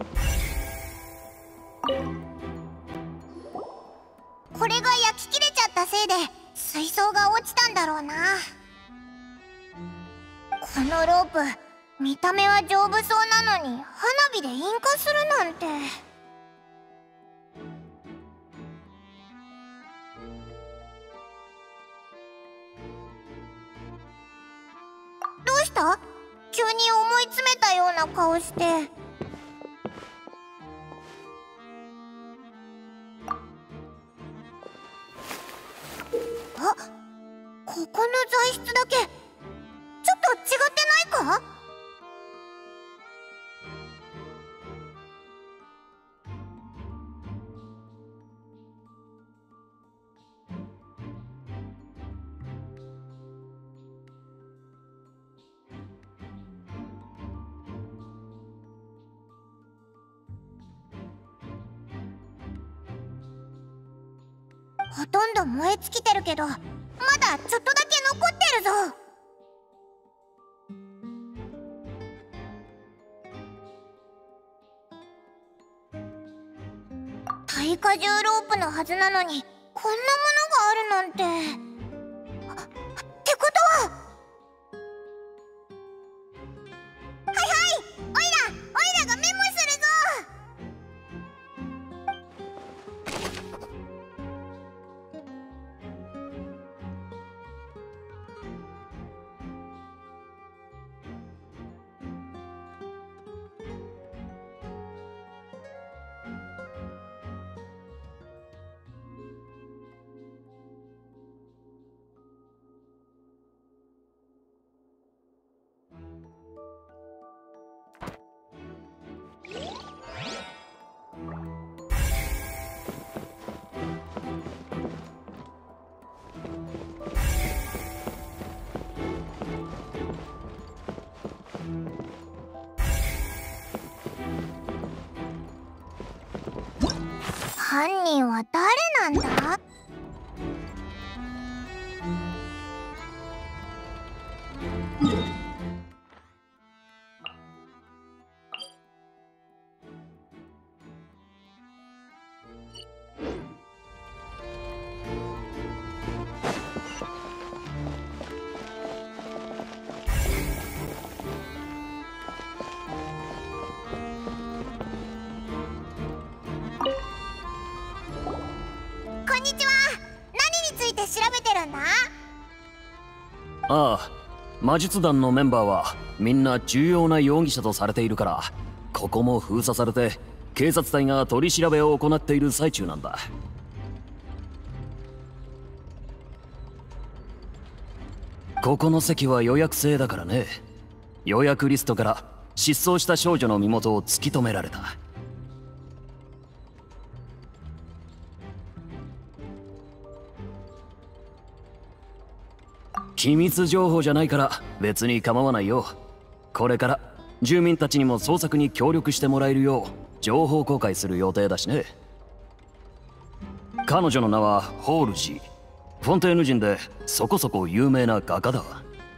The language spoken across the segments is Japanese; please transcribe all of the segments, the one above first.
これが焼き切れちゃったせいで水槽が落ちたんだろうな。このロープ、見た目は丈夫そうなのに花火で引火するなんて。どうした？急に思い詰めたような顔して。あ、ここの材質だけちょっと違ってないか？ほとんど燃え尽きてるけど、まだちょっとだけ残ってるぞ。耐荷重ロープのはずなのにこんなものがあるなんて。ってことは、はいはい、オイラがメモするぞ。犯人は誰なんだ？こんにちは。何について調べてるんだ？ ああ、魔術団のメンバーはみんな重要な容疑者とされているから、ここも封鎖されて警察隊が取り調べを行っている最中なんだ。ここの席は予約制だからね。予約リストから失踪した少女の身元を突き止められた。機密情報じゃないから別に構わないよ。これから住民たちにも捜索に協力してもらえるよう情報公開する予定だしね。彼女の名はホールジー。フォンテーヌ人でそこそこ有名な画家だ。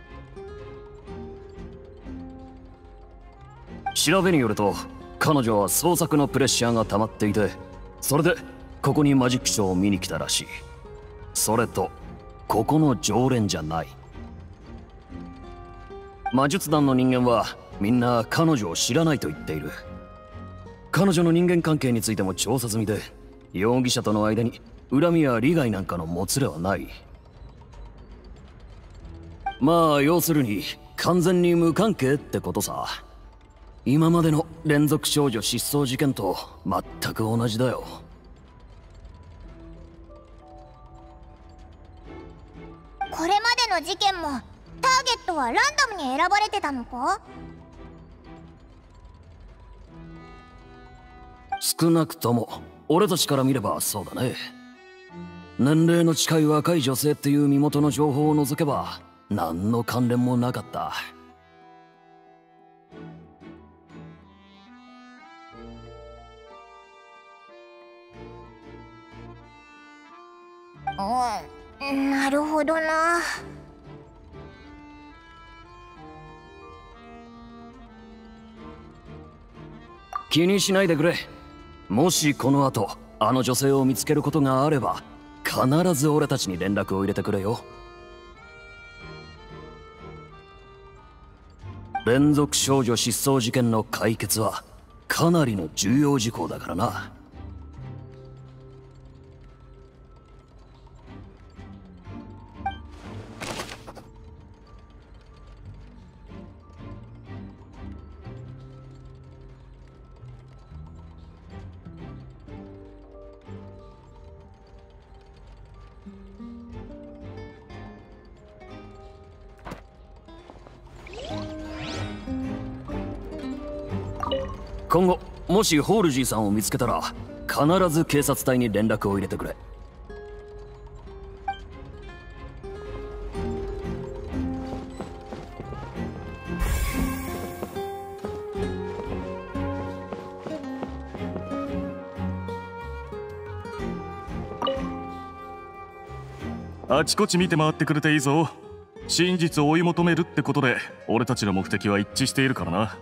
調べによると彼女は捜索のプレッシャーが溜まっていて、それでここにマジックショーを見に来たらしい。それとここの常連じゃない。魔術団の人間はみんな彼女を知らないと言っている。彼女の人間関係についても調査済みで、容疑者との間に恨みや利害なんかのもつれはない。まあ要するに完全に無関係ってことさ。今までの連続少女失踪事件と全く同じだよ。 これまでの事件もターゲットはランダムに選ばれてたのか？ 少なくとも俺たちから見ればそうだね。年齢の近い若い女性っていう身元の情報を除けば何の関連もなかった。 なるほどな。 気にしないでくれ。もしこの後あの女性を見つけることがあれば必ず俺たちに連絡を入れてくれよ。連続少女失踪事件の解決はかなりの重要事項だからな。今後もしホールジーさんを見つけたら必ず警察隊に連絡を入れてくれ。 あちこち見て回ってくれていいぞ。真実を追い求めるってことで俺たちの目的は一致しているからな。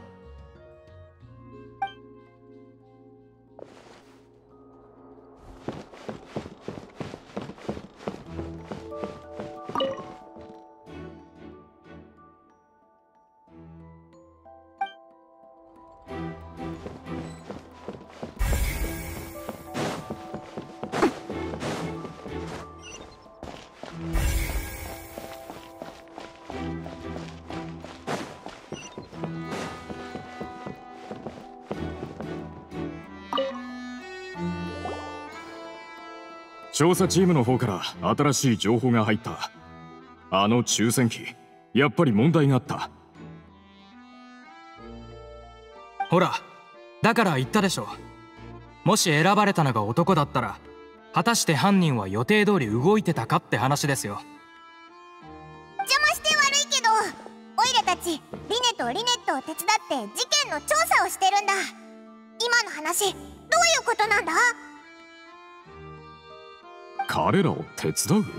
調査チームの方から新しい情報が入った。あの抽選機、やっぱり問題があった。 ほら、だから言ったでしょ。もし選ばれたのが男だったら果たして犯人は予定通り動いてたかって話ですよ。 邪魔して悪いけど、オイラたちリネとリネットを手伝って事件の調査をしてるんだ。今の話どういうことなんだ？ 彼らを手伝う？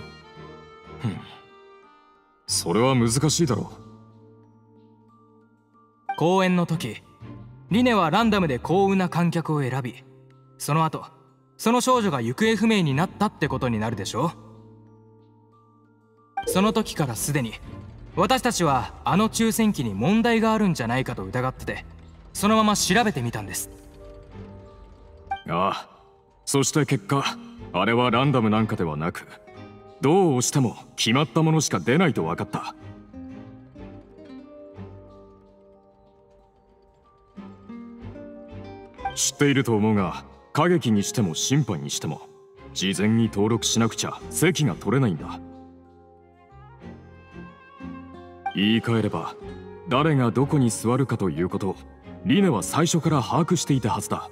それは難しいだろう。公演の時リネはランダムで幸運な観客を選び、その後その少女が行方不明になったってことになるでしょ。その時からすでに私たちはあの抽選機に問題があるんじゃないかと疑ってて、そのまま調べてみたんです。 ああ、そして結果あれはランダムなんかではなく、どう押しても決まったものしか出ないと分かった。知っていると思うが、歌劇にしても審判にしても事前に登録しなくちゃ席が取れないんだ。言い換えれば誰がどこに座るかということをリネは最初から把握していたはずだ。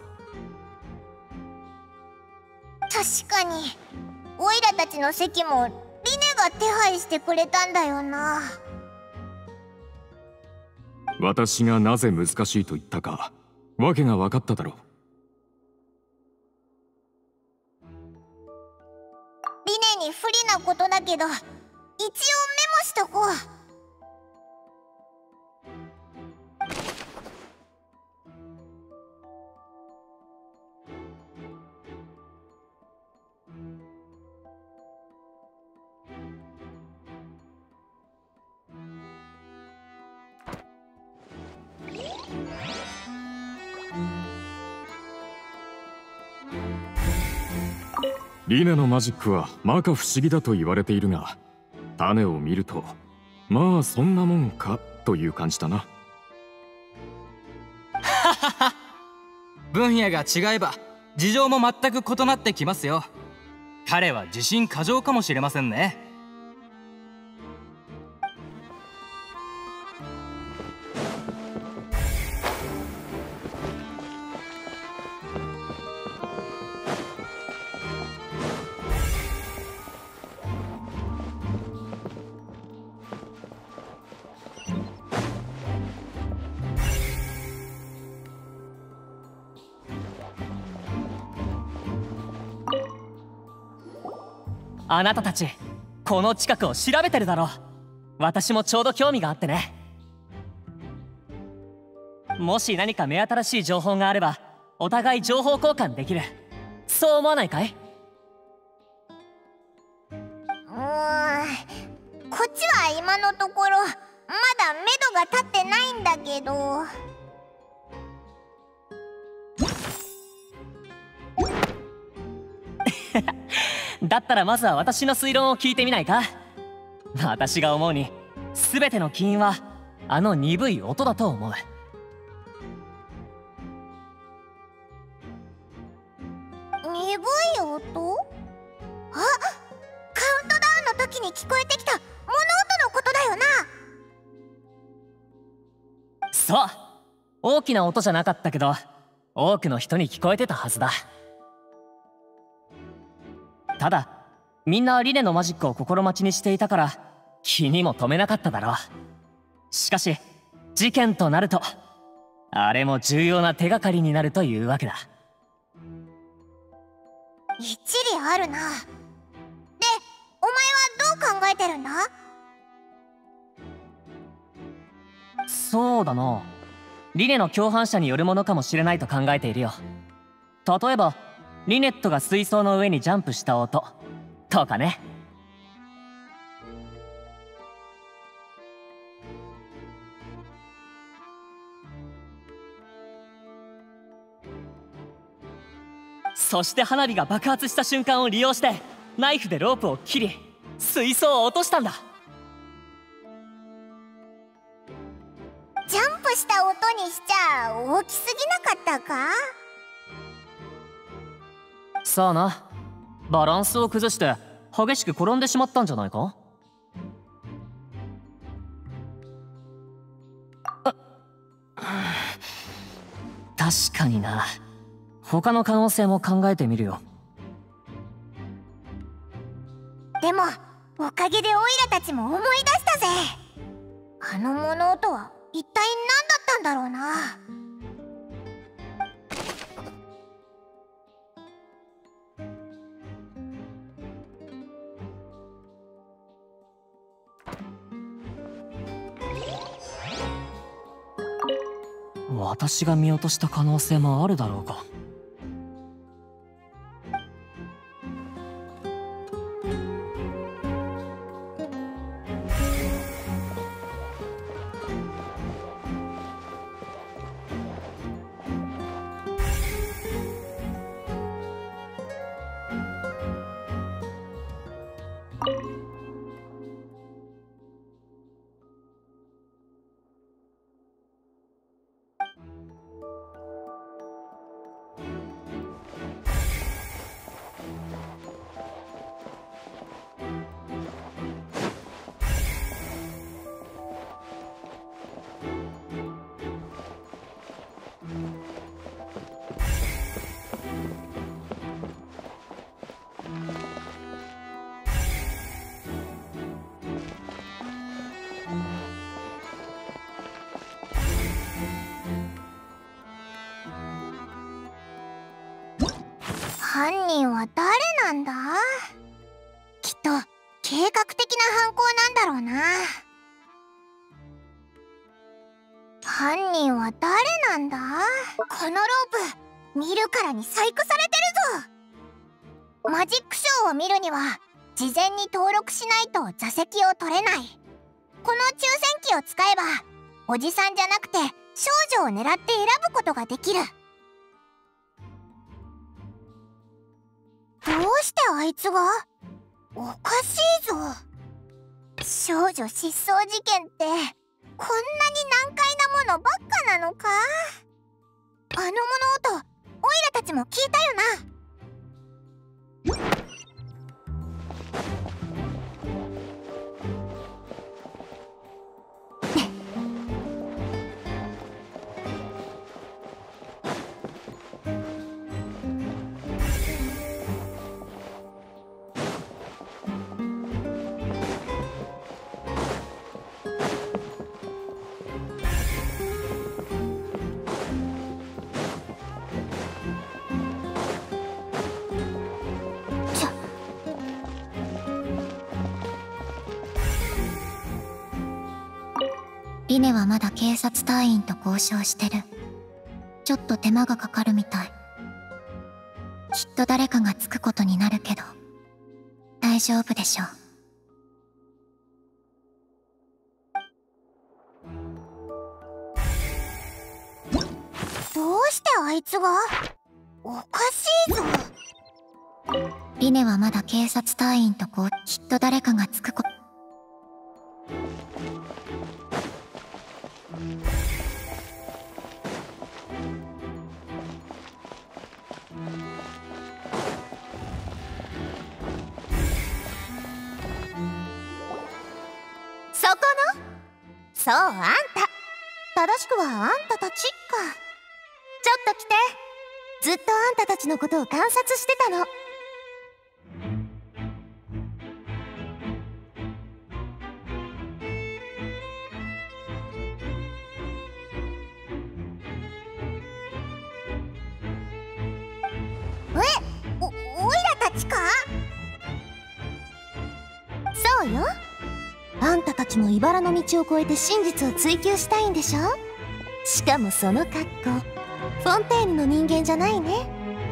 確かにオイラたちの席もリネが手配してくれたんだよな。 私がなぜ難しいと言ったか訳が分かっただろう。 リネに不利なことだけど一応メモしとこう。 リネのマジックは摩訶不思議だと言われているが、種を見るとまあそんなもんかという感じだな。 分野が違えば事情も全く異なってきますよ。彼は自信過剰かもしれませんね。 あなたたちこの近くを調べてるだろう。私もちょうど興味があってね。もし何か目新しい情報があればお互い情報交換できる。そう思わないかい？ こっちは今のところまだ目処が立ってないんだけど。 だったらまずは私の推論を聞いてみないか？私が思うに全ての起因はあの鈍い音だと思う。 鈍い音？あ、カウントダウンの時に聞こえてきた物音のことだよな。 そう、大きな音じゃなかったけど多くの人に聞こえてたはずだ。ただみんなリネのマジックを心待ちにしていたから気にも留めなかっただろう。しかし事件となるとあれも重要な手がかりになるというわけだ。 一理あるな。で、お前はどう考えてるんだ？ そうだな、リネの共犯者によるものかもしれないと考えているよ。例えばリネットが水槽の上にジャンプした音とかね。そして花火が爆発した瞬間を利用してナイフでロープを切り水槽を落としたんだ。 ジャンプした音にしちゃ大きすぎなかったか？ さあな、バランスを崩して激しく転んでしまったんじゃないか？確かにな。他の可能性も考えてみるよ。 でもおかげでオイラたちも思い出したぜ。あの物音は一体何だったんだろうな。 私が見落とした可能性もあるだろうか。 犯人は誰なんだ？きっと計画的な犯行なんだろうな。犯人は誰なんだ？このロープ見るからに細工されてるぞ。マジックショーを見るには事前に登録しないと座席を取れない。この抽選機を使えばおじさんじゃなくて少女を狙って選ぶことができる。どうしてあいつが？おかしいぞ。少女失踪事件ってこんなに難解なものばっかなのか？あの物音オイラたちも聞いたよな。リネはまだ警察隊員と交渉してる。 ちょっと手間がかかるみたい。きっと誰かがつくことになるけど大丈夫でしょう。どうしてあいつが？おかしいぞ。リネはまだ警察隊員ときっと誰かがつくそこの？そう、あんた。正しくはあんたたちか。ちょっと来て。ずっとあんたたちのことを観察してたの。おいらたちか？そうよ。あんたたちも茨の道を越えて真実を追求したいんでしょ？しかもその格好、フォンテーヌの人間じゃないね。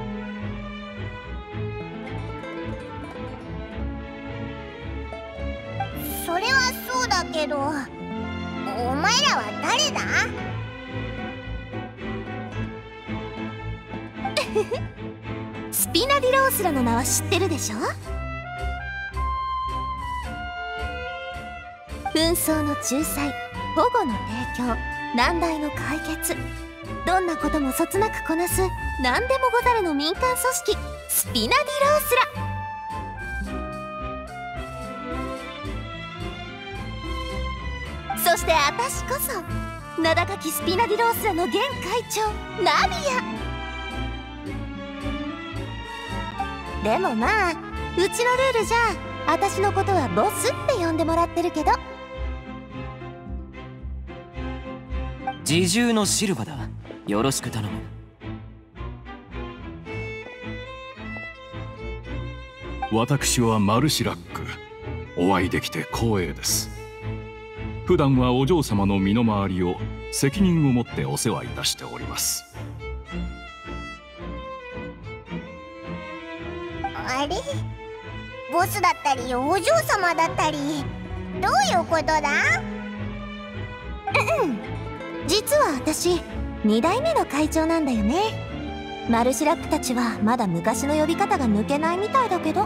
それはそうだけど、お前らは誰だ？スピナディロースラの名は知ってるでしょ？紛争の仲裁、保護の提供、難題の解決、どんなこともそつなくこなす何でもござるの民間組織スピナディロースラ。そしてあたしこそ名高きスピナディロースラの現会長ナビア。でもまあ、うちのルールじゃあたしのことはボスって呼んでもらってるけど。 自重のシルバだ。よろしく頼む。 私はマルシラック。お会いできて光栄です。普段はお嬢様の身の回りを責任を持ってお世話いたしております。 あれ？ボスだったりお嬢様だったり、どういうことだ？実は私2代目の会長なんだよね。マルシラックたちはまだ昔の呼び方が抜けないみたいだけど。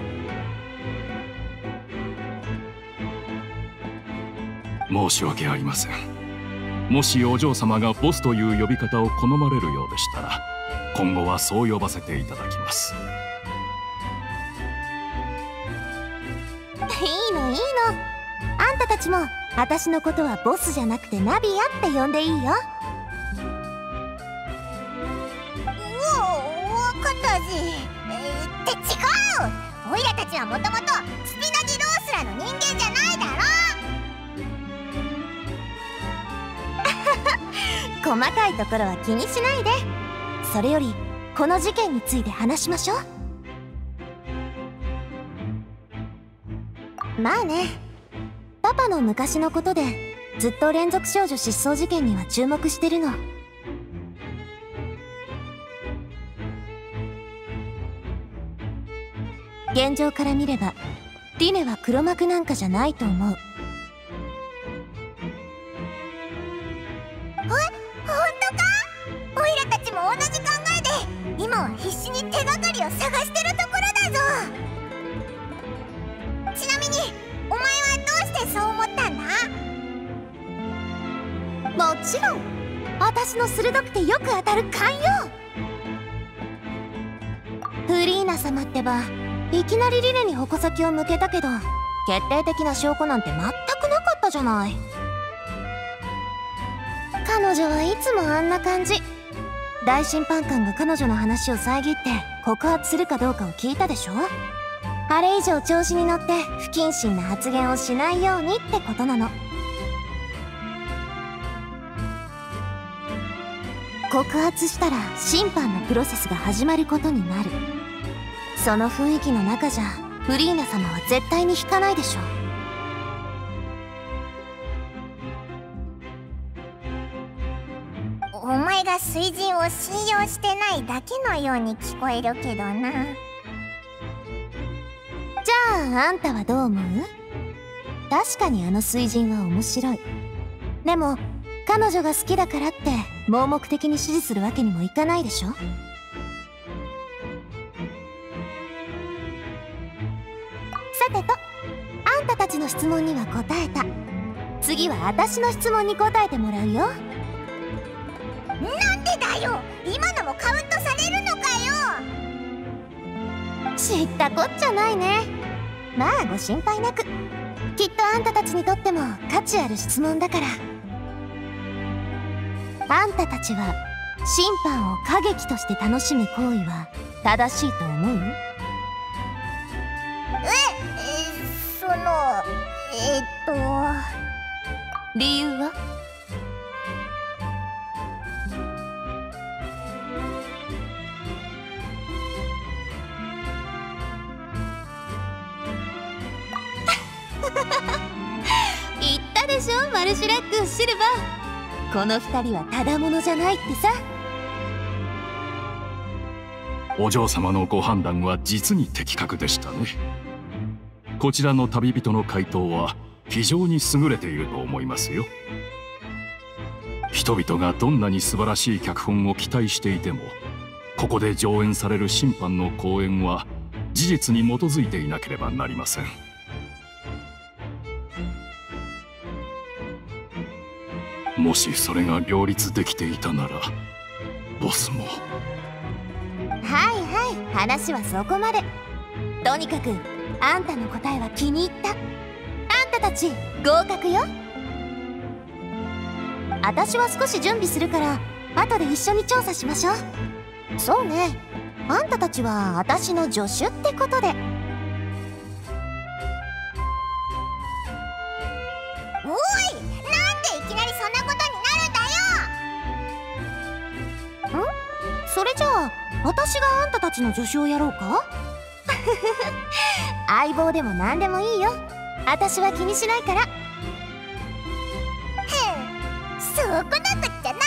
申し訳ありません。もしお嬢様がボスという呼び方を好まれるようでしたら、今後はそう呼ばせていただきます。 いいのいいの。あんたたちも私のことはボスじゃなくてナビアって呼んでいいよ。わかったぜ。って違う。オイラたちはもともとスピナディロースラの人間じゃないだろ。細かいところは気にしないで。それよりこの事件について話しましょう。まあね。パパの昔のことでずっと連続少女失踪事件には注目してるの。現状から見ればリネは黒幕なんかじゃないと思う。ほんとか？オイラたちも同じ考えで今は必死に手がかりを探してるところだぞ。ちなみにお前はどうしてそう思ったんだ？もちろん私の鋭くてよく当たる勘よ。フリーナ様ってばいきなりリネに矛先を向けたけど、決定的な証拠なんて全くなかったじゃない。彼女はいつもあんな感じ。大審判官が彼女の話を遮って告発するかどうかを聞いたでしょ。あれ以上調子に乗って不謹慎な発言をしないようにってことなの。告発したら審判のプロセスが始まることになる。その雰囲気の中じゃフリーナ様は絶対に引かないでしょ。お前前が水神を信用してないだけのように聞こえるけどな。 じゃああんたはどう思う？確かにあの水神は面白い。でも彼女が好きだからって盲目的に支持するわけにもいかないでしょ。さてと、あんたたちの質問には答えた。次は私の質問に答えてもらうよ。 なんでだよ、今のもカウントされるのかよ。 知ったこっちゃないね。まあご心配なく。きっとあんたたちにとっても価値ある質問だから。あんたたちは審判を歌劇として楽しむ行為は正しいと思う？ その理由は？言ったでしょ、マルシュラック、シルバー。この二人はただものじゃないってさ。 お嬢様のご判断は実に的確でしたね。こちらの旅人の回答は非常に優れていると思いますよ。人々がどんなに素晴らしい脚本を期待していても、ここで上演される審判の公演は事実に基づいていなければなりません。もしそれが両立できていたなら、ボスも。 はいはい、話はそこまで。とにかくあんたの答えは気に入った。あんたたち合格よ。私は少し準備するから後で一緒に調査しましょう。そうね、あんたたちは私の助手ってことで。 おい、なんでいきなりそんなことになるんだよ。 それじゃあ私があんたたちの助手をやろうか？相棒でも何でもいいよ。私は気にしないから。 そうこなくっちゃな。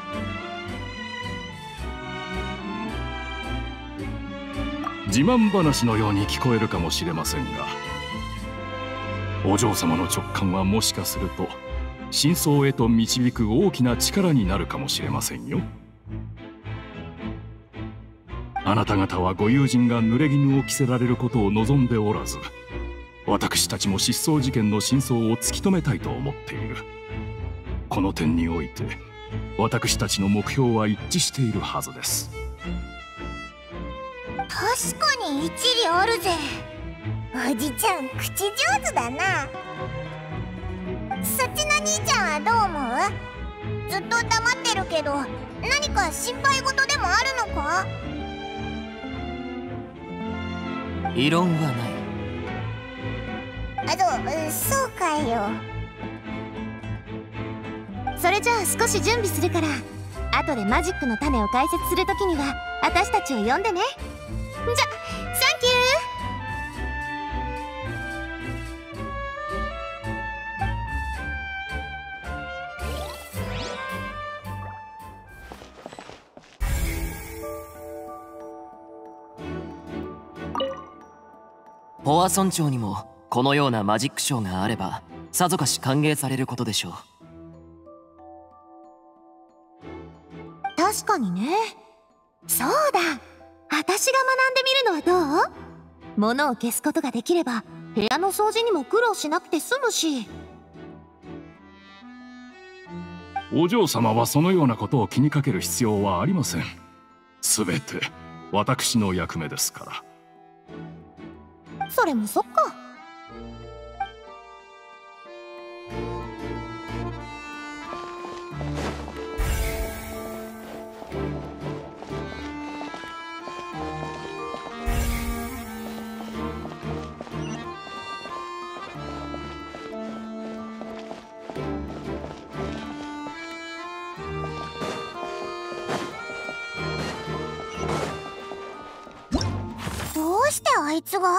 自慢話のように聞こえるかもしれませんが、お嬢様の直感はもしかすると真相へと導く大きな力になるかもしれませんよ。あなた方はご友人が濡れ衣を着せられることを望んでおらず、私たちも失踪事件の真相を突き止めたいと思っている。この点において私たちの目標は一致しているはずです。 確かに一理あるぜ。おじちゃん口上手だな。そっちの兄ちゃんはどう思う？ずっと黙ってるけど何か心配事でもあるのか？ 異論はない。 そうかよ。 それじゃあ少し準備するから、後でマジックの種を解説するときには私たちを呼んでね。じゃ、サンキュー。ポア村長にもこのようなマジックショーがあればさぞかし歓迎されることでしょう。 確かにね。そうだ、私が学んでみるのはどう？物を消すことができれば部屋の掃除にも苦労しなくて済むし。 お嬢様はそのようなことを気にかける必要はありません。すべて私の役目ですから。 それもそっか。 どうしてあいつが？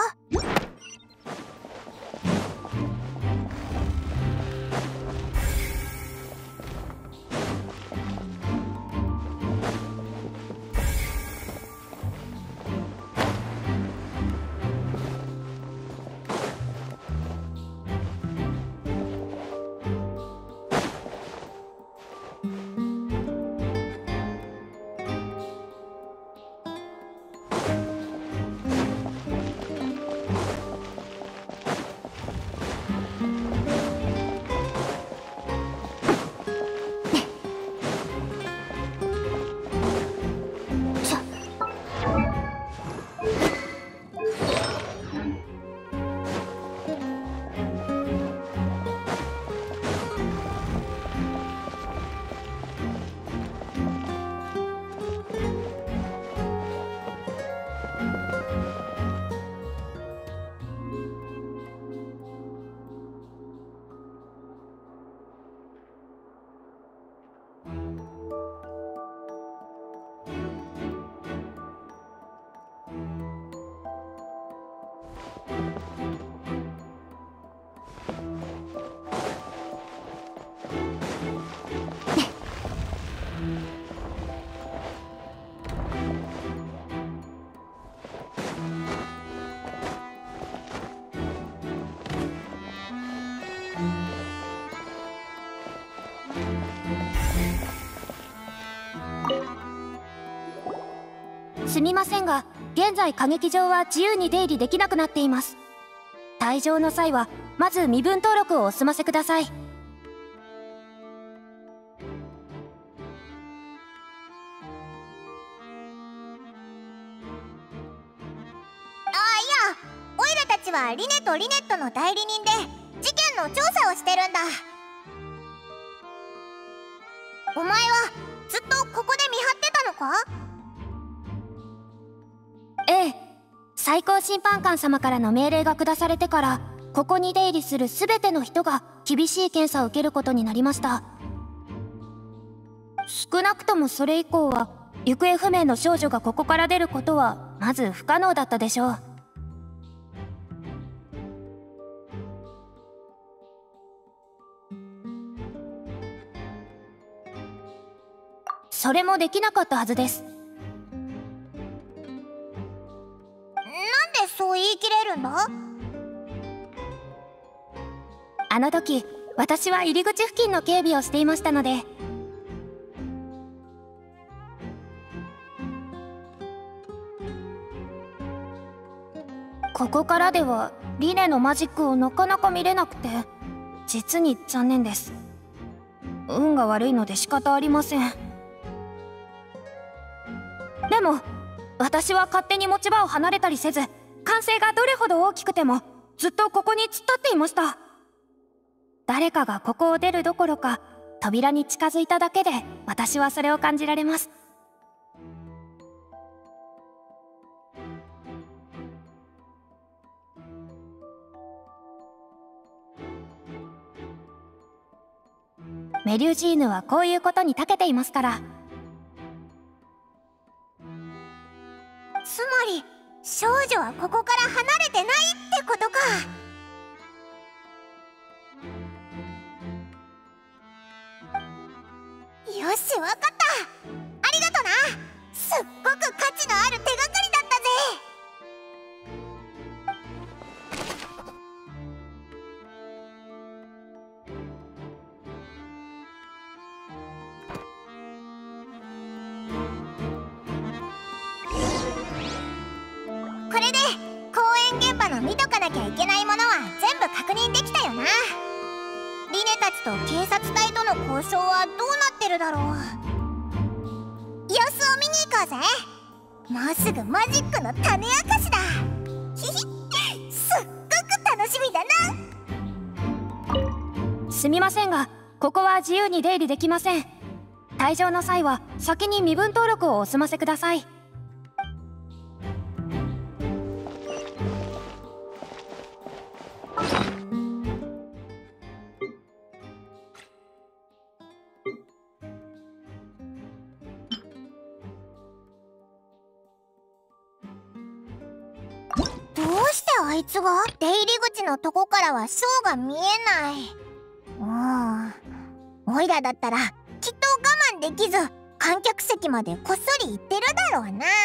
すみませんが、現在歌劇場は自由に出入りできなくなっています。退場の際はまず身分登録をお済ませください。 あ、いや、オイラたちはリネとリネットの代理人で事件の調査をしてるんだ。お前はずっとここで見張ってたのか？ ええ、最高審判官様からの命令が下されてから、ここに出入りする全ての人が厳しい検査を受けることになりました。少なくともそれ以降は行方不明の少女がここから出ることはまず不可能だったでしょう。それもできなかったはずです。 なんでそう言い切れるんだ？ あの時私は入り口付近の警備をしていましたので。ここからではリネのマジックをなかなか見れなくて、実に残念です。運が悪いので仕方ありません。でも私は勝手に持ち場を離れたりせず、歓声がどれほど大きくてもずっとここに突っ立っていました。誰かがここを出るどころか扉に近づいただけで私はそれを感じられます。メリュージーヌはこういうことに長けていますから。 つまり少女はここから離れてないってことか。よし、わかった。ありがとな。すっごく価値のある手がかりだったぜ。これで公演現場の見とかなきゃいけないものは全部確認できたよな。リネたちと警察隊との交渉はどうなってるだろう。様子を見に行こうぜ。もうすぐマジックの種明かしだ。ひひ、すっごく楽しみだな。すみませんが、ここは自由に出入りできません。退場の際は先に身分登録をお済ませください。 あいつが出入り口のとこからはショーが見えない。オイラだったらきっと我慢できず観客席までこっそり行ってるだろうな。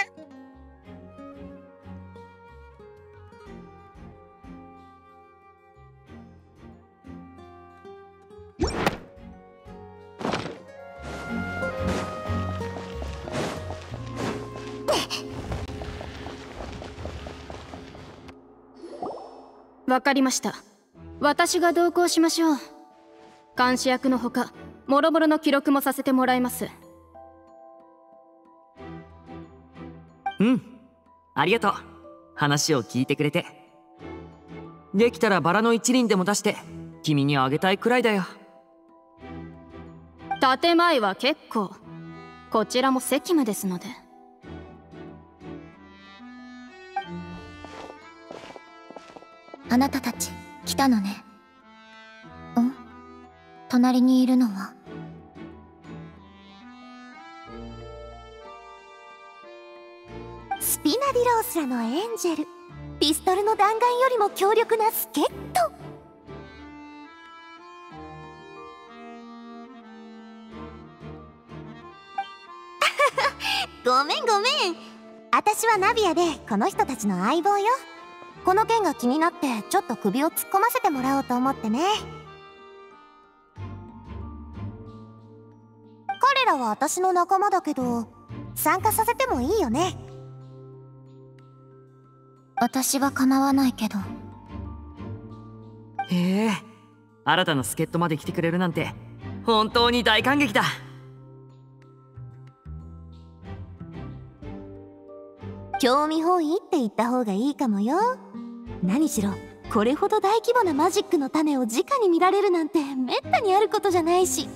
わかりました。私が同行しましょう。監視役のほか、もろもろの記録もさせてもらいます。 うん、ありがとう。話を聞いてくれて。できたらバラの一輪でも出して君にあげたいくらいだよ。 建前は結構。こちらも責務ですので。 あなたたち来たのね。隣にいるのはスピナディロースらのエンジェル。ピストルの弾丸よりも強力な助っ人。ごめんごめん。私はナビアでこの人たちの相棒よ。この件が気になってちょっと首を突っ込ませてもらおうと思ってね。彼らは私の仲間だけど参加させてもいいよね。 私は構わないけど。 へえ、新たな助っ人まで来てくれるなんて本当に大感激だ。 興味本位って言った方がいいかもよ。何しろこれほど大規模なマジックの種を直に見られるなんてめったにあることじゃないし。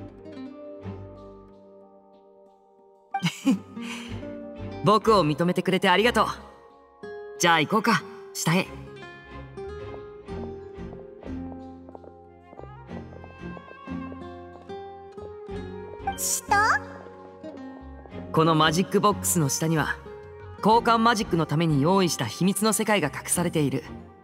僕を認めてくれてありがとう。じゃあ行こうか、下へ。 下？ このマジックボックスの下には交換マジックのために用意した秘密の世界が隠されている。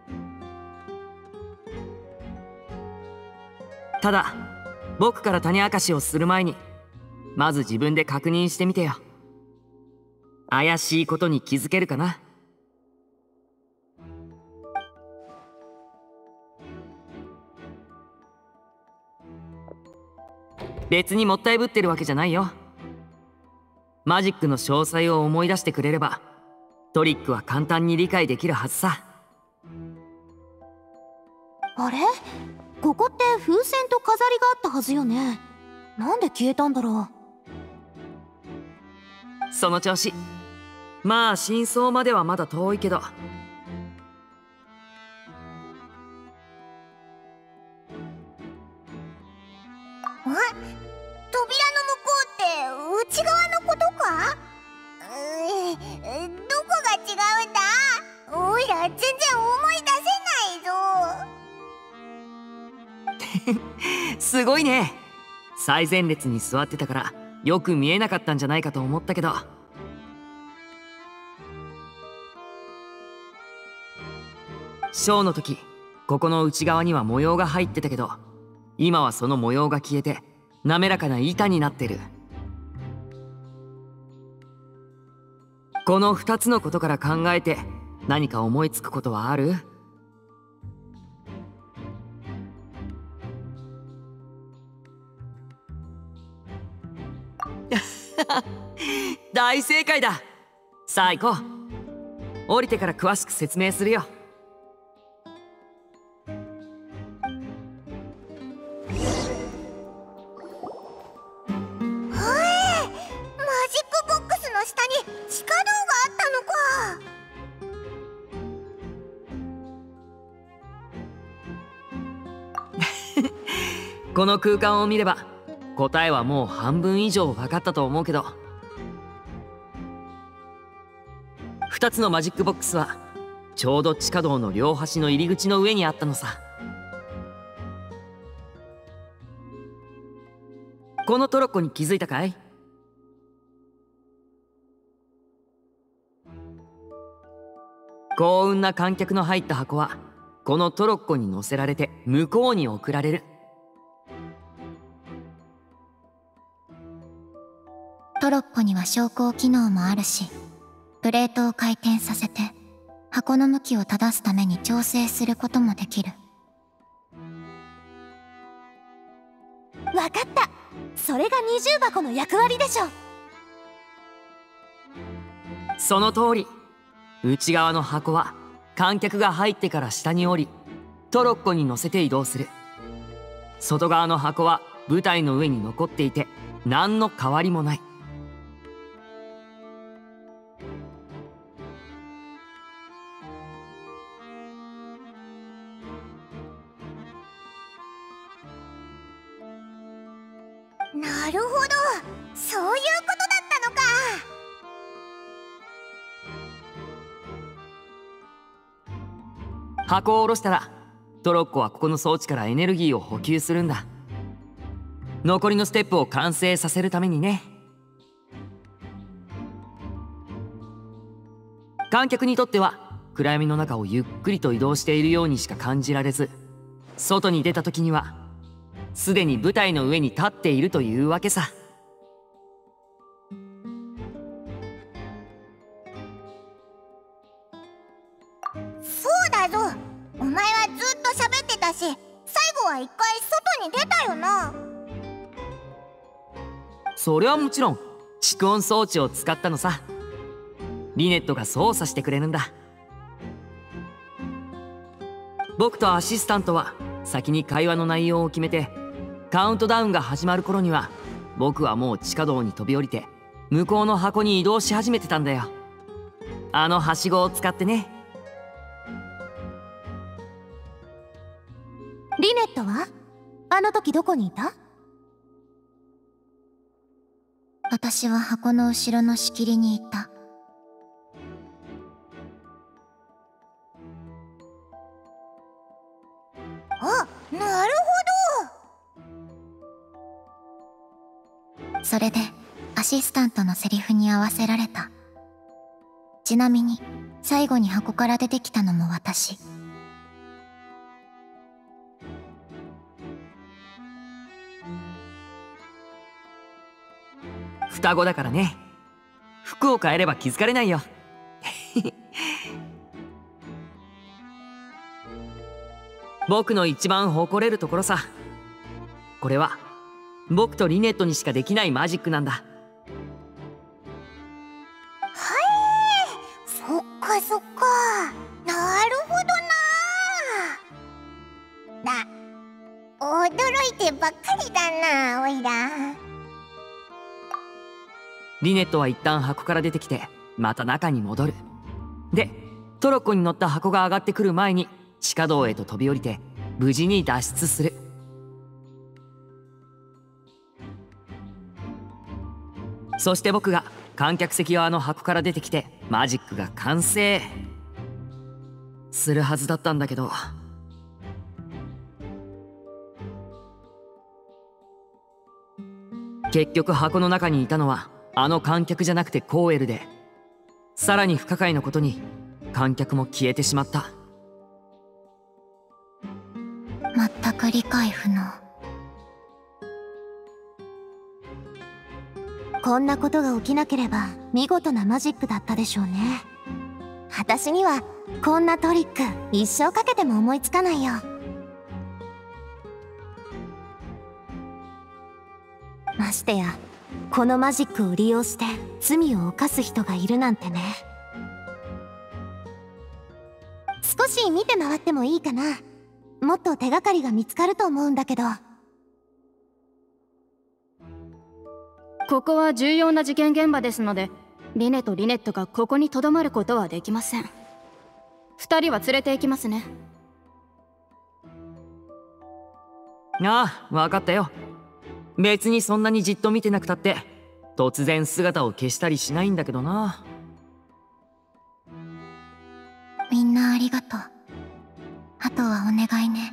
ただ僕から種明かしをする前にまず自分で確認してみてよ。怪しいことに気づけるかな？別にもったいぶってるわけじゃないよ。マジックの詳細を思い出してくれればトリックは簡単に理解できるはずさ。 あれ？ここって風船と飾りがあったはずよね。なんで消えたんだろう。その調子。まあ真相まではまだ遠いけど。 扉の向こうって内側のことか？どこが違うんだ？おいら全然思い出せないぞ。 すごいね。最前列に座ってたからよく見えなかったんじゃないかと思ったけど。ショーの時ここの内側には模様が入ってたけど、今はその模様が消えて滑らかな板になってる。この2つのことから考えて何か思いつくことはある？大正解だ。さあ行こう。降りてから詳しく説明するよ。この空間を見れば答えはもう半分以上分かったと思うけど、2つのマジックボックスはちょうど地下道の両端の入り口の上にあったのさ。このトロッコに気づいたかい？幸運な観客の入った箱はこのトロッコに乗せられて向こうに送られる。 トロッコには昇降機能もあるし、プレートを回転させて箱の向きを正すために調整することもできる。 わかった。それが二重箱の役割でしょ。 その通り。内側の箱は観客が入ってから下に降りトロッコに乗せて移動する。外側の箱は舞台の上に残っていて何の変わりもない。 なるほど、そういうことだったのか。 箱を下ろしたらトロッコはここの装置からエネルギーを補給するんだ。残りのステップを完成させるためにね。観客にとっては暗闇の中をゆっくりと移動しているようにしか感じられず、外に出た時にはすでに舞台の上に立っているというわけさ。 そうだぞ。お前はずっと喋ってたし、最後は一回外に出たよな。 それはもちろん蓄音装置を使ったのさ。リネットが操作してくれるんだ。 僕とアシスタントは先に会話の内容を決めて、カウントダウンが始まる頃には僕はもう地下道に飛び降りて向こうの箱に移動し始めてたんだよ。あのはしごを使ってね。 リネットはあの時どこにいた？ 私は箱の後ろの仕切りにいた。あ、なるほど。それでアシスタントのセリフに合わせられた。ちなみに最後に箱から出てきたのも私。 双子だからね。服を変えれば気づかれないよ。僕の一番誇れるところさ。これは僕とリネットにしかできないマジックなんだ。 そっかそっか、なるほどな。驚いてばっかりだな、おいら。 リネットは一旦箱から出てきてまた中に戻る。でトロッコに乗った箱が上がってくる前に地下道へと飛び降りて無事に脱出する。そして僕が観客席側の箱から出てきてマジックが完成するはずだったんだけど、結局箱の中にいたのはあの観客じゃなくてコーエルで、さらに不可解なことに観客も消えてしまった。 全く理解不能。 こんなことが起きなければ見事なマジックだったでしょうね。私にはこんなトリック一生かけても思いつかないよ。ましてやこのマジックを利用して罪を犯す人がいるなんてね。少し見て回ってもいいかな。もっと手がかりが見つかると思うんだけど。 ここは重要な事件現場ですので、リネとリネットがここに留まることはできません。2人は連れて行きますね。 ああ、分かったよ。別にそんなにじっと見てなくたって突然姿を消したりしないんだけどな。 みんなありがとう。あとはお願いね。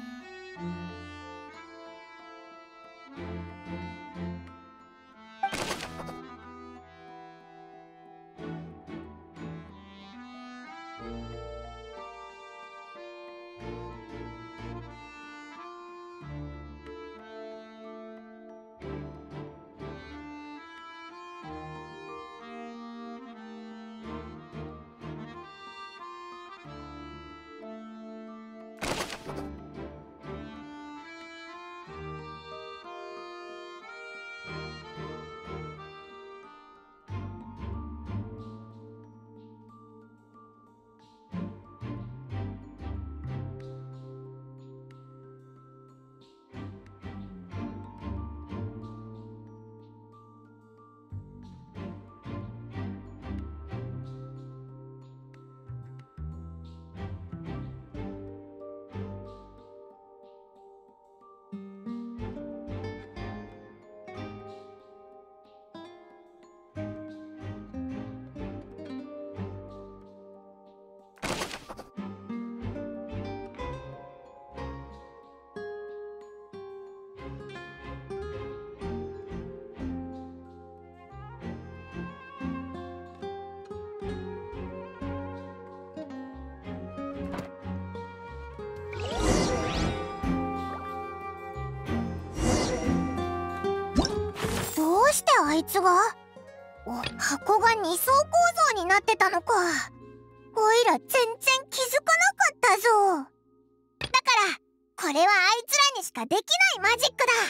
どうしてあいつが？箱が2層構造になってたのか。おいら全然気づかなかったぞ。だからこれはあいつらにしかできないマジックだ。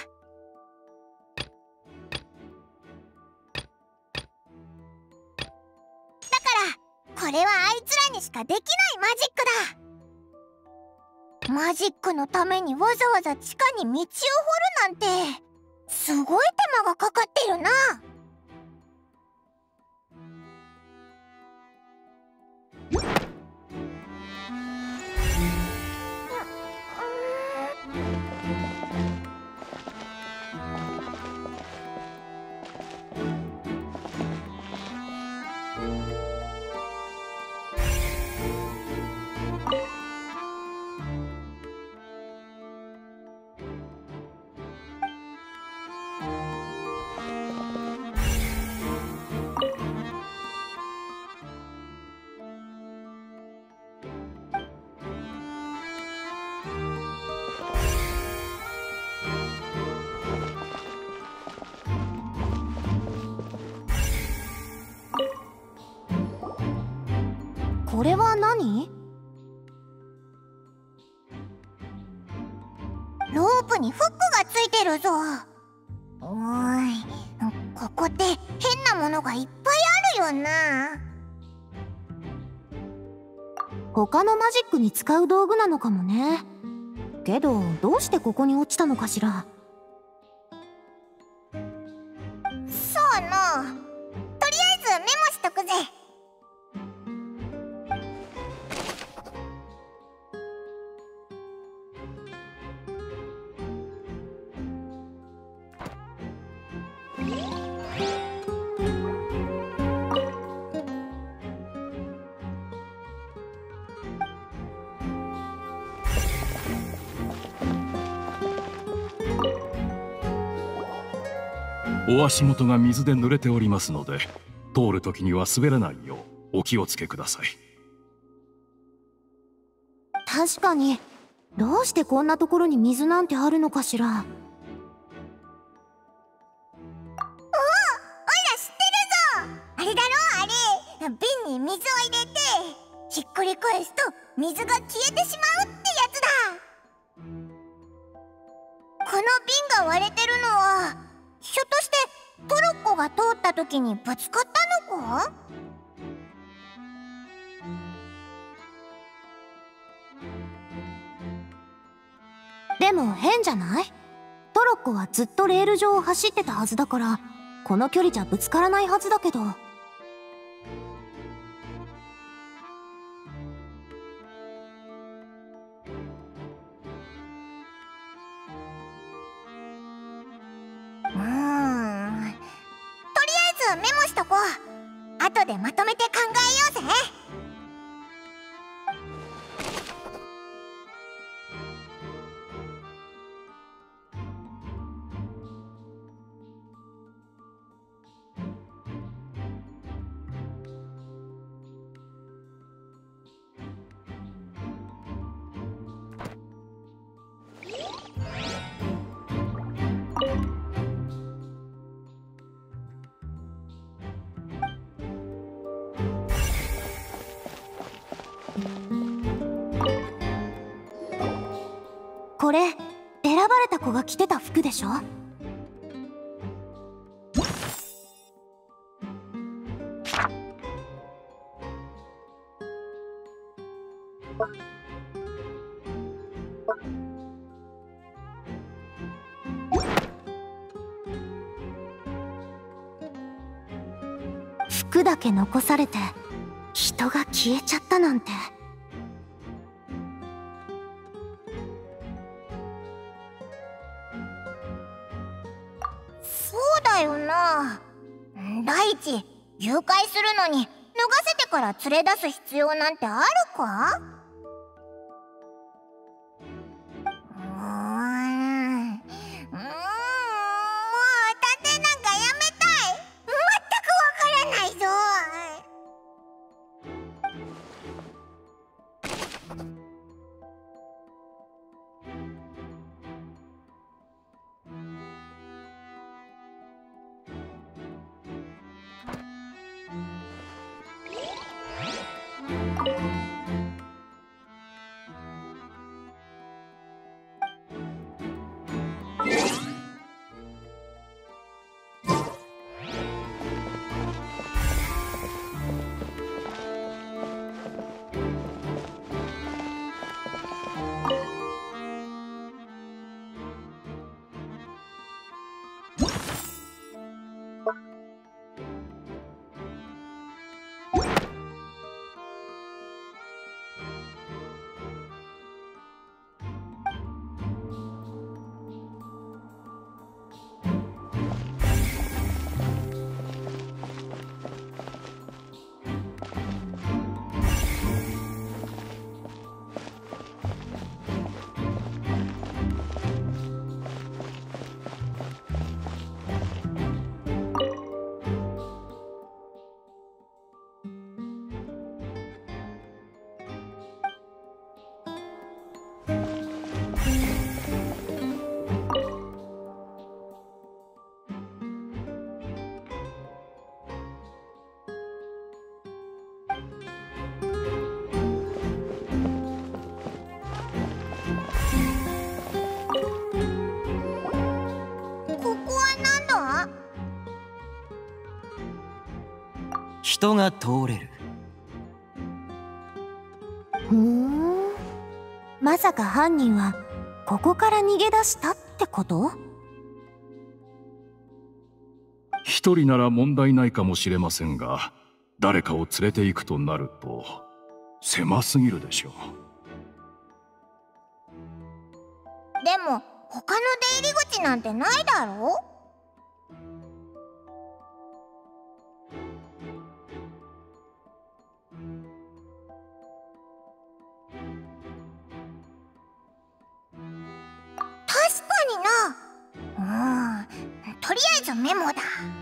これはあいつらにしかできないマジックだ。 マジックのためにわざわざ地下に道を掘るなんてすごい手間がかかってるな。 これは何？ ロープにフックがついてるぞ。ここって変なものがいっぱいあるよな。 他のマジックに使う道具なのかもね。けどどうしてここに落ちたのかしら。 そうの。とりあえずメモしとくぜ。 お足元が水で濡れておりますので、通るときには滑らないようお気をつけください。 確かに、どうしてこんなところに水なんてあるのかしら。 おいら知ってるぞ。あれだろ、あれ瓶に水を入れてひっくり返すと水が消えてしまうってやつだ。この瓶が割れてるのはひょっとしてトロッコが通った時にぶつかったのか？ でも変じゃない？トロッコはずっとレール上を走ってたはずだから、この距離じゃぶつからないはずだけど。 メモしとこう。後でまとめて考えようぜ。 これ選ばれた子が着てた服でしょ？服だけ残されて人が消えちゃったなんて。 そうだよな。第一、誘拐するのに脱がせてから連れ出す必要なんてあるか？もう探偵なんかやめたい。全くわからないぞ。 人が通れる。 まさか犯人はここから逃げ出したってこと？ 一人なら問題ないかもしれませんが、誰かを連れて行くとなると狭すぎるでしょう。 でも他の出入り口なんてないだろ？確かにな。とりあえずメモだ。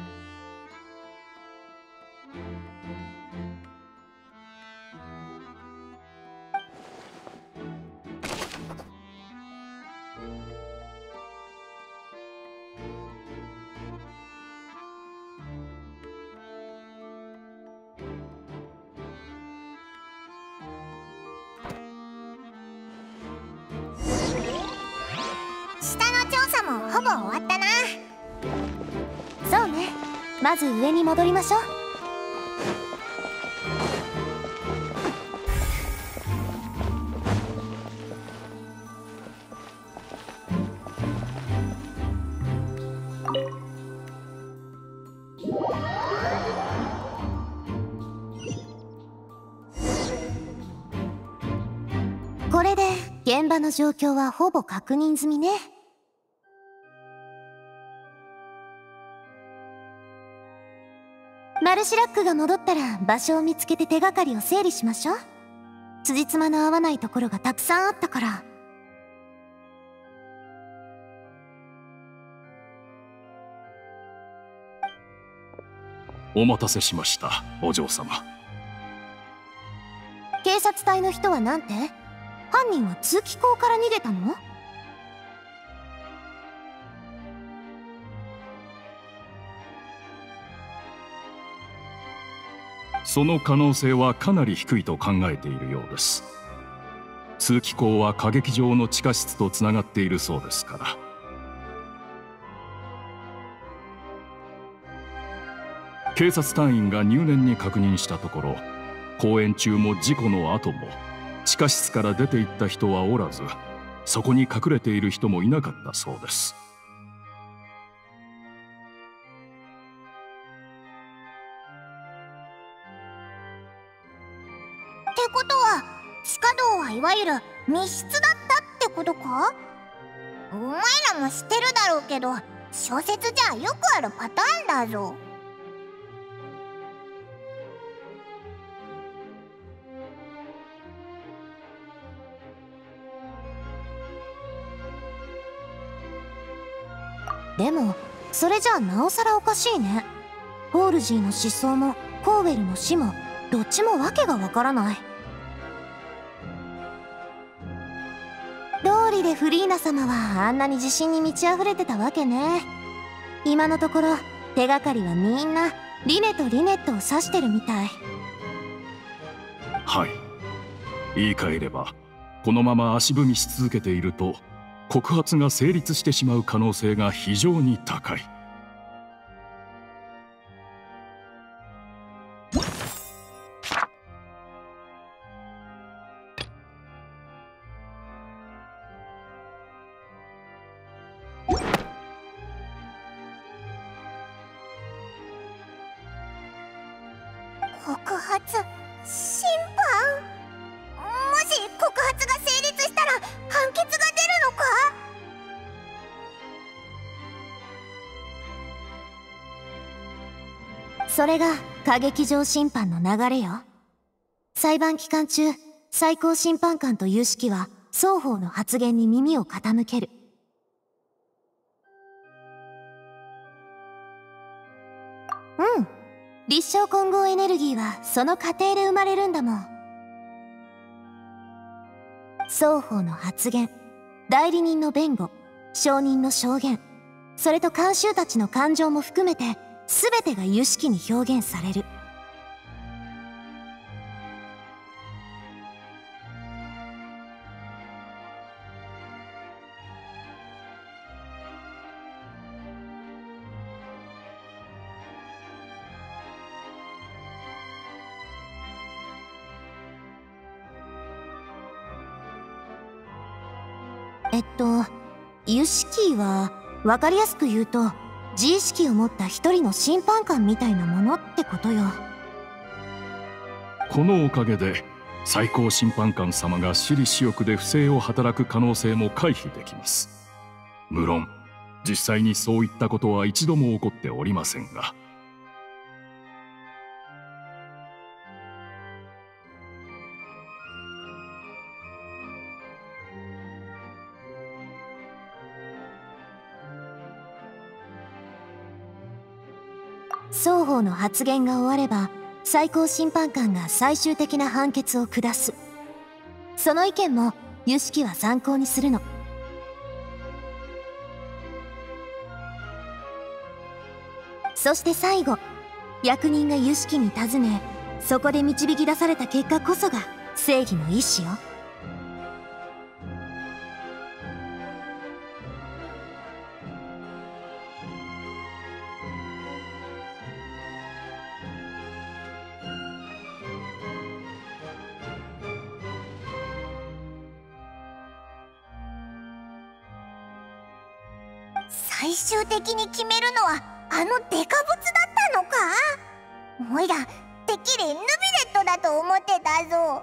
下の調査もほぼ終わったな。 そうね、まず上に戻りましょう。これで現場の状況はほぼ確認済みね。マルシラックが戻ったら場所を見つけて手がかりを整理しましょう。辻褄の合わないところがたくさんあったから。 お待たせしました、お嬢様。 警察隊の人はなんて？犯人は通気口から逃げたの？ その可能性はかなり低いと考えているようです。通気口は歌劇場の地下室とつながっているそうですから。警察隊員が入念に確認したところ、公演中も事故の後も地下室から出て行った人はおらず、そこに隠れている人もいなかったそうです。 ってことは地下道はいわゆる密室だったってことか？お前らも知ってるだろうけど、小説じゃよくあるパターンだぞ。 でもそれじゃあなおさらおかしいね。ホールジーの失踪もコーウェルの死もどっちもわけがわからない。道理でフリーナ様はあんなに自信に満ち溢れてたわけね。今のところ手がかりはみんなリネとリネットを指してるみたい。 はい、言い換えればこのまま足踏みし続けていると告発が成立してしまう可能性が非常に高い。 告発審判？もし告発が成立したら判決が出るのか？ それが歌劇場審判の流れよ。裁判期間中、最高審判官と有識は双方の発言に耳を傾ける。立証混合エネルギーはその過程で生まれるんだもん。双方の発言、代理人の弁護、証人の証言、それと監修たちの感情も含めて全てが有識に表現される。 ユシキは分かりやすく言うと自意識を持った一人の審判官みたいなものってことよ。 このおかげで最高審判官様が私利私欲で不正を働く可能性も回避できます。無論実際にそういったことは一度も起こっておりませんが。 双方の発言が終われば最高審判官が最終的な判決を下す。その意見もユシキは参考にするの。そして最後、役人がユシキに尋ね、そこで導き出された結果こそが正義の意志よ。 最終的に決めるのはあのデカブツだったのか。おいらてっきりヌビレットだと思ってたぞ。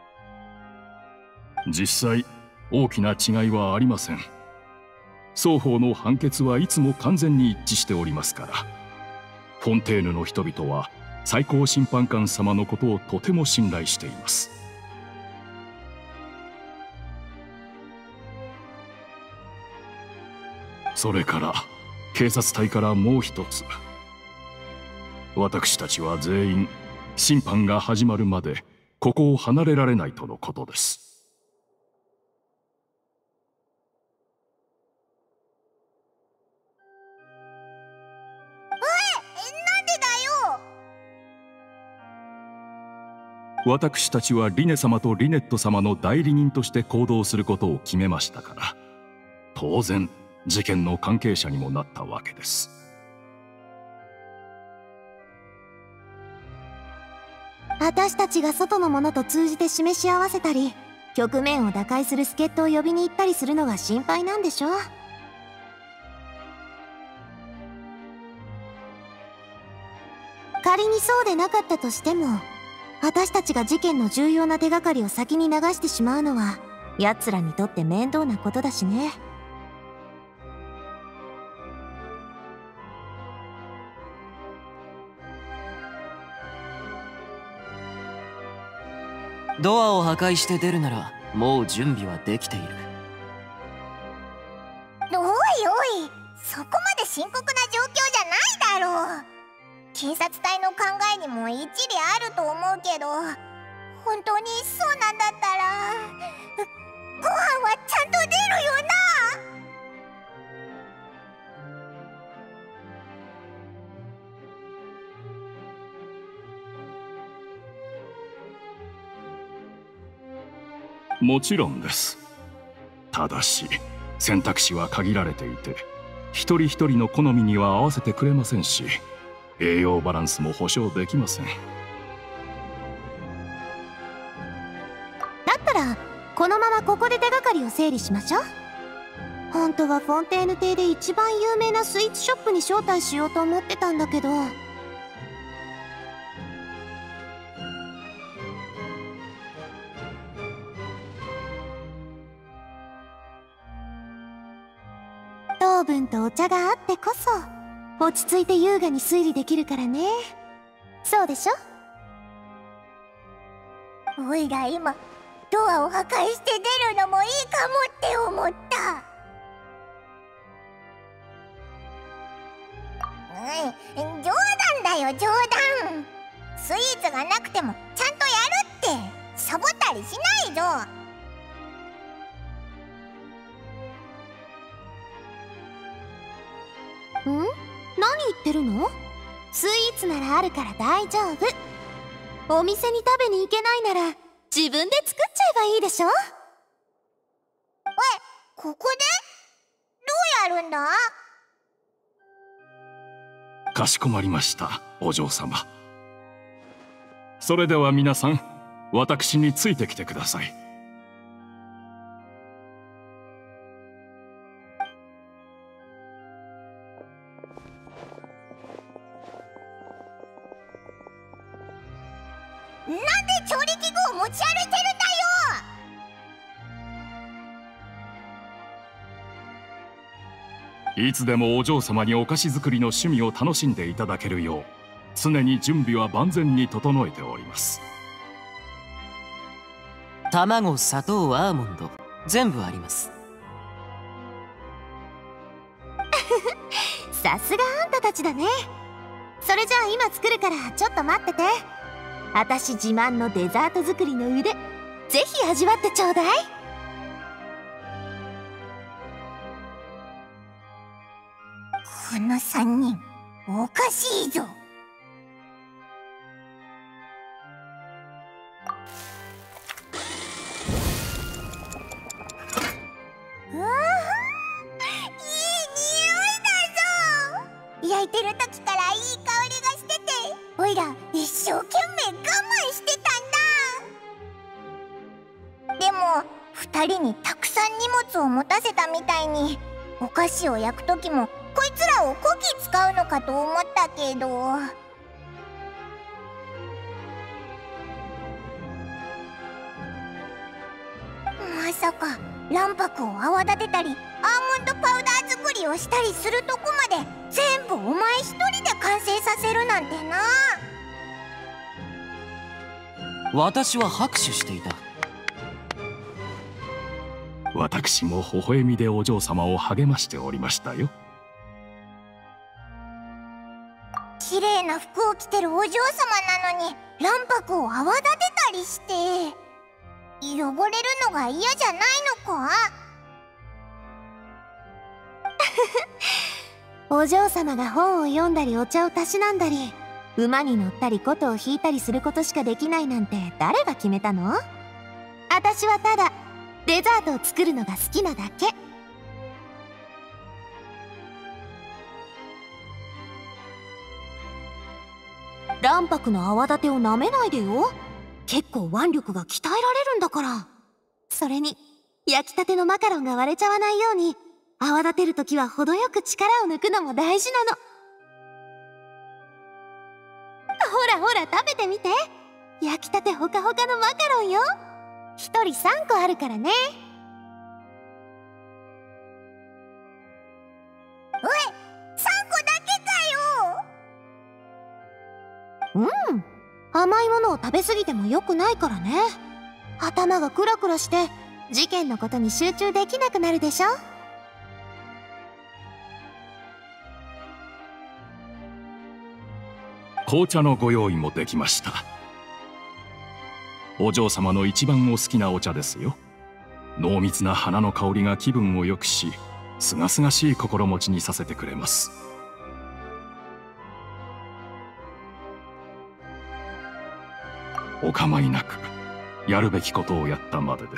実際大きな違いはありません。双方の判決はいつも完全に一致しておりますから。フォンテーヌの人々は最高審判官様のことをとても信頼しています。それから警察隊からもう一つ、私たちは全員審判が始まるまでここを離れられないとのことです。 なんでだよ。 私たちはリネ様とリネット様の代理人として行動することを決めましたから、当然事件の関係者にもなったわけです。 私たちが外の者と通じて示し合わせたり、局面を打開する助っ人を呼びに行ったりするのが心配なんでしょ。仮にそうでなかったとしても、私たちが事件の重要な手がかりを先に流してしまうのは奴らにとって面倒なことだしね。 ドアを破壊して出るならもう準備はできている。 おいおい、そこまで深刻な状況じゃないだろう。警察隊の考えにも一理あると思うけど、本当にそうなんだったらご飯はちゃんと出るよな。 もちろんです。ただし選択肢は限られていて、一人一人の好みには合わせてくれませんし、栄養バランスも保証できません。 だったらこのままここで手がかりを整理しましょう。本当はフォンテーヌ邸で一番有名なスイーツショップに招待しようと思ってたんだけど。糖分とお茶があってこそ落ち着いて優雅に推理できるからね。そうでしょ。 おいら今ドアを破壊して出るのもいいかもって思った。冗談だよ冗談。スイーツがなくてもちゃんとやるってサボったりしないぞ。 何言ってるの？スイーツならあるから大丈夫。お店に食べに行けないなら自分で作っちゃえばいいでしょ。 ここでどうやるんだ？ かしこまりました、お嬢様。それでは皆さん、私についてきてください。 器具を持ち歩いてるんだよ。 いつでもお嬢様にお菓子作りの趣味を楽しんでいただけるよう常に準備は万全に整えております。 卵、砂糖、アーモンド全部あります。 さすがあんたたちだね。それじゃあ今作るからちょっと待ってて。私自慢のデザート作りの腕ぜひ味わってちょうだい。 この3人おかしいぞ。うわー、いい匂いだぞ。焼いてる時からいい香りがしてて、おいら一生懸命我慢してたんだ。でも2人にたくさん荷物を持たせたみたいに、お菓子を焼く時もこいつらをこき使うのかと思ったけど、まさか卵白を泡立てたりアーモンドパウダー作りをしたりするとこまで全部お前一人で完成させるなんてな。 私は拍手していた。 私も微笑みでお嬢様を励ましておりましたよ。 綺麗な服を着てるお嬢様なのに卵白を泡立てたりして汚れるのが嫌じゃないのか。 お嬢様が本を読んだりお茶をたしなんだり馬に乗ったり琴を弾いたりすることしかできないなんて誰が決めたの？私はただデザートを作るのが好きなだけ。卵白の泡立てをなめないでよ。結構腕力が鍛えられるんだから。それに焼きたてのマカロンが割れちゃわないように泡立てるときは程よく力を抜くのも大事なの。ほらほら食べてみて。焼きたてほかほかのマカロンよ。1人3個あるからね。 おい、3個だけかよ。 甘いものを食べ過ぎても良くないからね。頭がクラクラして事件のことに集中できなくなるでしょ。 紅茶のご用意もできました。お嬢様の一番お好きなお茶ですよ。濃密な花の香りが気分を良くし、すがすがしい心持ちにさせてくれます。お構いなく、やるべきことをやったまでです。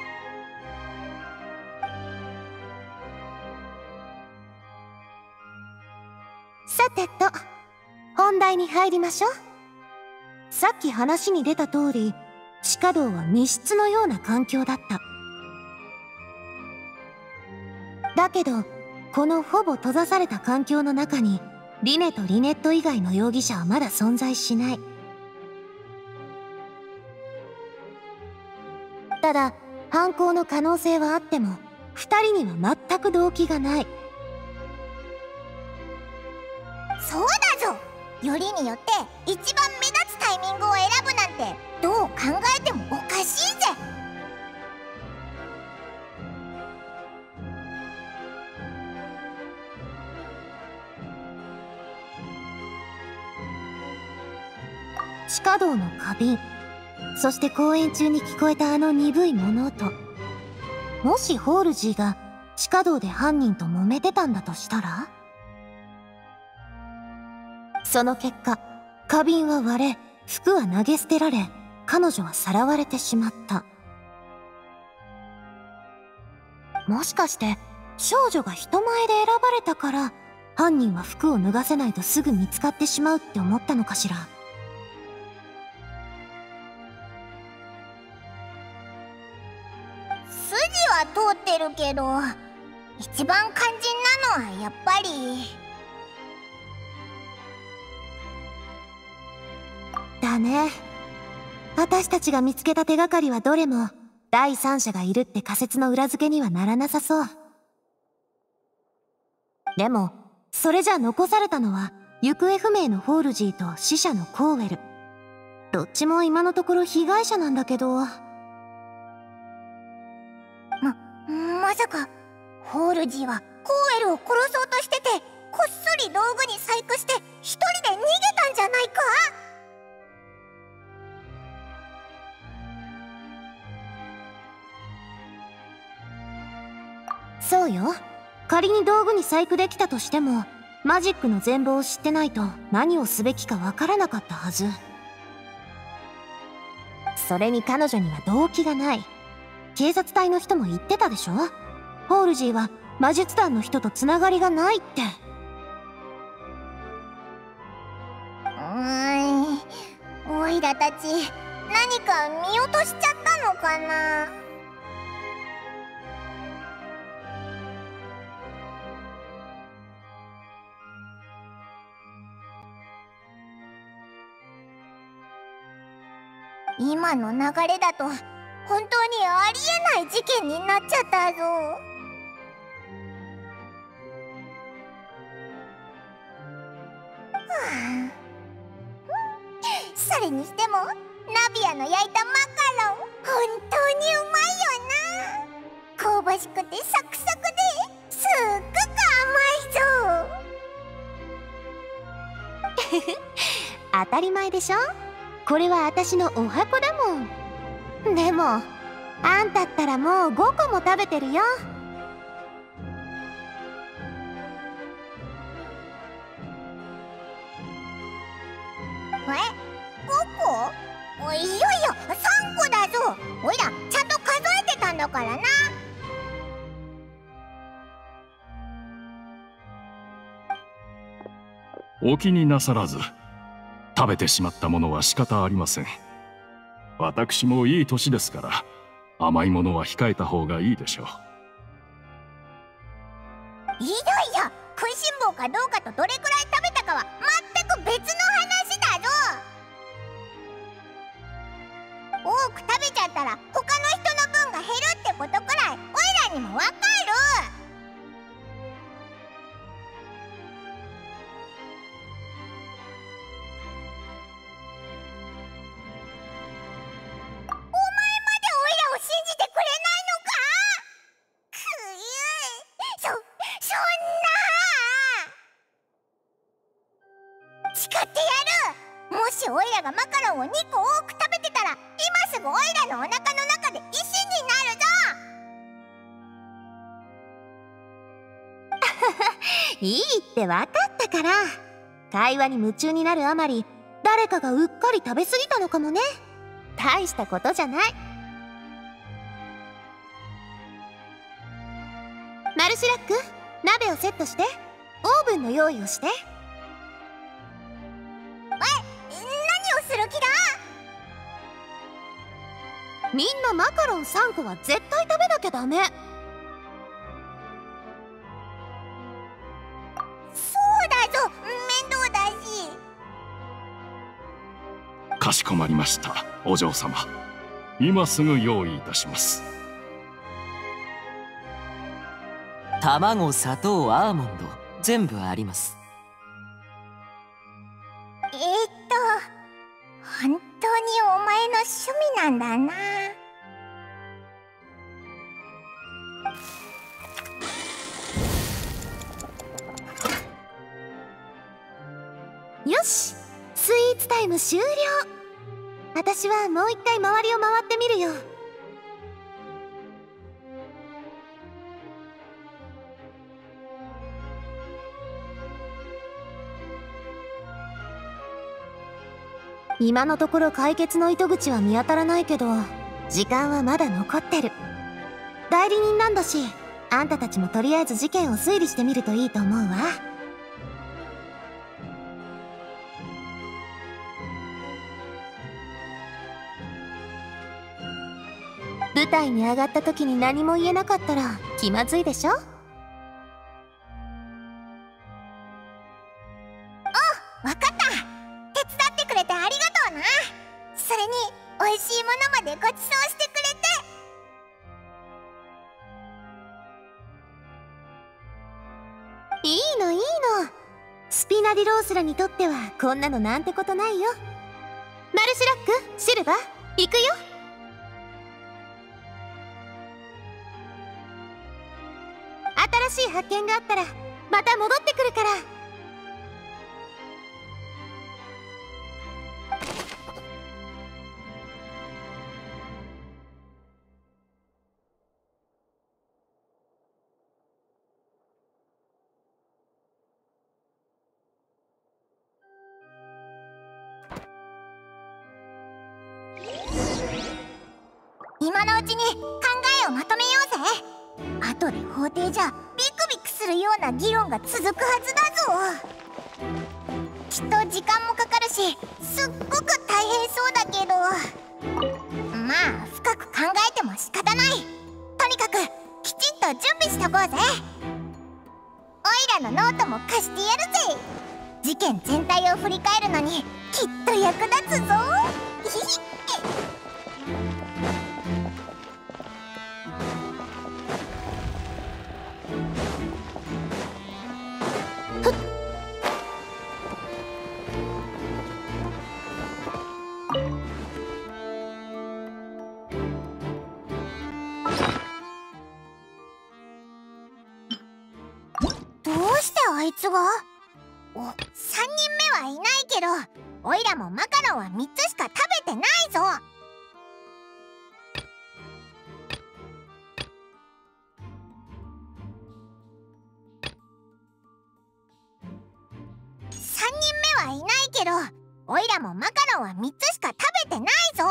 さてと、本題に入りましょう。さっき話に出た通り、地下道は密室のような環境だった。だけど、このほぼ閉ざされた環境の中に、リネとリネット以外の容疑者はまだ存在しない。ただ、犯行の可能性はあっても、二人には全く動機がない。 そうだぞ。よりによって一番目立つタイミングを選ぶなんてどう考えてもおかしいぜ。 地下道の花瓶、そして公演中に聞こえたあの鈍い物音。もしホールジーが地下道で犯人と揉めてたんだとしたら、その結果、花瓶は割れ、服は投げ捨てられ、彼女はさらわれてしまった。もしかして少女が人前で選ばれたから犯人は服を脱がせないとすぐ見つかってしまうって思ったのかしら。 筋は通ってるけど、一番肝心なのはやっぱりだね。 私たちが見つけた手がかりはどれも第三者がいるって仮説の裏付けにはならなさそう。でもそれじゃ残されたのは行方不明のホールジーと死者のコーウェル。どっちも今のところ被害者なんだけど。 まさかホールジーはコーウェルを殺そうとしてて、こっそり道具に細工して一人で逃げたんじゃないか？ そうよ。仮に道具に細工できたとしてもマジックの全貌を知ってないと何をすべきかわからなかったはず。それに彼女には動機がない。警察隊の人も言ってたでしょ。ホールジーは魔術団の人とつながりがないって。 オイラたち何か見落としちゃったのかな。今の流れだと本当にありえない事件になっちゃったぞ。それにしてもナビアの焼いたマカロン本当にうまいよな。香ばしくてサクサクですっごく甘いぞ。 当たり前でしょ。これは私のお箱だもん。でもあんたったらもう5個も食べてるよ。 5個？いよいよ3個だぞ。おいらちゃんと数えてたんだからな。 お気になさらず。食べてしまったものは仕方ありません。私もいい年ですから甘いものは控えた方がいいでしょう。 いやいや、食いしん坊かどうかとどれくらい食べたかは全く別の話だぞ。多く食べちゃったら他の人の分が減るってことくらいおいらにもわかる。信じてくれないのか？そんな！誓ってやる！もしオイラがマカロンを2個多く食べてたら今すぐオイラのお腹の中で石になるぞ。 いいって分かったから。会話に夢中になるあまり誰かがうっかり食べ過ぎたのかもね。大したことじゃない。マルシラック、鍋をセットしてオーブンの用意をして。 何をする気だ？ みんなマカロン3個は絶対食べなきゃダメ。 そうだぞ、面倒だし。 かしこまりました、お嬢様。今すぐ用意いたします。 卵、砂糖、アーモンド、全部あります。 本当にお前の趣味なんだな。 よし、スイーツタイム終了。私はもう一回周りを回ってみるよ。今のところ解決の糸口は見当たらないけど、時間はまだ残ってる。代理人なんだし、あんたたちもとりあえず事件を推理してみるといいと思うわ。舞台に上がった時に何も言えなかったら気まずいでしょ。 わかった。手伝ってくれてありがとうな。それにオイまでご馳走してくれて。 いいのいいの。スピナディロースらにとってはこんなのなんてことないよ。マルシラック、シルバー、行くよ。新しい発見があったらまた戻ってくるから。 今のうちに考えをまとめようぜ。後で法廷じゃビクビクするような議論が続くはずだぞ。きっと時間もかかるし、すっごく大変そうだけど、まあ深く考えても仕方ない。とにかくきちんと準備しとこうぜ。オイラのノートも貸してやるぜ。事件全体を振り返るのにきっと役立つぞ。どうしてあいつが？3人目はいないけど、オイラもマカロンは3つしか食べてないぞ。3人目はいないけど、オイラもマカロンは3つしか食べてないぞ。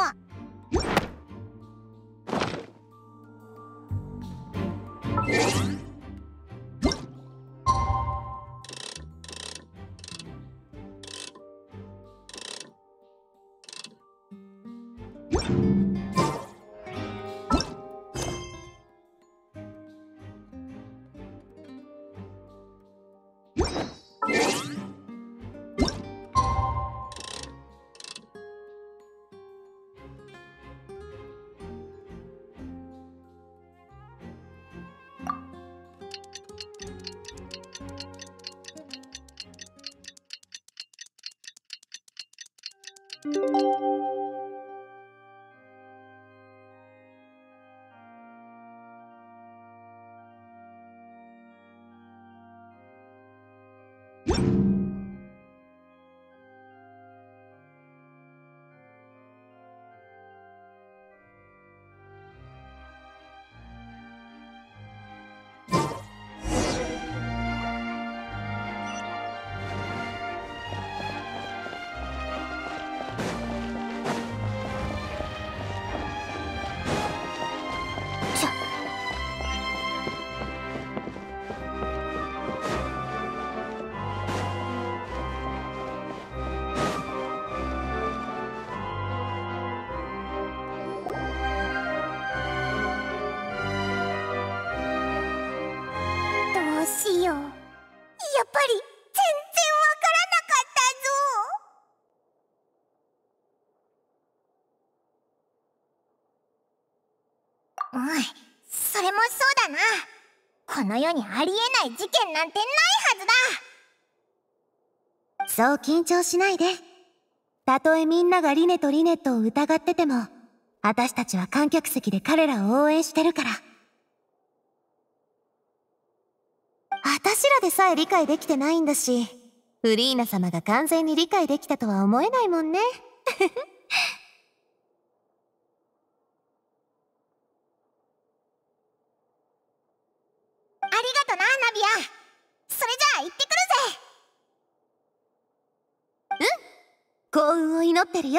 しよう。やっぱり全然わからなかったぞ。それもそうだな。この世にありえない事件なんてないはずだ。 そう緊張しないで。たとえみんながリネとリネットを疑ってても、私たちは観客席で彼らを応援してるから。私らでさえ理解できてないんだし、フリーナ様が完全に理解できたとは思えないもんね。 ありがとな、ナビア。それじゃあ行ってくるぜ。 幸運を祈ってるよ。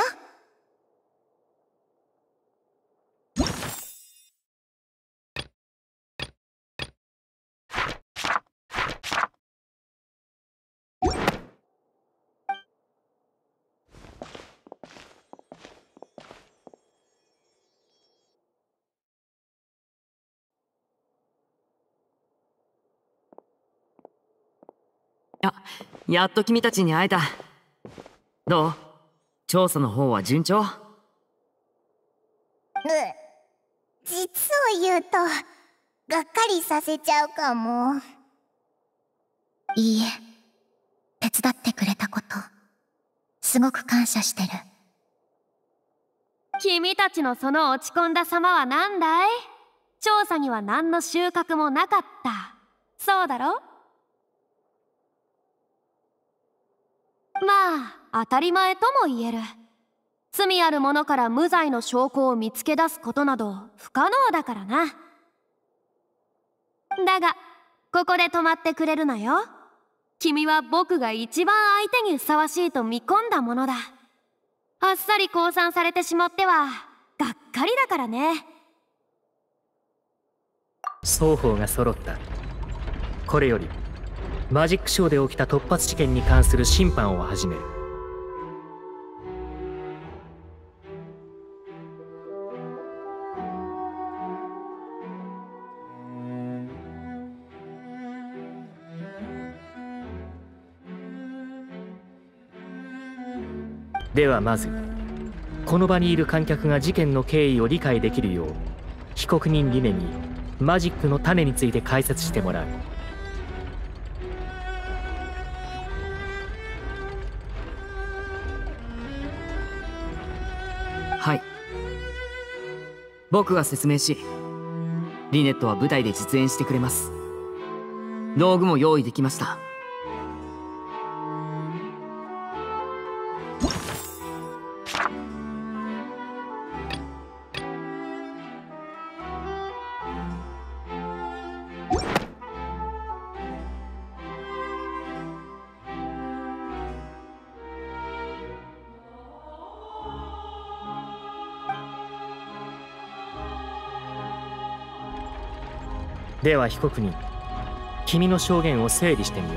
やっと君たちに会えた。どう？調査の方は順調？ 実を言うとがっかりさせちゃうかも。 いいえ、手伝ってくれたことすごく感謝してる。 君たちのその落ち込んだ様は何だい？調査には何の収穫もなかった。そうだろ？まあ当たり前とも言える。罪ある者から無罪の証拠を見つけ出すことなど不可能だからな。だがここで止まってくれるなよ。君は僕が一番相手にふさわしいと見込んだものだ。あっさり降参されてしまってはがっかりだからね。 双方が揃った。これよりマジックショーで起きた突発事件に関する審判を始める。ではまずこの場にいる観客が事件の経緯を理解できるよう被告人リネにマジックの種について解説してもらう。 はい、僕が説明しリネットは舞台で実演してくれます。道具も用意できました。 では被告人、君の証言を整理してみよ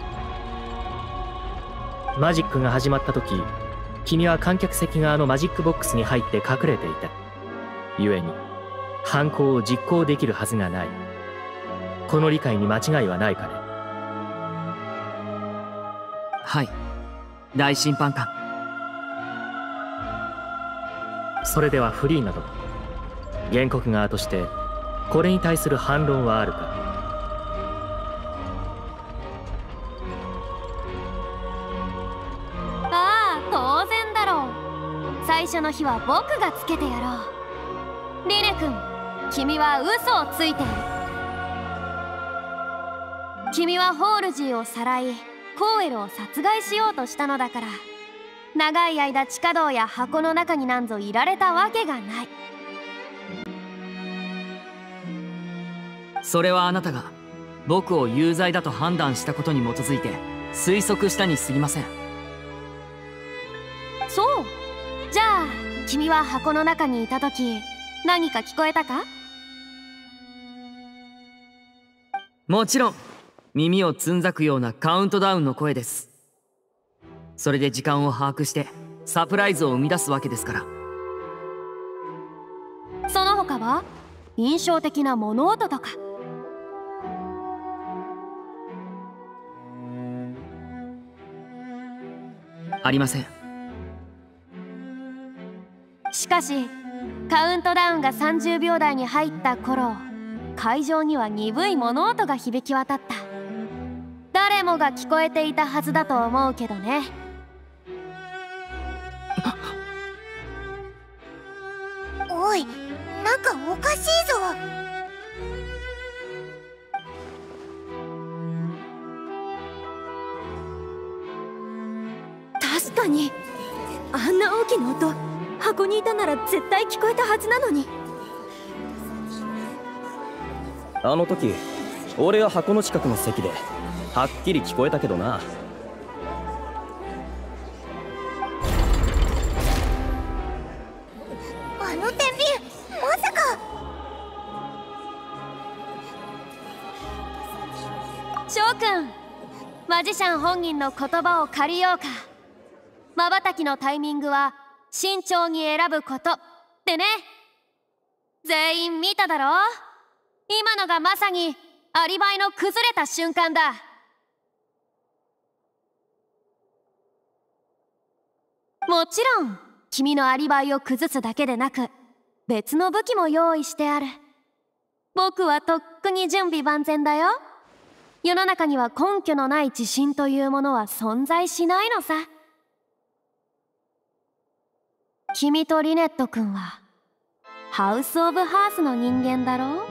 う。マジックが始まった時、君は観客席側のマジックボックスに入って隠れていた。故に犯行を実行できるはずがない。この理解に間違いはないかね？ はい、大審判官。 それではフリーなど原告側としてこれに対する反論はあるか？ ああ、当然だろう。最初の日は僕がつけてやろう。リネ君、君は嘘をついている。君はホールジーをさらいコーエルを殺害しようとしたのだから、長い間地下道や箱の中になんぞいられたわけがない。 それはあなたが僕を有罪だと判断したことに基づいて推測したに過ぎません。 そう。じゃあ君は箱の中にいた時何か聞こえたか？ もちろん耳をつんざくようなカウントダウンの声です。それで時間を把握してサプライズを生み出すわけですから。 その他は印象的な物音とか？ ありません。 しかしカウントダウンが30秒台に入った頃、会場には鈍い物音が響き渡った。誰もが聞こえていたはずだと思うけどね。 おい、なんかおかしいぞ。 確かにあんな大きな音、箱にいたなら絶対聞こえたはずなのに。 あの時俺は箱の近くの席ではっきり聞こえたけどな。 あの天秤、まさか。 翔くん、マジシャン本人の言葉を借りようか。瞬きのタイミングは慎重に選ぶことってね。全員見ただろ？今のがまさにアリバイの崩れた瞬間だ。もちろん君のアリバイを崩すだけでなく、 別の武器も用意してある。僕はとっくに準備万全だよ。世の中には根拠のない自信というものは存在しないのさ。君とリネット君はハウス・オブ・ハースの人間だろう。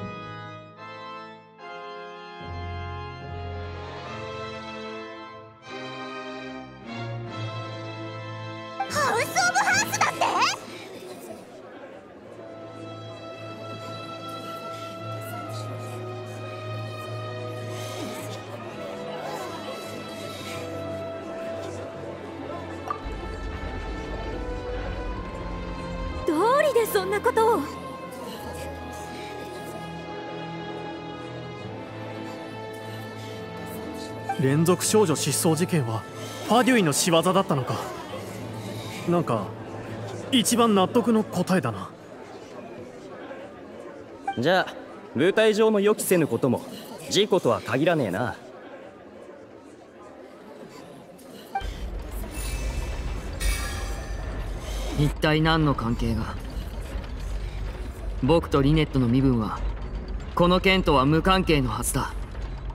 ハウス・オブ・ハースだって？ どうりでそんなことを。 連続少女失踪事件はファデュイの仕業だったのか。なんか一番納得の答えだな。 じゃあ舞台上の予期せぬことも事故とは限らねえな。 一体何の関係が。僕とリネットの身分はこの件とは無関係のはずだ。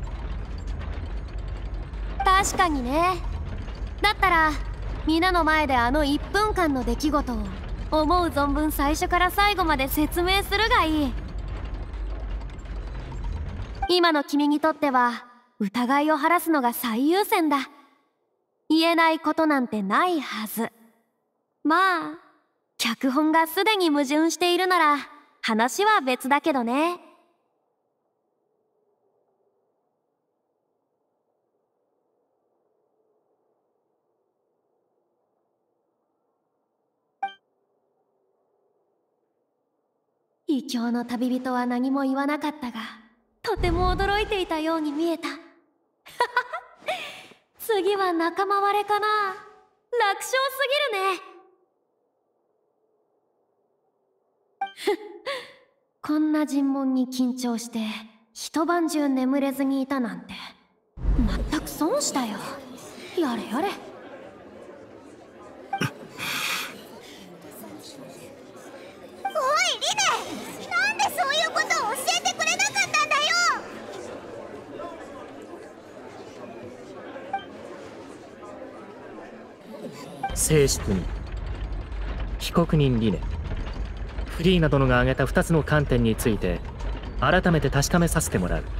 確かにね。だったら皆の前であの1分間の出来事を思う存分最初から最後まで説明するがいい。今の君にとっては疑いを晴らすのが最優先だ。言えないことなんてないはず。まあ脚本がすでに矛盾しているなら話は別だけどね。異教の旅人は何も言わなかったが、とても驚いていたように見えた。次は仲間割れかな。楽勝すぎるね。こんな尋問に緊張して一晩中眠れずにいたなんて全く損したよ。やれやれ。 そういうことを教えてくれなかったんだよ。静粛に。被告人リネ、フリーナ殿が挙げた2つの観点について改めて確かめさせてもらう。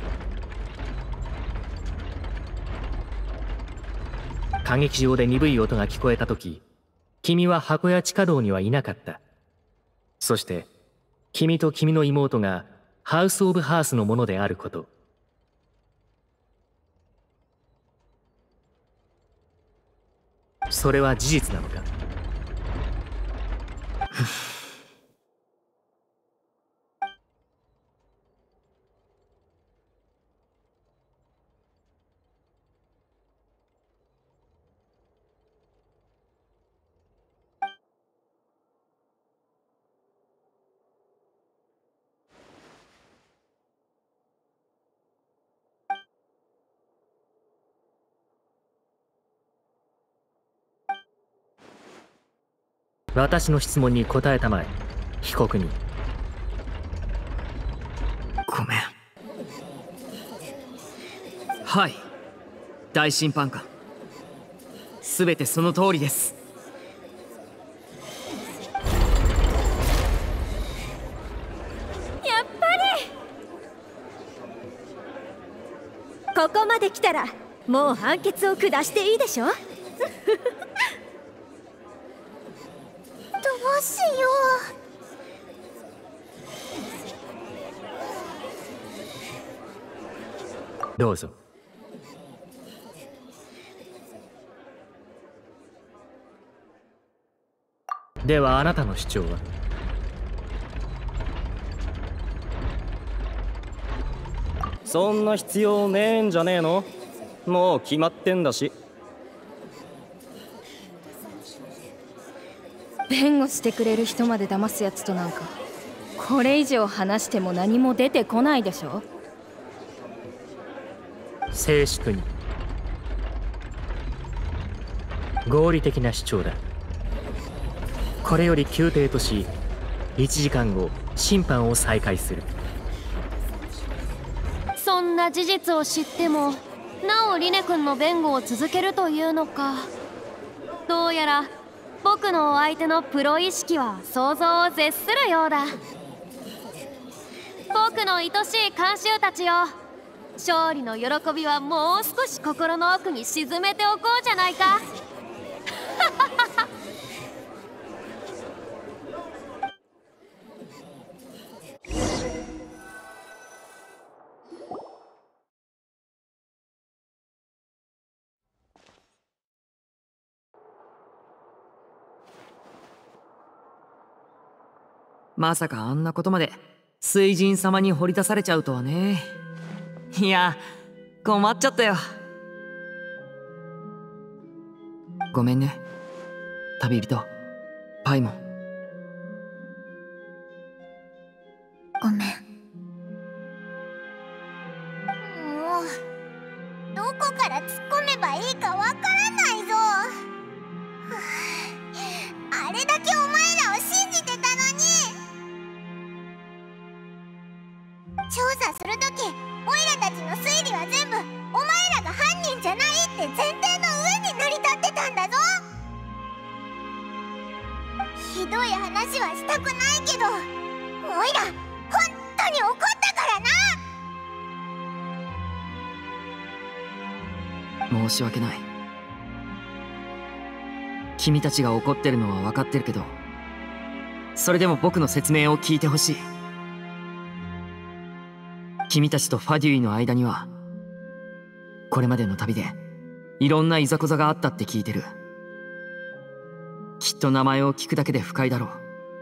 歌劇場で鈍い音が聞こえた時、君は箱や地下道にはいなかった。そして君と君の妹がハウス・オブ・ハースのものであること。それは事実なのか？私の質問に答えたまえ、被告人。 ごめん。はい、大審判官。すべてその通りです。 やっぱりここまで来たらもう判決を下していいでしょ。 どうしよう。どうぞ。ではあなたの主張は？ そんな必要ねえんじゃねえの？もう決まってんだし。 弁護してくれる人まで騙すやつとなんかこれ以上話しても何も出てこないでしょ。 静粛に。合理的な主張だ。これより宮廷とし 1時間後審判を再開する。 そんな事実を知ってもなおリネ君の弁護を続けるというのか。どうやら僕のお相手のプロ意識は想像を絶するようだ。僕の愛しい観衆たちよ、勝利の喜びはもう少し心の奥に沈めておこうじゃないか。 まさかあんなことまで水神様に掘り出されちゃうとはね。いや、困っちゃったよ。ごめんね、旅人パイモン。 ごめん。もうどこから突っ込めばいいかわからないぞ。あれだけお前らを信じてたのに。調査するとき、オイラたちの推理は全部お前らが犯人じゃないって前提の上に成り立ってたんだぞ。ひどい話はしたくないけど、オイラ本当に怒ったからな。 申し訳ない。君たちが怒ってるのは分かってるけど、それでも僕の説明を聞いてほしい。君たちとファデュイの間にはこれまでの旅でいろんないざこざがあったって聞いてる。きっと名前を聞くだけで不快だろう。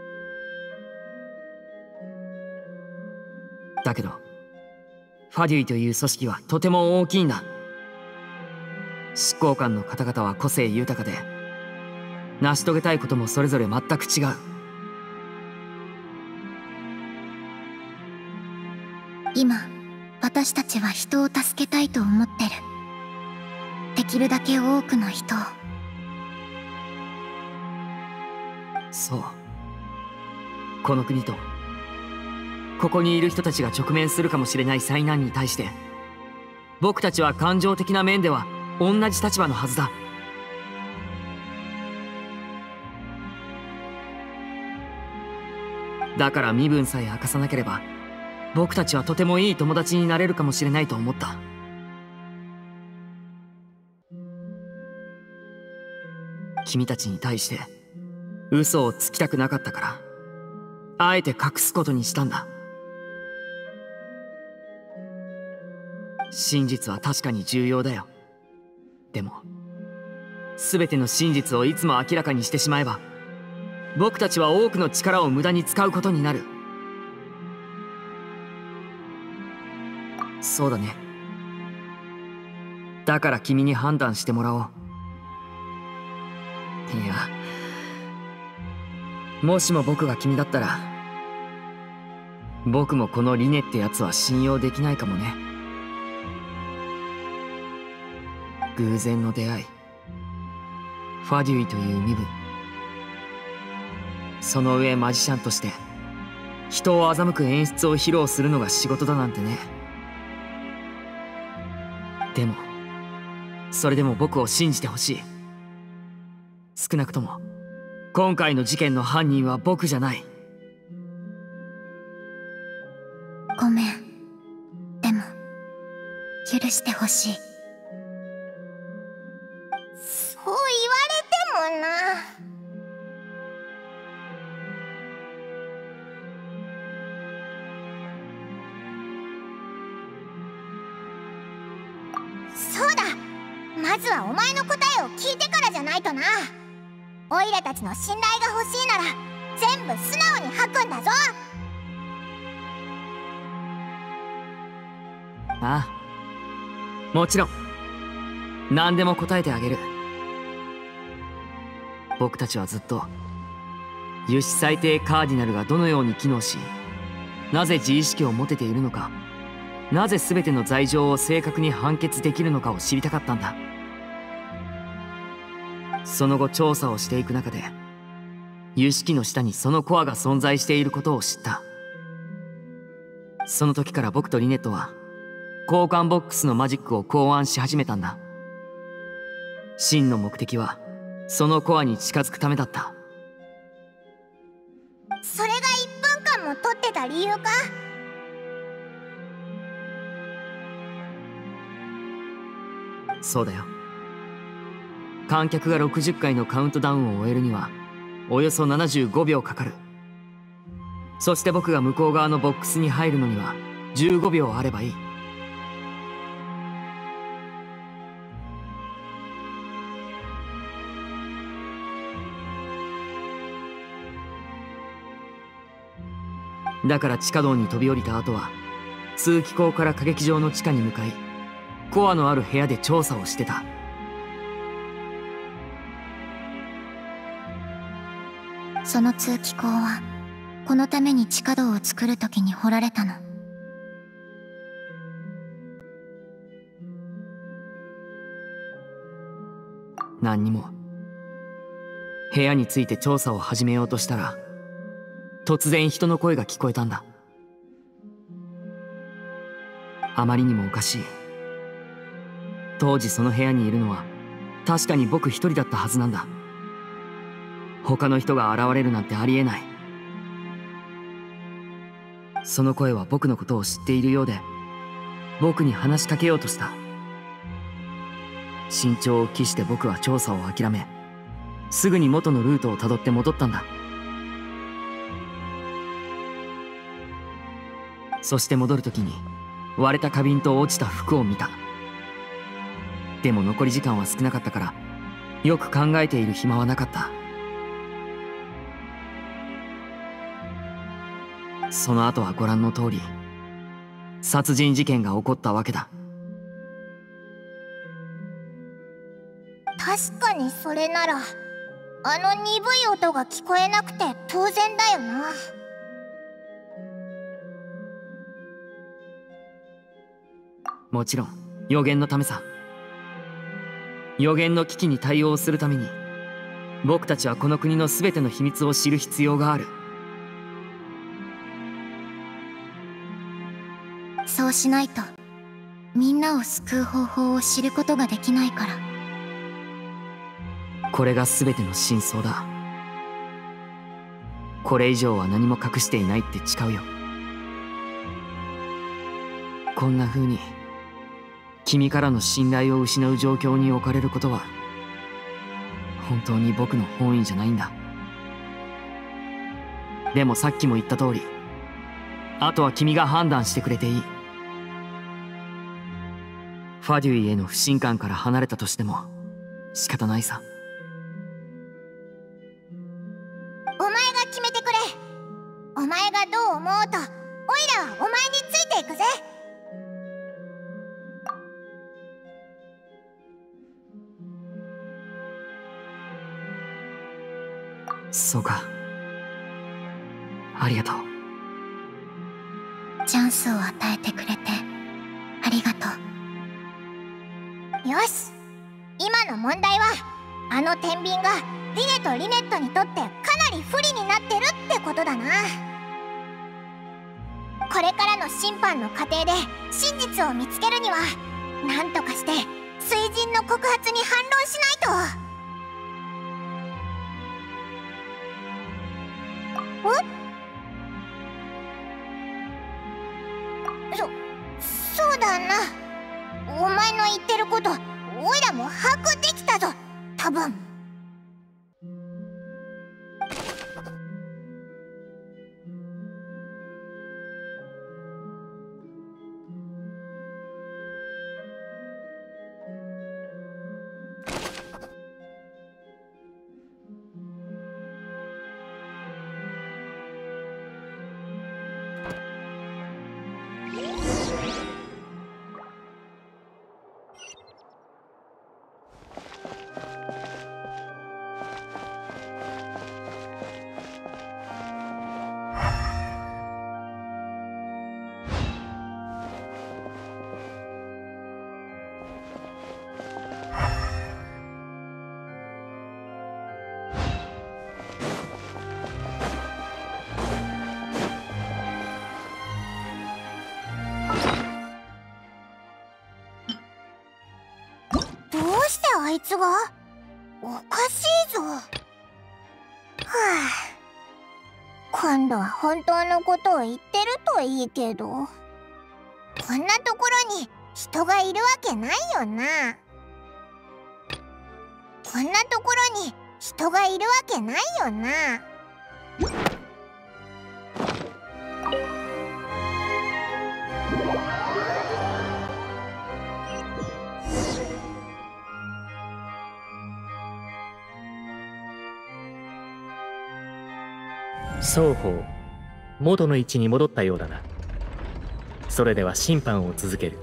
だけどファデュイという組織はとても大きいんだ。執行官の方々は個性豊かで、成し遂げたいこともそれぞれ全く違う。 今私たちは人を助けたいと思ってる。できるだけ多くの人を。 そう、この国とここにいる人たちが直面するかもしれない災難に対して、僕たちは感情的な面では同じ立場のはずだ。だから身分さえ明かさなければ僕たちはとてもいい友達になれるかもしれないと思った。君たちに対して嘘をつきたくなかったから、あえて隠すことにしたんだ。真実は確かに重要だよ。でも全ての真実をいつも明らかにしてしまえば、僕たちは多くの力を無駄に使うことになる。そうだね。だから君に判断してもらおう。いや、もしも僕が君だったら、僕もこのリネってやつは信用できないかもね。偶然の出会い、ファデュイという身分、その上マジシャンとして人を欺く演出を披露するのが仕事だなんてね。でもそれでも僕を信じてほしい。少なくとも今回の事件の犯人は僕じゃない。 ごめん。でも許してほしい。そう言われてもな。そうだ、まずはお前の答えを聞いてからじゃないとな。オイラたちの信頼が欲しいなら全部素直に吐くんだぞ。 ああ、もちろん何でも答えてあげる。僕たちはずっと油脂最低カーディナルがどのように機能し、なぜ自意識を持てているのか、なぜ全ての罪状を正確に判決できるのかを知りたかったんだ。その後調査をしていく中で、 湯式の下にそのコアが存在していることを知った。その時から僕とリネットは交換ボックスのマジックを考案し始めたんだ。真の目的はそのコアに近づくためだった。 それが1分間も撮ってた理由か？ そうだよ。観客が60回のカウントダウンを終えるにはおよそ75秒かかる。そして僕が向こう側のボックスに入るのには15秒あればいい。だから地下道に飛び降りた後は通気口から歌劇場の地下に向かい、コアのある部屋で調査をしてた。 その通気口はこのために地下道を作るときに掘られたの。 何にも。部屋について調査を始めようとしたら突然人の声が聞こえたんだ。あまりにもおかしい。当時その部屋にいるのは確かに僕一人だったはずなんだ。他の人が現れるなんてありえない。その声は僕のことを知っているようで僕に話しかけようとした。慎重を期して僕は調査を諦め、すぐに元のルートをたどって戻ったんだ。そして戻るときに割れた花瓶と落ちた服を見た。でも残り時間は少なかったからよく考えている暇はなかった。その後はご覧の通り殺人事件が起こったわけだ。 確かにそれならあの鈍い音が聞こえなくて当然だよな。 もちろん予言のためさ。予言の危機に対応するために僕たちはこの国の全ての秘密を知る必要がある。 そうしないとみんなを救う方法を知ることができないから。 これが全ての真相だ。これ以上は何も隠していないって誓うよ。こんな風に君からの信頼を失う状況に置かれることは本当に僕の本意じゃないんだ。でもさっきも言った通り、あとは君が判断してくれていい。ファデュイへの不信感から離れたとしても仕方ないさ。 お前が決めてくれ。お前がどう思おうとオイラはお前についていくぜ。 そうか、ありがとう。 チャンスを与えてくれてありがとう。よし、今の問題はあの天秤がリネとリネットにとってかなり不利になってるってことだな。これからの審判の過程で真実を見つけるには何とかして水神の告発に反論しないと。そうだな。お前の言ってることオイラも把握できたぞ、多分。 してあいつが？おかしいぞ。はあ、今度は本当のことを言ってるといいけど、こんなところに人がいるわけないよな。こんなところに人がいるわけないよな。 双方元の位置に戻ったようだな。それでは審判を続ける。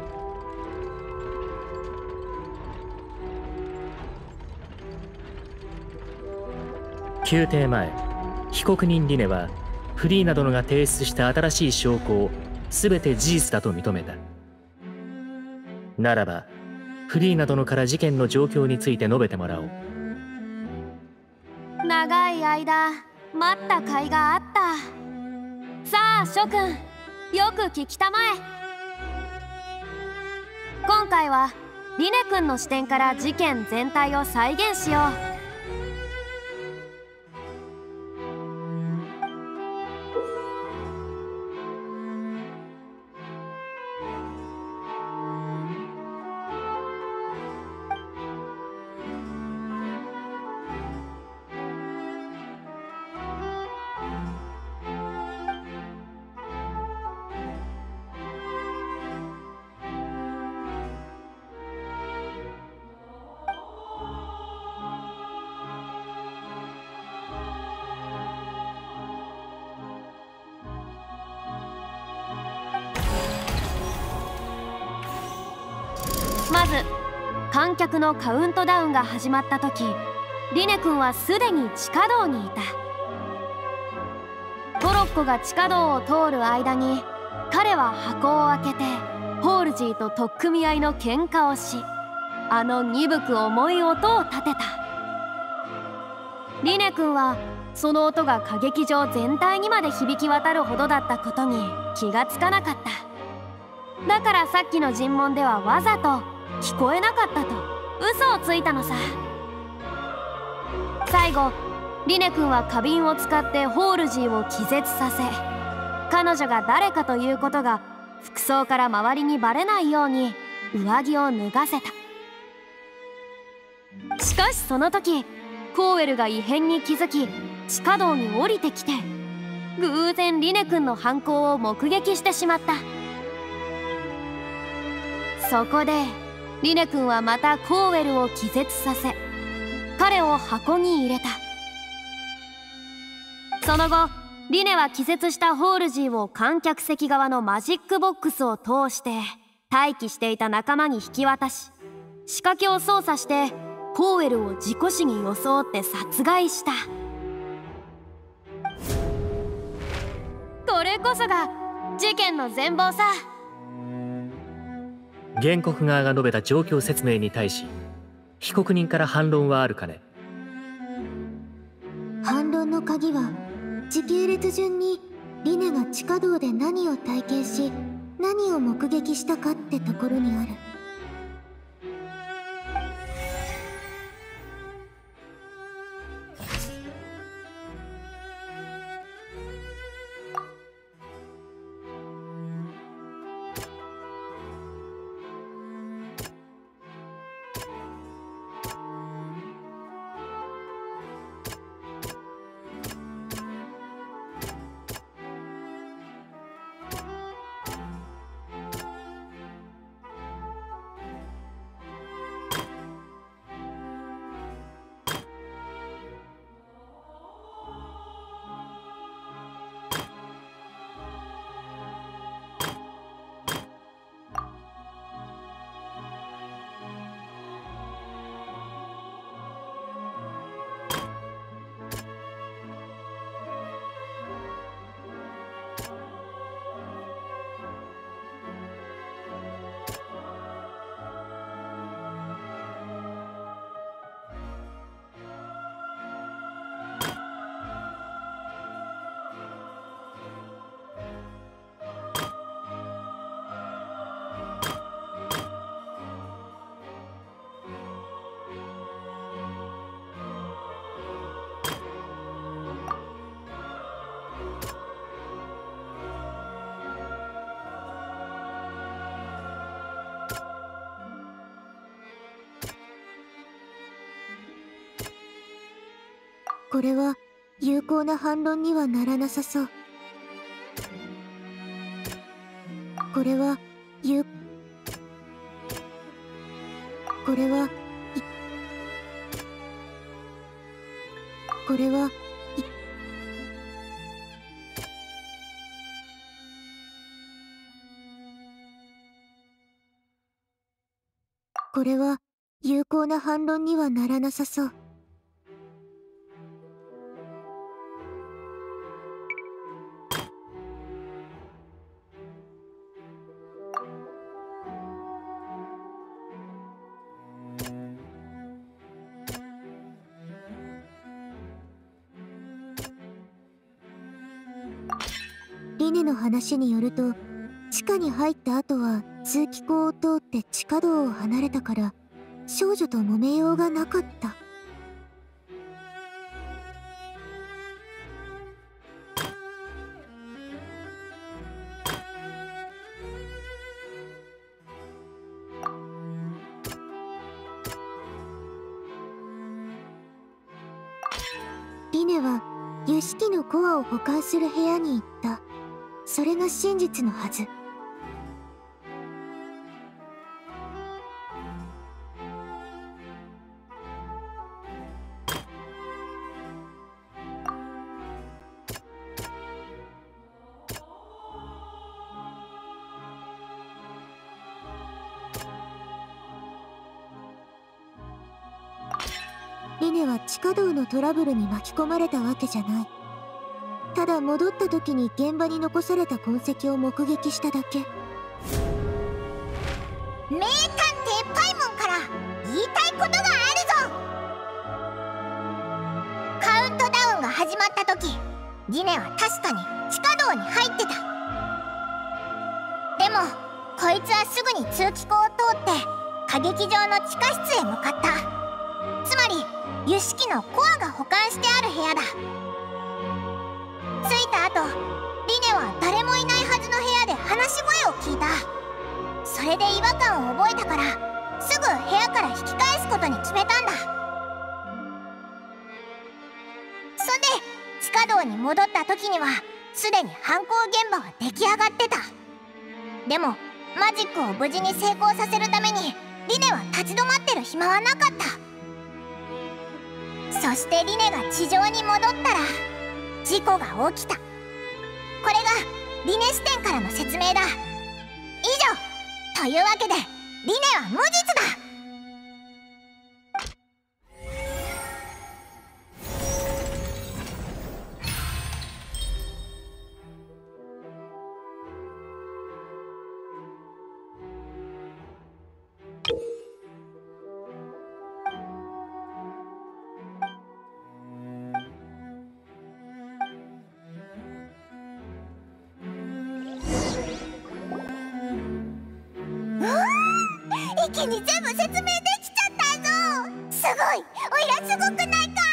宮廷前、被告人リネはフリーナ殿が提出した新しい証拠を全て事実だと認めた。ならばフリーナ殿から事件の状況について述べてもらおう。 長い間待った甲斐があった。さあ諸君、よく聞きたまえ。今回はリネ君の視点から事件全体を再現しよう。まず観客のカウントダウンが始まった時、リネ君はすでに地下道にいた。トロッコが地下道を通る間に彼は箱を開けてホールジーと取っ組み合いの喧嘩をし、あの鈍く重い音を立てた。リネ君はその音が歌劇場全体にまで響き渡るほどだったことに気がつかなかった。だからさっきの尋問ではわざと聞こえなかったと嘘をついたのさ。最後リネ君は花瓶を使ってホールジーを気絶させ、彼女が誰かということが服装から周りにバレないように上着を脱がせた。しかしその時コーウェルが異変に気づき地下道に降りてきて、偶然リネ君の犯行を目撃してしまった。そこでリネ君はまたコーウェルを気絶させ、彼を箱に入れた。その後リネは気絶したホールジーを観客席側のマジックボックスを通して待機していた仲間に引き渡し、仕掛けを操作してコーウェルを事故死に装って殺害した。これこそが事件の全貌さ。 原告側が述べた状況説明に対し被告人から反論はあるかね。 反論の鍵は時系列順にリネが地下道で何を体験し何を目撃したかってところにある。 これは有効な反論にはならなさそう。これはこれはこれはこれは有効な反論にはならなさそう。リネの話によると、地下に入った後は通気口を通って地下道を離れたから少女と揉めようがなかった。リネは油式のコアを保管する部屋に行った。それが真実のはず。リネは地下道のトラブルに巻き込まれたわけじゃない。ただ戻った時に現場に残された痕跡を目撃しただけ。 名探偵パイモンから言いたいことがあるぞ。カウントダウンが始まった時、リネは確かに地下道に入ってた。でもこいつはすぐに通気口を通って歌劇場の地下室へ向かった。つまり油式のコアが保管してある部屋だ。着いた後、リネは誰もいないはずの部屋で話し声を聞いた。それで違和感を覚えたからすぐ部屋から引き返すことに決めたんだ。そんで地下道に戻った時にはすでに犯行現場は出来上がってた。でもマジックを無事に成功させるためにリネは立ち止まってる暇はなかった。そしてリネが地上に戻ったら事故が起きた。これがリネ視点からの説明だ。以上というわけでリネは無実だ。一気に全部説明できちゃったぞ。すごい、おいらすごくないか。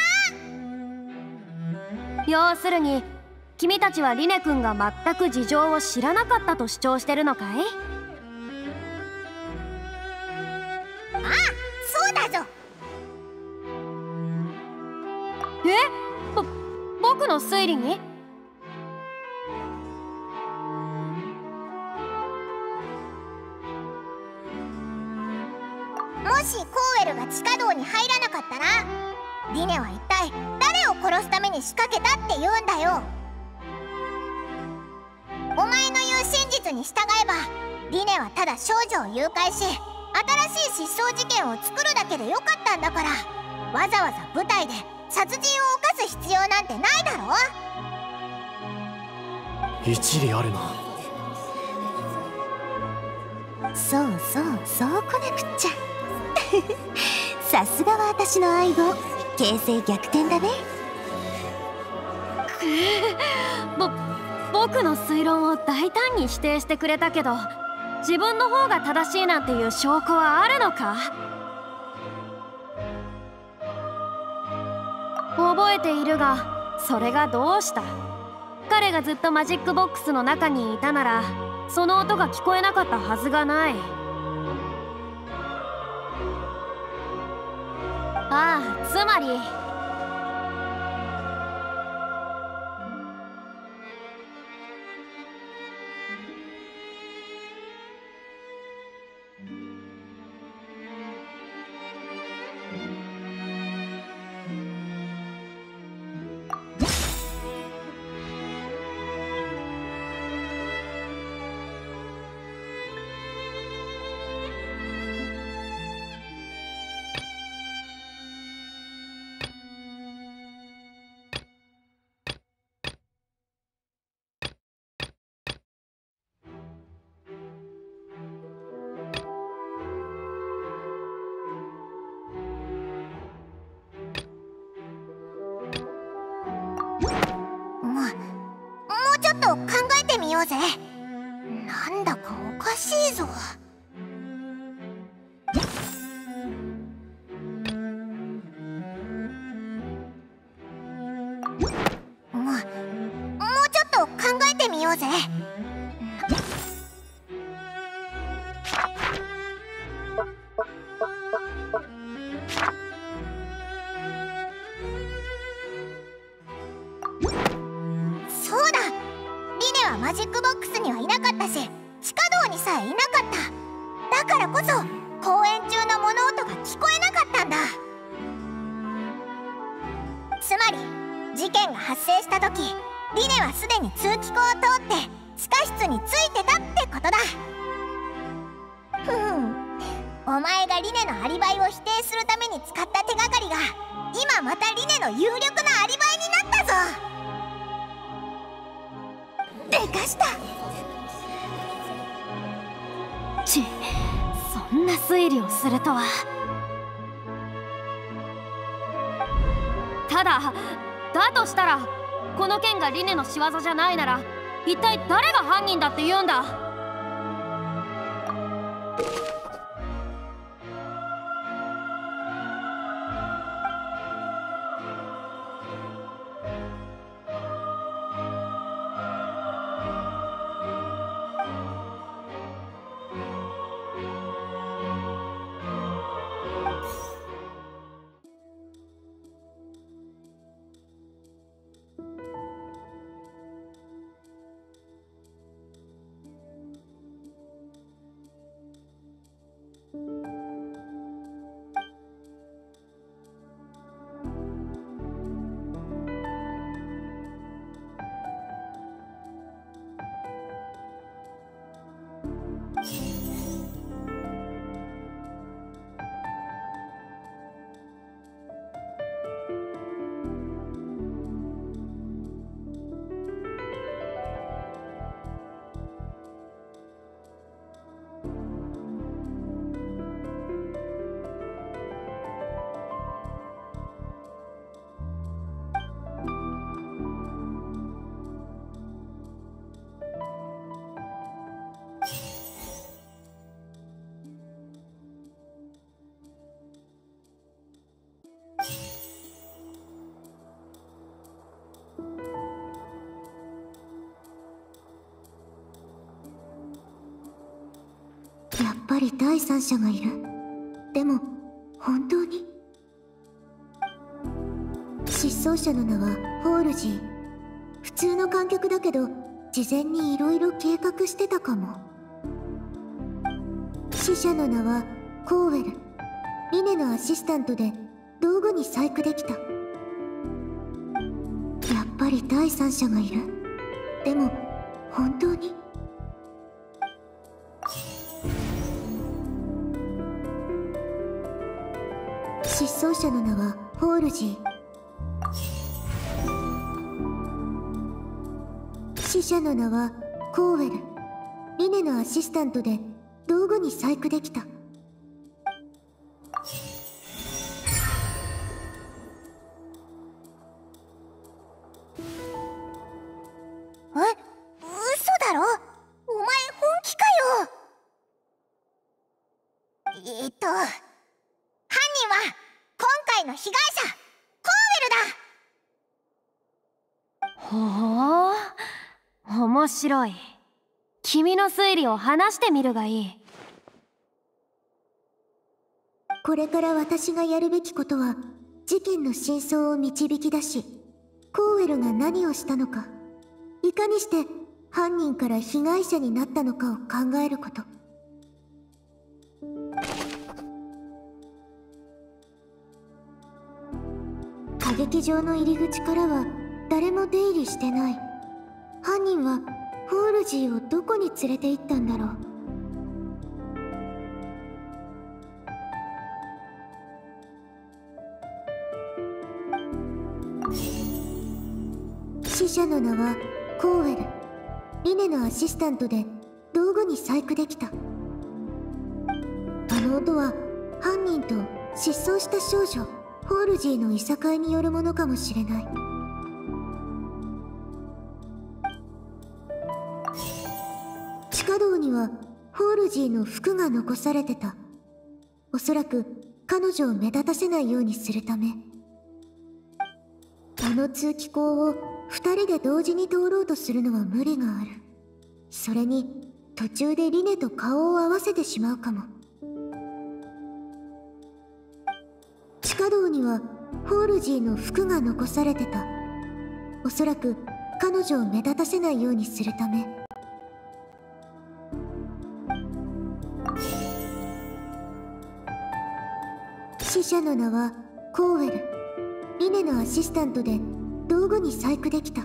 要するに君たちはリネ君が全く事情を知らなかったと主張してるのかい？ ああ、そうだぞ。 僕の推理に？ もしコーエルが地下道に入らなかったら、リネは一体誰を殺すために仕掛けたって言うんだよ。お前の言う真実に従えばリネはただ少女を誘拐し新しい失踪事件を作るだけでよかったんだから、わざわざ舞台で殺人を犯す必要なんてないだろ。 一理あるな。 そうこなくっちゃ。さすがは私の相棒、形勢逆転だね。 僕の推論を大胆に否定してくれたけど、自分の方が正しいなんていう証拠はあるのか？覚えているが、それがどうした？彼がずっとマジックボックスの中にいたならその音が聞こえなかったはずがない。ああ、つまりなんだかおかしいぞ。もうちょっと考えてみようぜ。そうだ、リネはマジックボックスにはいなかったし、地下道にさえいなかった。だからこそ公演中の物音が聞こえなかったんだ。つまり事件が発生した時、リネはすでに通気口を通って地下室に着いてたってことだ。お前がリネのアリバイを否定するために使った手がかりが今またリネの有力なアリバイになったぞ。でかした。 そんな推理をするとは。だとしたらこの件がリネの仕業じゃないなら一体誰が犯人だって言うんだ。 やっぱり第三者がいる。でも本当に？失踪者の名はホールジー。普通の観客だけど事前にいろいろ計画してたかも。死者の名はコーウェル。リネのアシスタントで道具に細工できた。やっぱり第三者がいる。でも本当に？失踪者の名はホールジー。死者の名はコーウェル。リネのアシスタントで道具に細工できた。 嘘だろ？お前本気かよ。犯人は今回の被害者コーウェルだ。 ほう、面白い。君の推理を話してみるがいい。 これから私がやるべきことは事件の真相を導き出し、コーウェルが何をしたのか、いかにして犯人から被害者になったのかを考えること。歌劇場の入り口からは誰も出入りしてない。犯人はホールジーをどこに連れて行ったんだろう。死者の名はコーウェル。リネのアシスタントで道具に細工できた。あの音は犯人と失踪した少女ホールジーのいさかいによるものかもしれない。 地下道にはホールジーの服が残されてた。おそらく彼女を目立たせないようにするため。あの通気口を2人で同時に通ろうとするのは無理がある。それに途中でリネと顔を合わせてしまうかも。地下道にはホールジーの服が残されてた。おそらく彼女を目立たせないようにするため。死者の名はコーウェル。リネのアシスタントで道具に細工できた。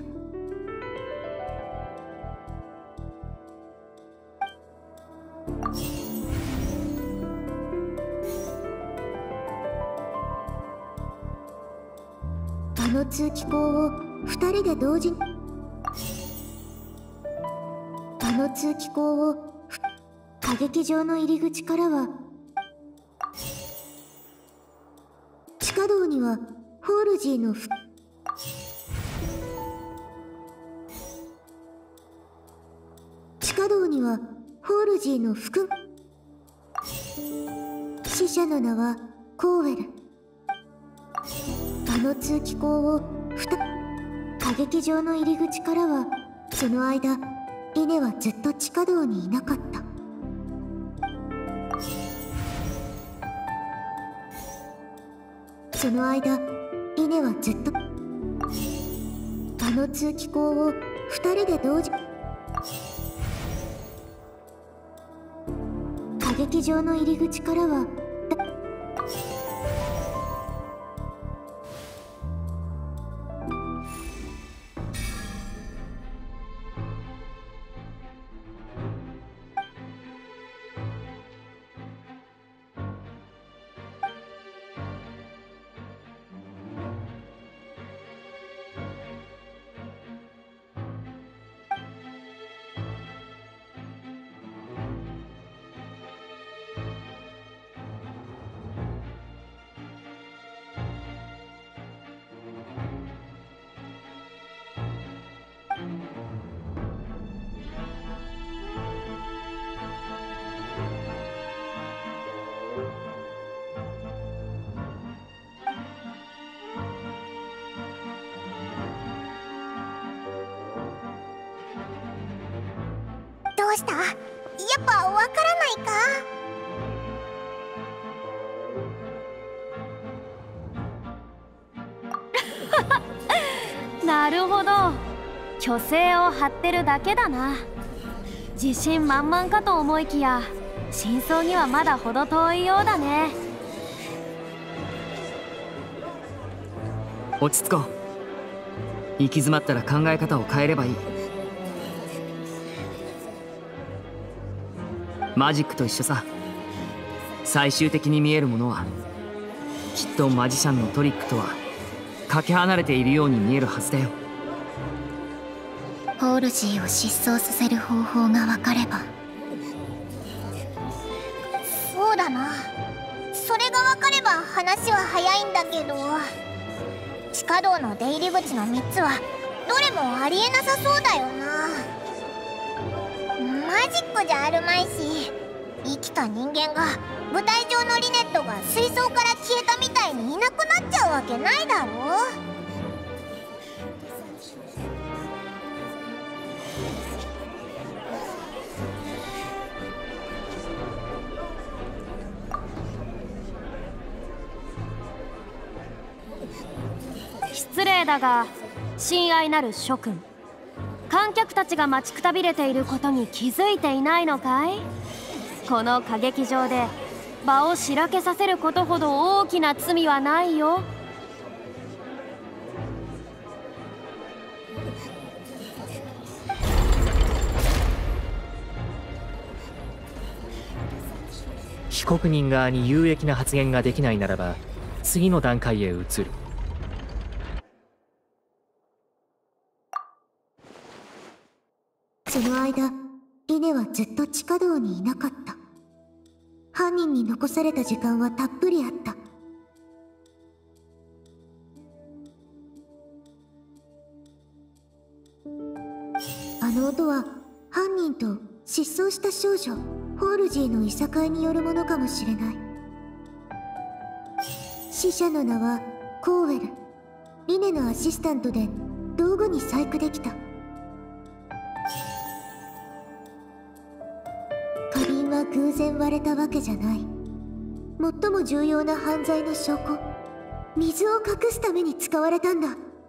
あの通気口を2人で同時に。あの通気口を歌劇場の入り口からは。地下道にはホールジーの地下道にはホールジーの服。死者の名はコーウェル。あの通気口を歌劇場の入り口からは。その間リネはずっと地下道にいなかった。その間リネはずっとあの通気口を2人で同時。歌劇場の入り口からは。どうした？やっぱわからないか？ なるほど、虚勢を張ってるだけだな。自信満々かと思いきや真相にはまだ程遠いようだね。 落ち着こう。行き詰まったら考え方を変えればいい。マジックと一緒さ。最終的に見えるものはきっとマジシャンのトリックとはかけ離れているように見えるはずだよ。 ホールジーを失踪させる方法が分かれば。そうだな、それが分かれば話は早いんだけど、地下道の出入り口の3つはどれもありえなさそうだよな。マジックじゃあるまいし、生きた人間が舞台上のリネットが水槽から消えたみたいにいなくなっちゃうわけないだろ。 失礼だが、親愛なる諸君、観客たちが待ちくたびれていることに気づいていないのかい？この歌劇場で場をしらけさせることほど大きな罪はないよ。 被告人側に有益な発言ができないならば次の段階へ移る。 その間リネはずっと地下道にいなかった。犯人に残された時間はたっぷりあった。あの音は犯人と失踪した少女ホールジーのいさかいによるものかもしれない。死者の名はコーウェル。リネのアシスタントで道具に細工できた。花瓶は偶然割れたわけじゃない。最も重要な犯罪の証拠、水を隠すために使われたんだ。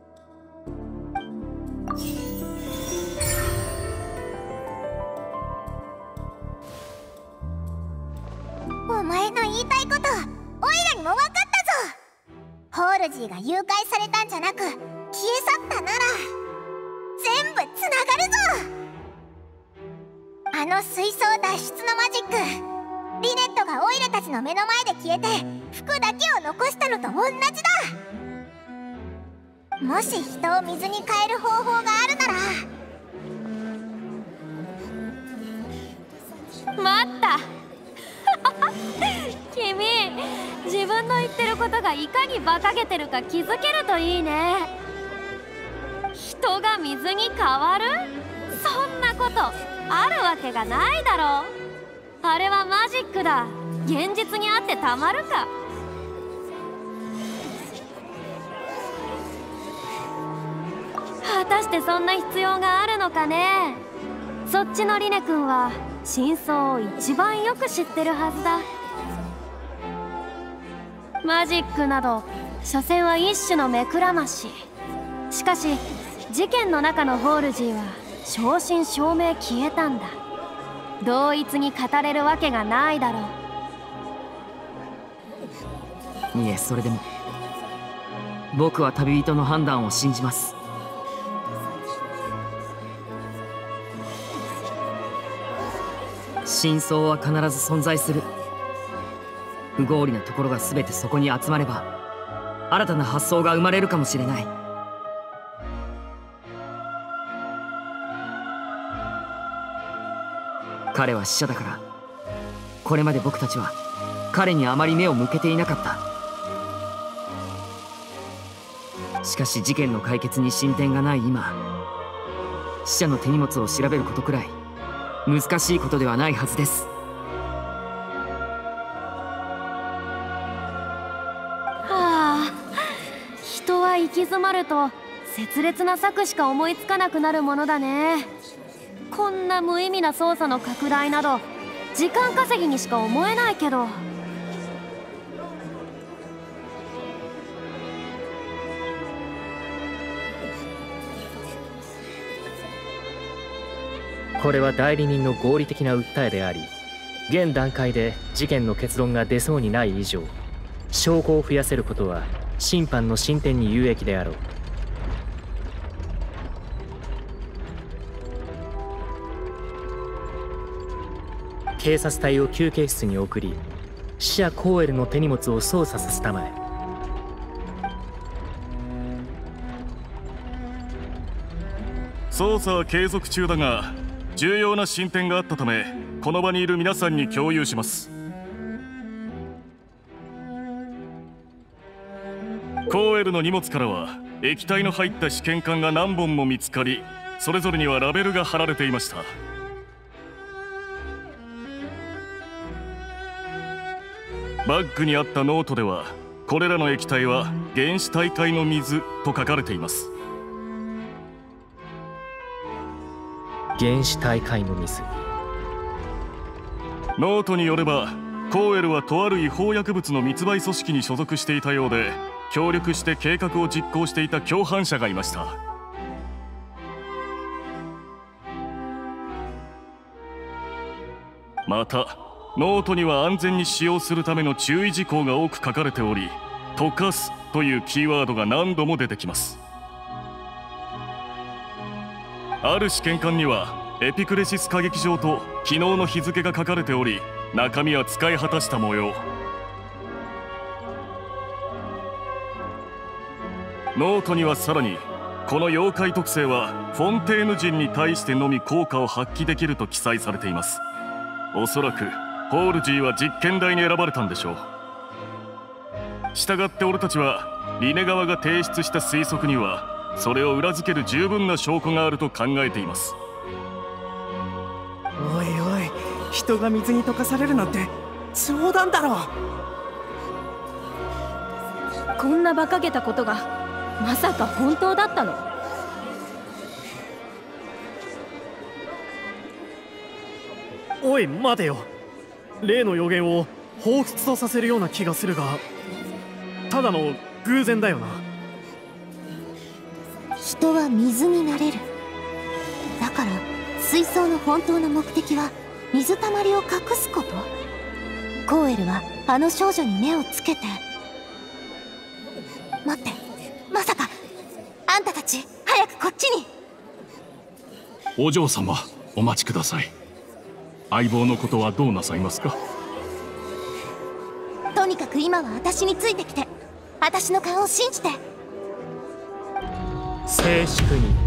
お前の言いたいことオイラにも分かったぞ。ホールジーが誘拐されたんじゃなく消え去ったなら全部つながるぞ。あの水槽脱出のマジック、リネットがオイラたちの目の前で消えて服だけを残したのと同じだ。もし人を水に変える方法があるな待った君、自分の言ってることがいかに馬鹿げてるか気づけるといいね。人が水に変わる？そんなことあるわけがないだろう。あれはマジックだ。現実にあってたまるか。果たしてそんな必要があるのかね。そっちのリネ君は真相を一番よく知ってるはずだ。マジックなど所詮は一種の目くらまし。しかし事件の中のホールジーは正真正銘消えたんだ。同一に語れるわけがないだろう。 いえ、それでも僕は旅人の判断を信じます。真相は必ず存在する。不合理なところが全てそこに集まれば新たな発想が生まれるかもしれない。彼は死者だから、これまで僕たちは彼にあまり目を向けていなかった。しかし事件の解決に進展がない今、死者の手荷物を調べることくらい難しいことではないはずです。 はあ、人は行き詰まると切烈な策しか思いつかなくなるものだね。こんな無意味な捜査の拡大など時間稼ぎにしか思えないけど。 これは代理人の合理的な訴えであり、現段階で事件の結論が出そうにない以上、証拠を増やせることは審判の進展に有益であろう。警察隊を休憩室に送り、死者コーエルの手荷物を操作させたまえ。 捜査は継続中だが、重要な進展があったためこの場にいる皆さんに共有します。コーエルの荷物からは液体の入った試験管が何本も見つかり、それぞれにはラベルが貼られていました。バッグにあったノートでは、これらの液体は原始大海の水と書かれています。 原始大海の水。 ノートによれば、コーエルはとある違法薬物の密売組織に所属していたようで、協力して計画を実行していた共犯者がいました。またノートには安全に使用するための注意事項が多く書かれており、溶かすというキーワードが何度も出てきます。ある試験管にはエピクレシス歌劇場と昨日の日付が書かれており、中身は使い果たした模様。ノートにはさらに、この妖怪特性はフォンテーヌ人に対してのみ効果を発揮できると記載されています。おそらくホールジーは実験台に選ばれたんでしょう。したがって俺たちはリネ側が提出した推測にはそれを裏付ける十分な証拠があると考えています。 おい、 人が水に溶かされるなんて冗談だろ。 こんな馬鹿げたことがまさか本当だったの？ おい待てよ。例の予言を彷彿とさせるような気がするが、ただの偶然だよな。 人は水になれる。だから水槽の本当の目的は水たまりを隠すこと。コーエルはあの少女に目をつけて。待って、まさかあんたたち早くこっちに。 お嬢様、お待ちください。相棒のことはどうなさいますか？ とにかく今は私についてきて、私の勘を信じて。 静粛に。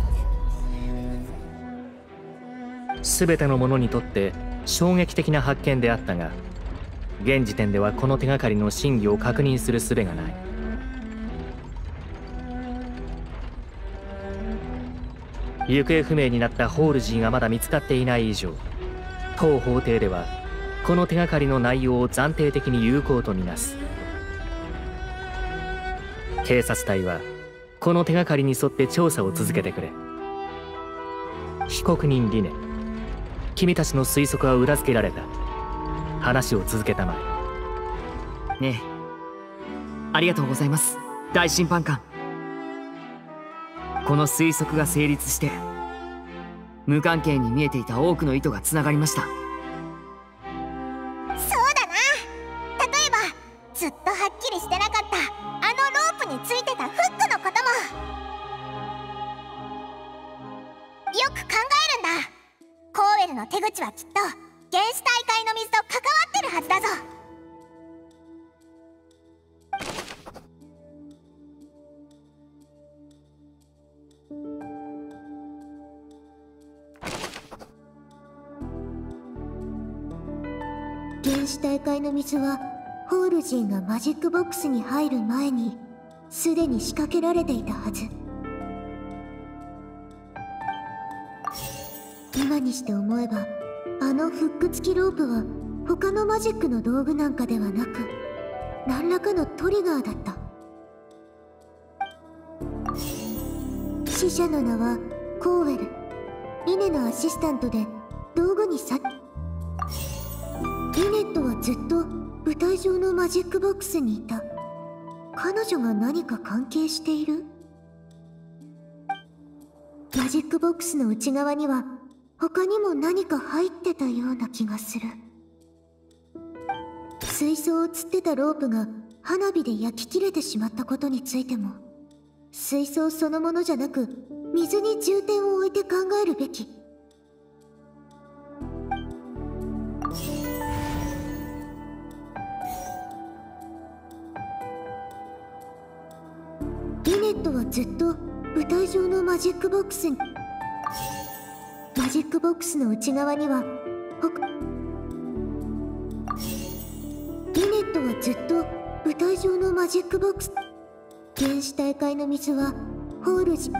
全ての者にとって衝撃的な発見であったが、現時点ではこの手がかりの真偽を確認する術がない。行方不明になったホールジーがまだ見つかっていない以上、当法廷ではこの手がかりの内容を暫定的に有効とみなす。警察隊はこの手がかりに沿って調査を続けてくれ。被告人リネ、君たちの推測は裏付けられた。話を続けたまえ。ねえ、ありがとうございます、大審判官。この推測が成立して無関係に見えていた多くの意図がつながりました。 そうだな。例えばずっとはっきりしてなかったあのロープについてたフックのこともよく考えるんだ。コーエルの手口はきっと原始大会の水と関わってるはずだぞ。 原始大会の水はホールジーがマジックボックスに入る前にすでに仕掛けられていたはず。今にして思えばあのフック付きロープは他のマジックの道具なんかではなく何らかのトリガーだった。死者の名はコーウェル。リネのアシスタントで道具にリネットはずっと舞台上のマジックボックスにいた。彼女が何か関係している？マジックボックスの内側には他にも何か入ってたような気がする。水槽を吊ってたロープが花火で焼き切れてしまったことについても、水槽そのものじゃなく水に重点を置いて考えるべき。リネットはずっと舞台上のマジックボックスに、マジックボックスの内側にはリネットはずっと舞台上のマジックボックス。原始大会の水はホールジ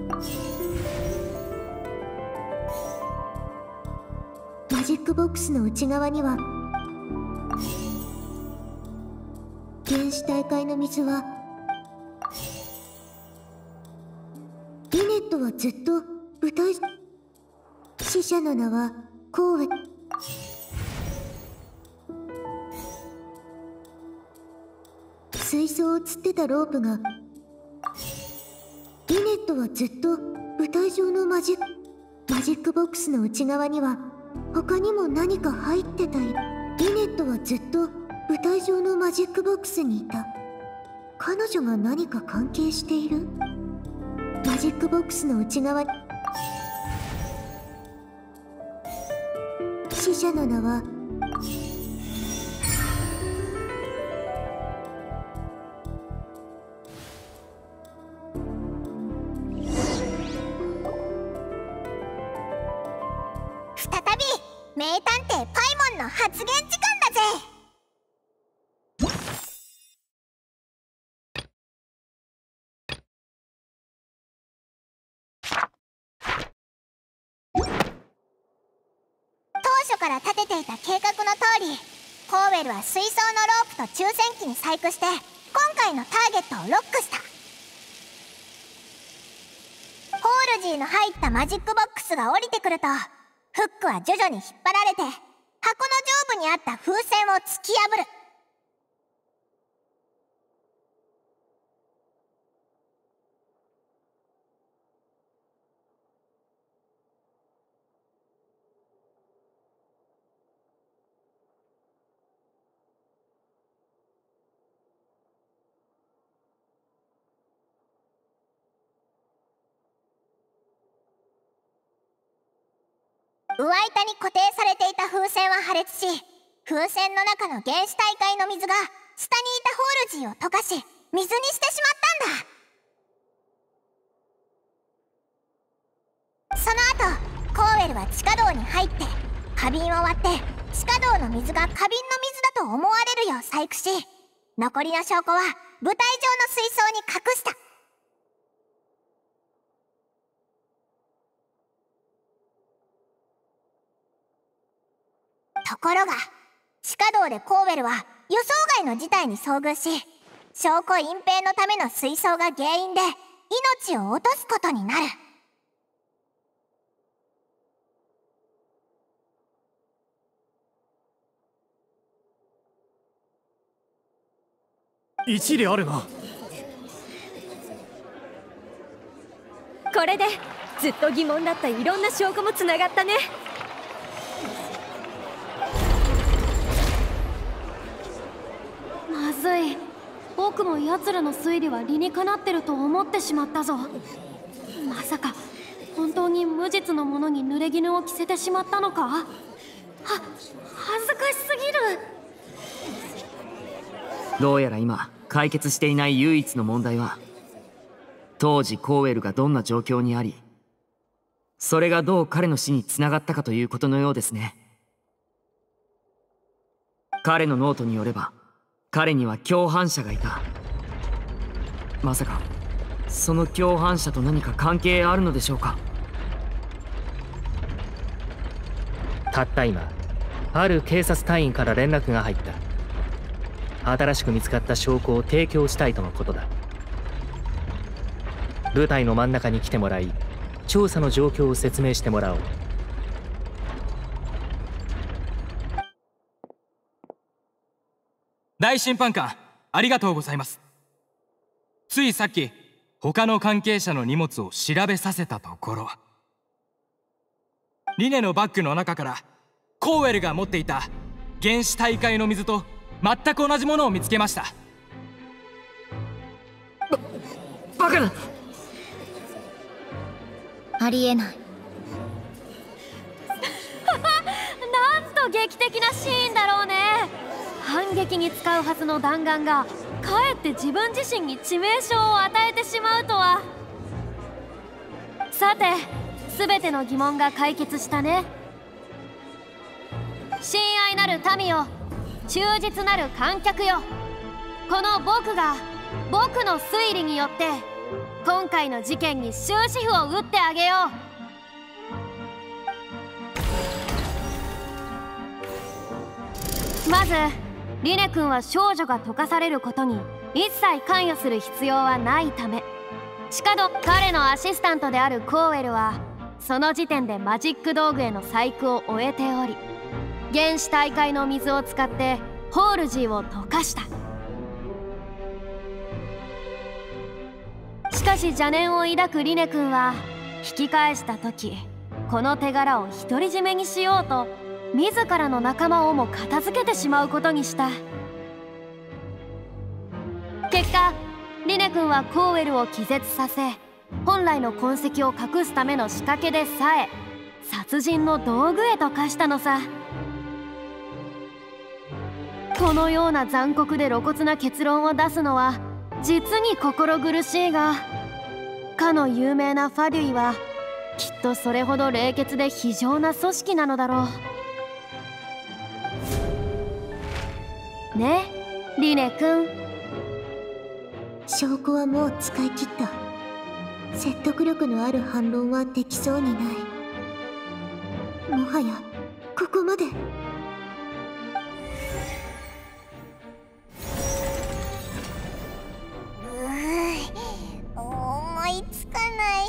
マジックボックスの内側には原始大会の水はリネットはずっと舞台。死者の名はコーウェ。水槽を吊ってたロープがリネットはずっと舞台上のマジックボックスの内側には他にも何か入ってた。リネットはずっと舞台上のマジックボックスにいた。彼女が何か関係している？マジックボックスの内側に死者の名は再び名探偵パイモンの発言時間だぜ。当初から立てていた計画の通り、コーウェルは水槽のロープと抽選機に細工して、今回のターゲットをロックした。ホールジーの入ったマジックボックスが降りてくると、フックは徐々に引っ張られて、箱の上部にあった風船を突き破る。上板に固定されていた風船は破裂し、風船の中の原始大海の水が下にいたホールジーを溶かし、水にしてしまったんだ。その後、コーウェルは地下道に入って花瓶を割って地下道の水が花瓶の水だと思われるよう細工し、残りの証拠は舞台上の水槽に隠した。ところが地下道でコーウェルは予想外の事態に遭遇し、証拠隠蔽のための水槽が原因で命を落とすことになる。 一理あるな。 これでずっと疑問だったいろんな証拠もつながったね。 まずい。僕も奴らの推理は理にかなってると思ってしまったぞ。まさか本当に無実の者に濡れ衣を着せてしまったのか。恥ずかしすぎる。 どうやら今解決していない唯一の問題は、当時コーウェルがどんな状況にあり、それがどう彼の死につながったかということのようですね。彼のノートによれば、彼には共犯者がいた。まさかその共犯者と何か関係あるのでしょうか。 たった今、ある警察隊員から連絡が入った。新しく見つかった証拠を提供したいとのことだ。舞台の真ん中に来てもらい、調査の状況を説明してもらおう。 大審判官、ありがとうございます。ついさっき他の関係者の荷物を調べさせたところ、リネのバッグの中からコーウェルが持っていた原始大海の水と全く同じものを見つけました。 バカな。 ありえない。 なんと劇的なシーンだろうね。反撃に使うはずの弾丸がかえって自分自身に致命傷を与えてしまうとは。さて、全ての疑問が解決したね。親愛なる民よ、忠実なる観客よ、この僕が僕の推理によって今回の事件に終止符を打ってあげよう。まずリネ君は少女が溶かされることに一切関与する必要はないため、しかも彼のアシスタントであるコーウェルはその時点でマジック道具への細工を終えており、原始大海の水を使ってホールジーを溶かした。しかし邪念を抱くリネ君は引き返した時、この手柄を独り占めにしようと自らの仲間をも片付けてしまうことにした。結果リネ君はコーウェルを気絶させ、本来の痕跡を隠すための仕掛けでさえ殺人の道具へと化したのさ。このような残酷で露骨な結論を出すのは実に心苦しいが、かの有名なファデュイはきっとそれほど冷血で非情な組織なのだろうね、リネ君。 証拠はもう使い切った。説得力のある反論はできそうにない。もはやここまで。 思いつかない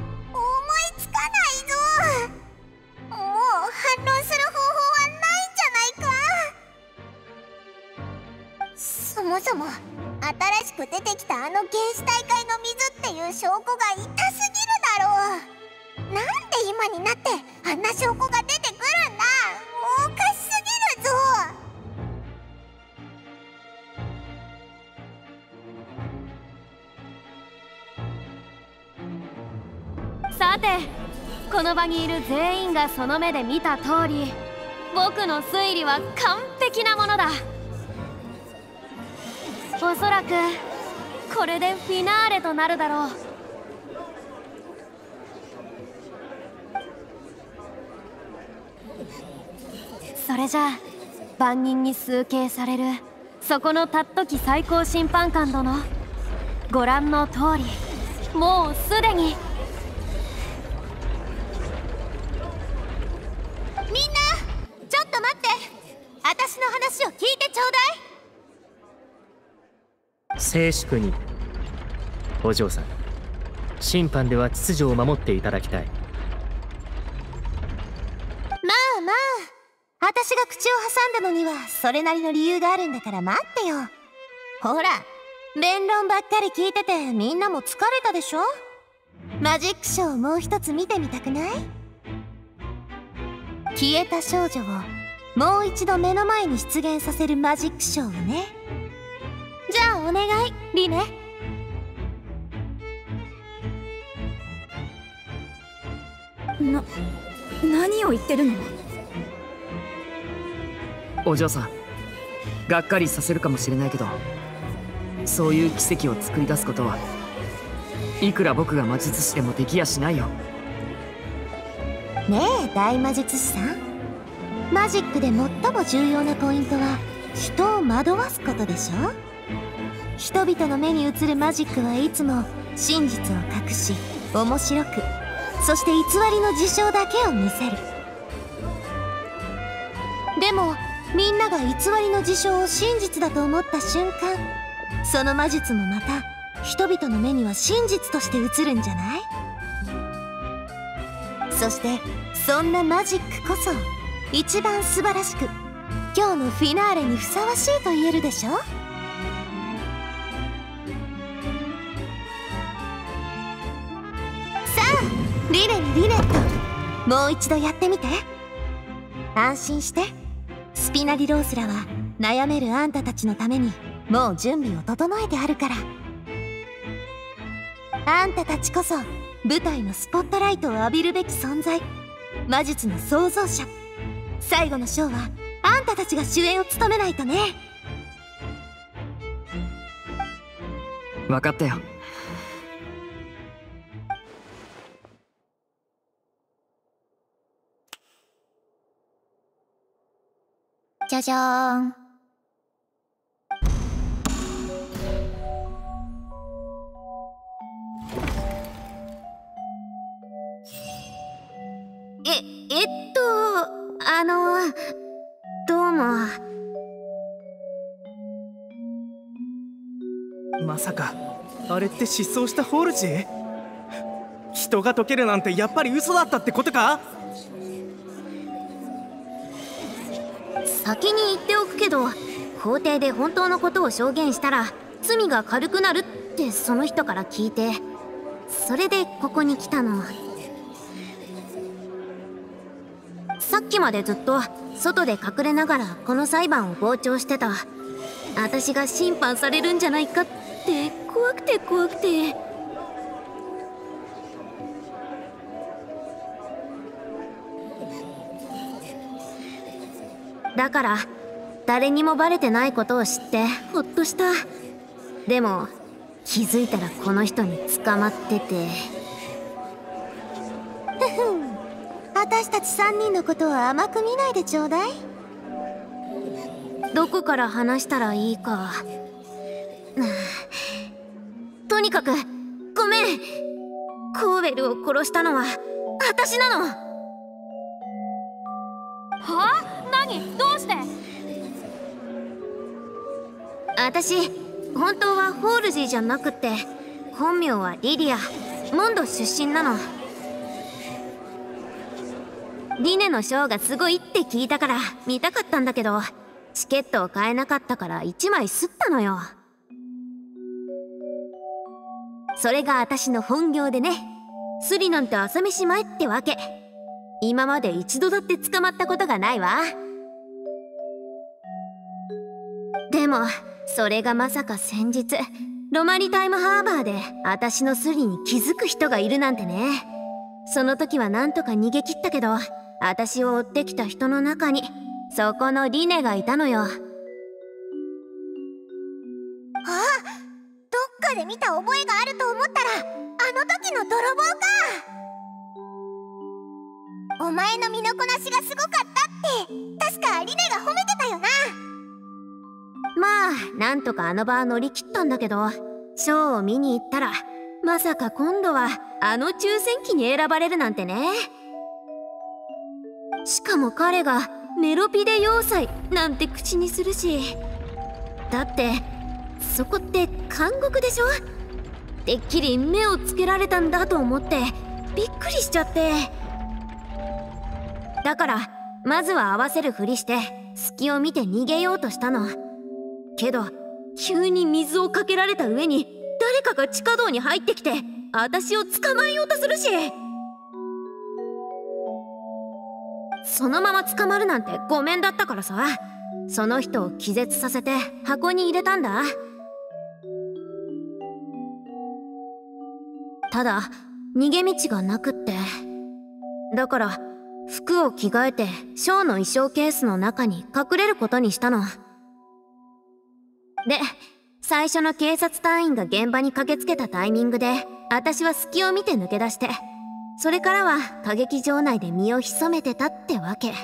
ぞ。もう反論する方法はないんじゃないか。そもそも新しく出てきたあの原始大会の水っていう証拠が痛すぎるだろう。なんで今になってあんな証拠が出てくるんだ。おかしすぎるぞ。 さて、この場にいる全員がその目で見た通り、僕の推理は完璧なものだ。おそらくこれでフィナーレとなるだろう。それじゃあ万人に崇敬されるそこのたっとき最高審判官殿、ご覧の通り、もうすでにみんなちょっと待って、私の話を聞いてちょうだい。 静粛に。お嬢さん、審判では秩序を守っていただきたい。 まあまあ、私が口を挟んだのにはそれなりの理由があるんだから待ってよ。ほら、弁論ばっかり聞いててみんなも疲れたでしょ。マジックショーをもう一つ見てみたくない？消えた少女をもう一度目の前に出現させるマジックショーをね。じゃあお願い、リネ。 何を言ってるの？ お嬢さん、がっかりさせるかもしれないけど、そういう奇跡を作り出すことはいくら僕が魔術師でもできやしないよ。 ねえ大魔術師さん、マジックで最も重要なポイントは人を惑わすことでしょ。人々の目に映るマジックはいつも真実を隠し、面白く、そして偽りの事象だけを見せる。でもみんなが偽りの事象を真実だと思った瞬間、その魔術もまた人々の目には真実として映るんじゃない？そしてそんなマジックこそ一番素晴らしく、今日のフィナーレにふさわしいと言えるでしょ。さあリネにリネット、もう一度やってみて。安心して、スピナリロースらは悩めるあんたたちのためにもう準備を整えてあるから。あんたたちこそ舞台のスポットライトを浴びるべき存在、魔術の創造者。最後のショーはあんたたちが主演を務めないとね。 分かったよ。 じゃじゃーん。 どうも。 まさかあれって失踪したホールジー？人が溶けるなんてやっぱり嘘だったってことか？ 先に言っておくけど、法廷で本当のことを証言したら罪が軽くなるってその人から聞いて、それでここに来たの。さっきまでずっと外で隠れながらこの裁判を傍聴してた。私が審判されるんじゃないかって怖くて怖くて。だから誰にもバレてないことを知ってほっとした。でも気づいたらこの人に捕まってて。 私たち3人のことは甘く見ないでちょうだい。 どこから話したらいいか。とにかくごめん。コーウェルを殺したのは私なの。 はあ？何？どうして？ 私本当はホールジーじゃなくって本名はリリア、モンド出身なの。リネのショーがすごいって聞いたから見たかったんだけど、チケットを買えなかったから1枚すったのよ。それが私の本業でね。スリなんて朝飯前ってわけ。今まで一度だって捕まったことがないわ。でもそれがまさか先日ロマリタイムハーバーで私のスリに気づく人がいるなんてね。その時はなんとか逃げ切ったけど、私を追ってきた人の中にそこのリネがいたのよ。 あ、どっかで見た覚えがあると思ったら、あの時の泥棒か。お前の身のこなしがすごかったって確かリネが褒めてたよな。 まあなんとかあの場は乗り切ったんだけど、ショーを見に行ったらまさか今度はあの抽選機に選ばれるなんてね。しかも彼がメロピデ要塞なんて口にするし、だってそこって監獄でしょ。てっきり目をつけられたんだと思ってびっくりしちゃって、だからまずは合わせるふりして隙を見て逃げようとしたの。けど急に水をかけられた上に誰かが地下道に入ってきて私を捕まえようとするし、そのまま捕まるなんてごめんだったからさ、その人を気絶させて箱に入れたんだ。ただ逃げ道がなくって、だから服を着替えてショーの衣装ケースの中に隠れることにしたの。で、最初の警察隊員が現場に駆けつけたタイミングで私は隙を見て抜け出して、それからは歌劇場内で身を潜めてたってわけ。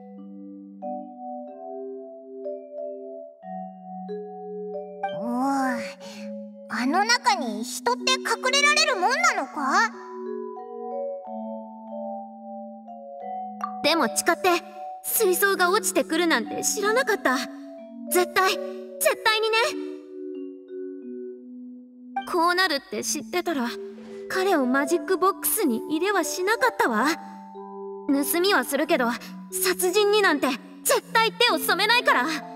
おー、あの中に人って隠れられるもんなのか？ でも地下って水槽が落ちてくるなんて知らなかった。絶対にね。こうなるって知ってたら彼をマジックボックスに入れはしなかったわ。盗みはするけど殺人になんて絶対手を染めないから。ここ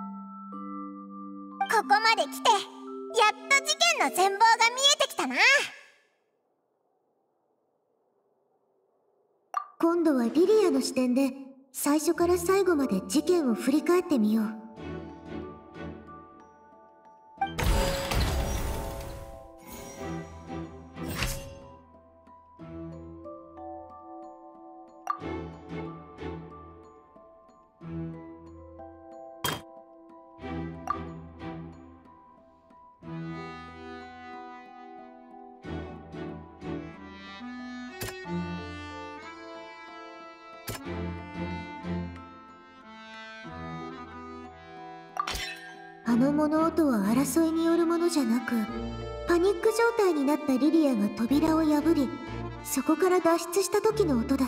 まで来てやっと事件の全貌が見えてきたな。 今度はリリアの視点で最初から最後まで事件を振り返ってみよう。あの物音は争いによるものじゃなく、パニック状態になったリリアが扉を破り、そこから脱出した時の音だった。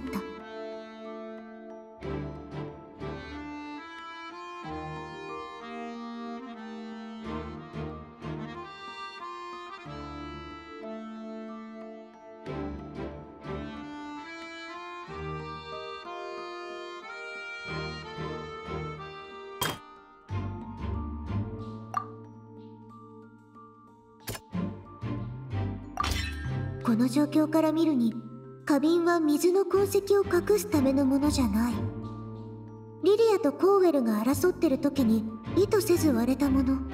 この状況から見るに、花瓶は水の痕跡を隠すためのものじゃない。リリアとコーウェルが争ってる時に意図せず割れたもの。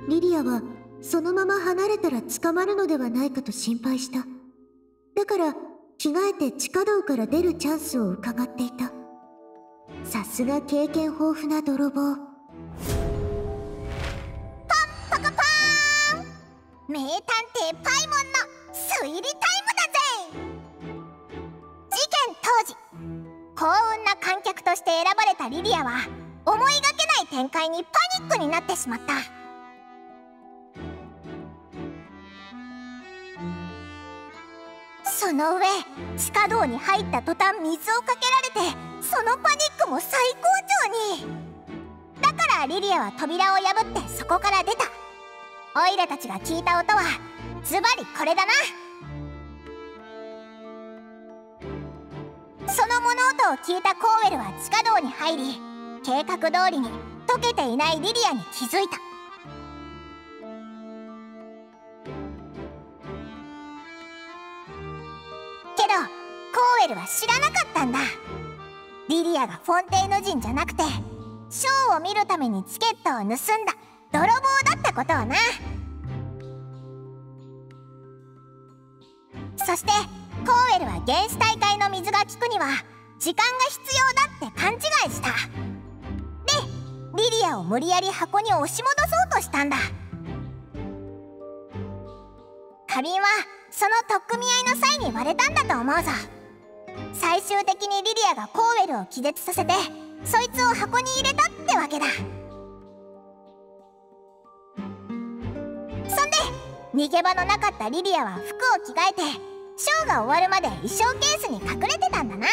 リリアはそのまま離れたら捕まるのではないかと心配した。だから着替えて地下道から出るチャンスを伺っていた。さすが経験豊富な泥棒。 パカパーン、名探偵パイモンの推理タイムだぜ。事件当時、幸運な観客として選ばれたリリアは思いがけない展開にパニックになってしまった。その上、地下道に入った途端水をかけられて、そのパニックも最高潮に。だからリリアは扉を破ってそこから出た。オイラたちが聞いた音はズバリこれだな。その物音を聞いたコーウェルは地下道に入り、計画通りに溶けていないリリアに気づいた。けどコーウェルは知らなかったんだ。リリアがフォンテーヌ人じゃなくて、ショーを見るためにチケットを盗んだ泥棒だったことをな。そしてコーウェルは原始大会の水が効くには時間が必要だって勘違いした。でリリアを無理やり箱に押し戻そうとしたんだ。花瓶はその取っ組み合いの際に割れたんだと思うぞ。最終的にリリアがコーウェルを気絶させて、そいつを箱に入れたってわけだ。そんで逃げ場のなかったリリアは服を着替えて、ショーが終わるまで衣装ケースに隠れてたんだな。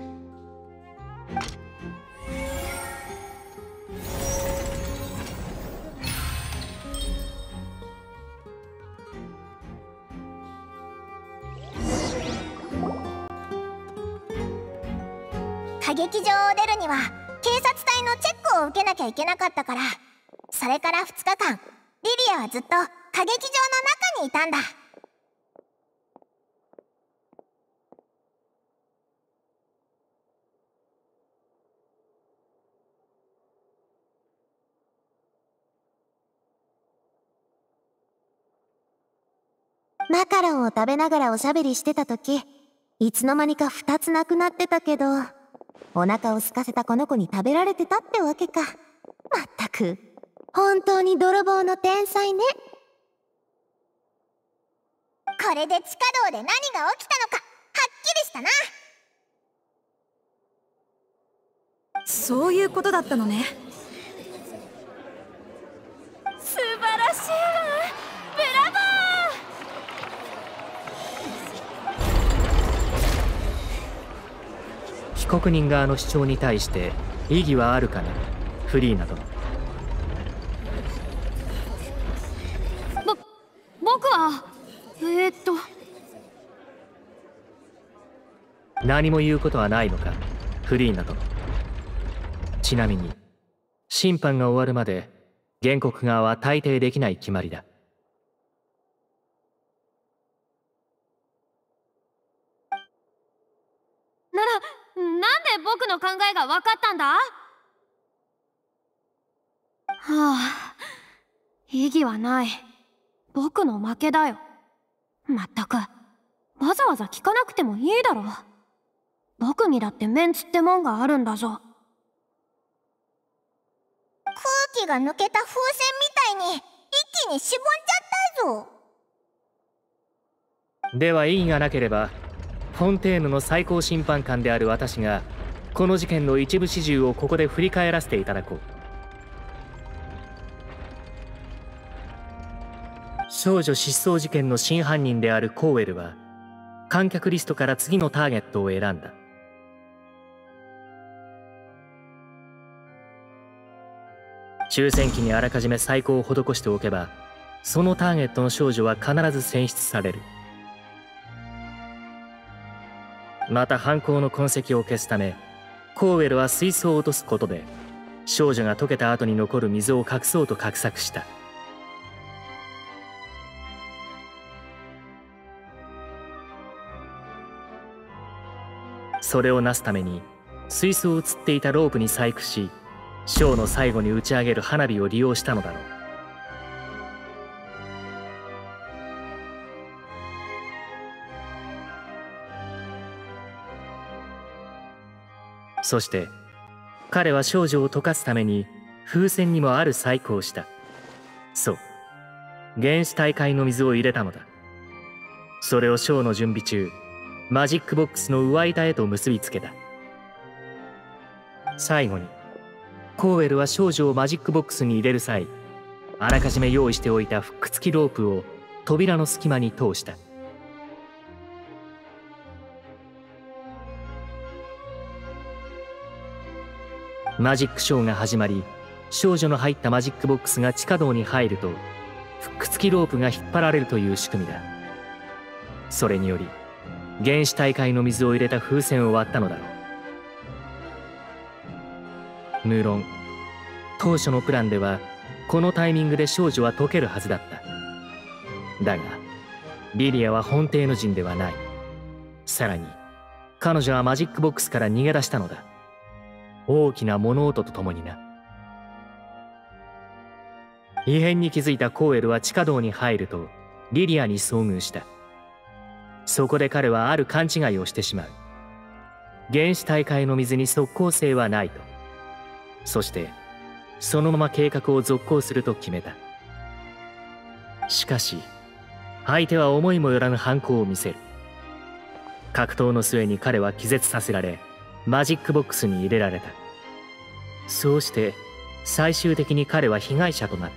歌劇場を出るには警察隊のチェックを受けなきゃいけなかったから、それから2日間リリアはずっと歌劇場の中にいたんだ。 マカロンを食べながらおしゃべりしてた時、いつの間にか2つなくなってたけど、お腹を空かせたこの子に食べられてたってわけか。まったく本当に泥棒の天才ね。 これで地下道で何が起きたのかはっきりしたな。 そういうことだったのね。素晴らしいわ、ブラボー。 被告人側の主張に対して異議はあるかね、フリーナ殿。 僕は何も言うことはないのか、フリーナ殿。ちなみに審判が終わるまで原告側は退廷できない決まりだ。 なんで僕の考えが分かったんだ？はあ、意義はない。僕の負けだよ。まったく、わざわざ聞かなくてもいいだろ。僕にだってメンツってもんがあるんだぞ。 空気が抜けた風船みたいに一気にしぼんじゃったぞ。 では異議がなければ、フォンテーヌの最高審判官である私がこの事件の一部始終をここで振り返らせていただこう。少女失踪事件の真犯人であるコーウェルは観客リストから次のターゲットを選んだ。抽選機にあらかじめ細工を施しておけば、そのターゲットの少女は必ず選出される。また犯行の痕跡を消すため、コーウェルは水槽を落とすことで少女が溶けた後に残る水を隠そうと画策した。それをなすために水槽を吊っていたロープに細工し、ショーの最後に打ち上げる花火を利用したのだろう。 そして彼は少女を溶かすために風船にもある細工をした。そう、原始大海の水を入れたのだ。それをショーの準備中、マジックボックスの上板へと結びつけた。最後にコーウェルは少女をマジックボックスに入れる際、あらかじめ用意しておいたフック付きロープを扉の隙間に通した。マジックショーが始まり、少女の入ったマジックボックスが地下道に入ると、フック付きロープが引っ張られるという仕組みだ。それにより原始大海の水を入れた風船を割ったのだろう。無論当初のプランではこのタイミングで少女は溶けるはずだった。だがリリアは本帝の人ではない。さらに彼女はマジックボックスから逃げ出したのだ。大きな物音とともにな。異変に気づいたコーエルは地下道に入るとリリアに遭遇した。そこで彼はある勘違いをしてしまう。原始大海の水に即効性はないと。そしてそのまま計画を続行すると決めた。しかし相手は思いもよらぬ反抗を見せる。格闘の末に彼は気絶させられ、マジックボックスに入れられた。そうして最終的に彼は被害者となった。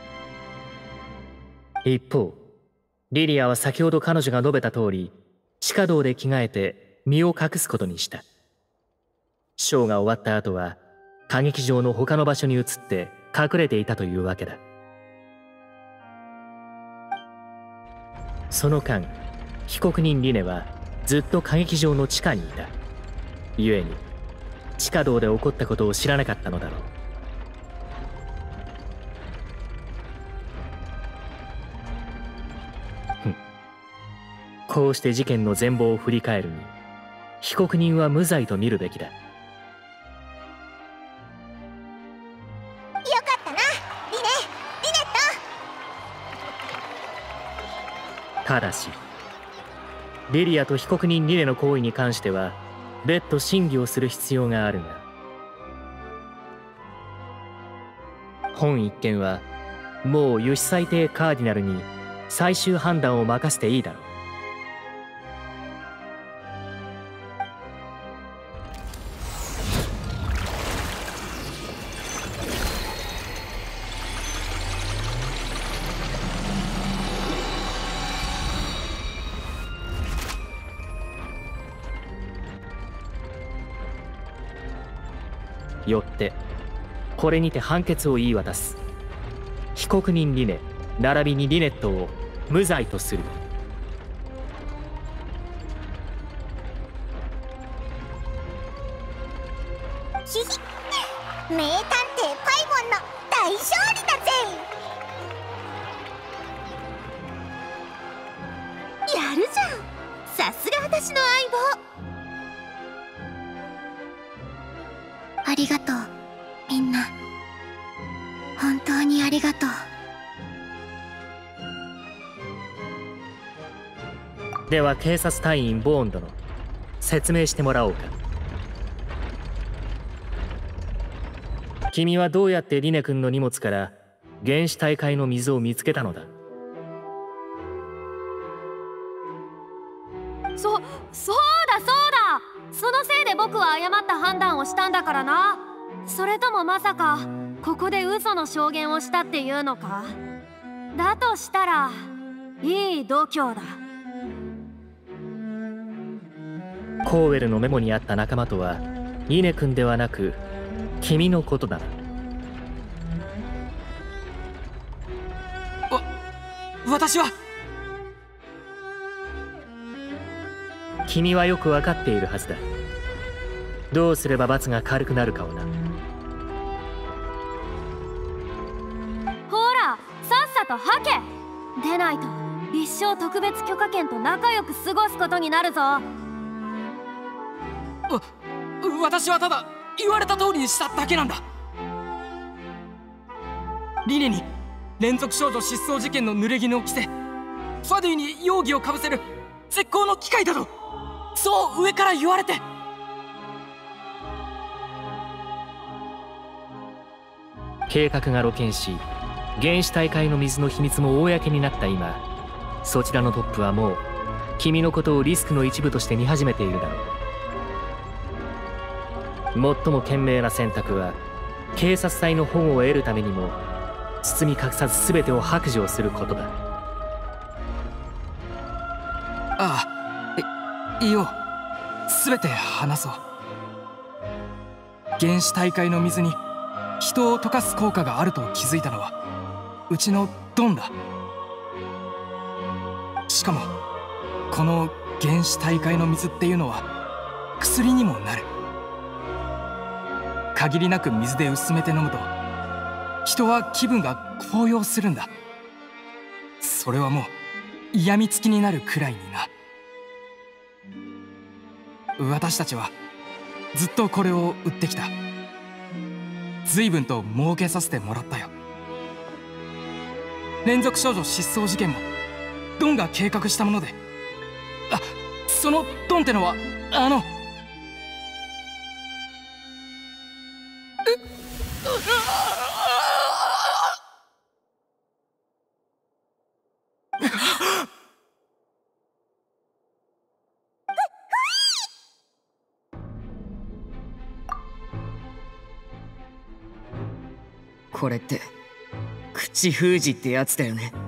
一方リリアは先ほど彼女が述べた通り、地下道で着替えて身を隠すことにした。ショーが終わった後は歌劇場の他の場所に移って隠れていたというわけだ。その間被告人リネはずっと歌劇場の地下にいた。故に地下道で起こったことを知らなかったのだろう。こうして事件の全貌を振り返るに、被告人は無罪と見るべきだ。 よかったな、リネット。 ただしリリアと被告人リネの行為に関しては別途審議をする必要があるが、本一件はもう油脂裁定カーディナルに最終判断を任せていいだろう。よってこれにて判決を言い渡す。被告人リネ並びにリネットを無罪とする。 ひひ、名探偵パイモンの大勝利だぜ。 やるじゃん、さすが私の相棒。 ありがとう、みんな。本当にありがとう。 では警察隊員ボーン殿、説明してもらおうか。君はどうやってリネ君の荷物から原始大海の水を見つけたのだ？ そうだそのせいで僕は誤った判断をしたんだからな。それともまさかここで嘘の証言をしたっていうのか？だとしたらいい度胸だ。 コーウェルのメモにあった仲間とはリネ君ではなく君のことだな。 私は君はよく分かっているはずだ。どうすれば罰が軽くなるかをな。 ほらさっさと吐け。でないと一生特別許可権と仲良く過ごすことになるぞ。 私はただ言われた通りにしただけなんだ。リネに連続少女失踪事件の濡れ衣を着せ、ファデュイに容疑をかぶせる絶好の機会だと、そう上から言われて。 計画が露見し、原始大会の水の秘密も公になった今、そちらのトップはもう君のことをリスクの一部として見始めているだろう。最も賢明な選択は、警察隊の保護を得るためにも包み隠さず全てを白状することだ。 ああ、いいよ。全て話そう。原始大会の水に人を溶かす効果があると気づいたのはうちのドンだ。しかもこの原始大会の水っていうのは薬にもなる。限りなく水で薄めて飲むと人は気分が高揚するんだ。それはもう病みつきになるくらいにな。私たちはずっとこれを売ってきた。随分と儲けさせてもらったよ。連続少女失踪事件もドンが計画したもので、そのドンってのはこれって口封じってやつだよね。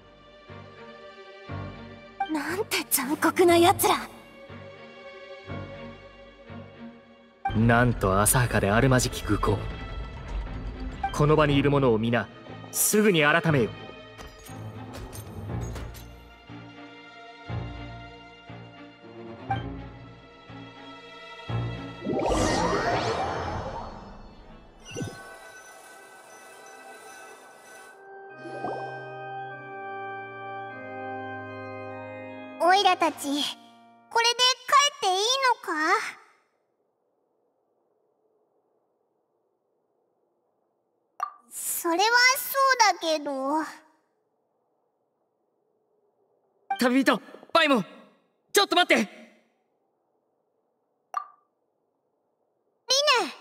なんて残酷なやつら。 なんと浅はかであるまじき愚行。この場にいる者を皆すぐに改めよ。 オイラたち、これで帰っていいのか？それはそうだけど。 旅人、パイモン、ちょっと待って。リネ！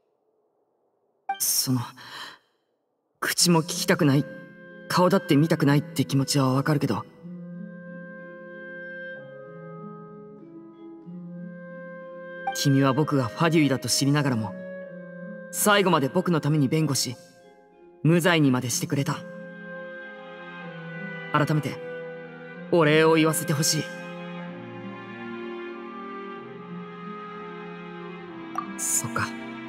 口も聞きたくない、顔だって見たくないって気持ちはわかるけど、君は僕がファデュイだと知りながらも最後まで僕のために弁護し、無罪にまでしてくれた。改めてお礼を言わせてほしい。そっか。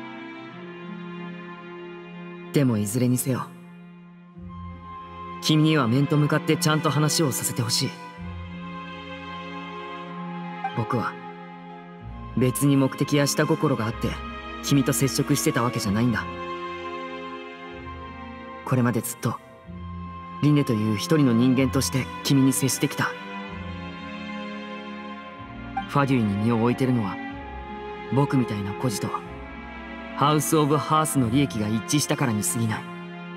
でもいずれにせよ君には面と向かってちゃんと話をさせてほしい。僕は別に目的や下心があって君と接触してたわけじゃないんだ。これまでずっとリネという一人の人間として君に接してきた。ファデュイに身を置いてるのは僕みたいな孤児とハウス・オブ・ハースの利益が一致したからに過ぎない。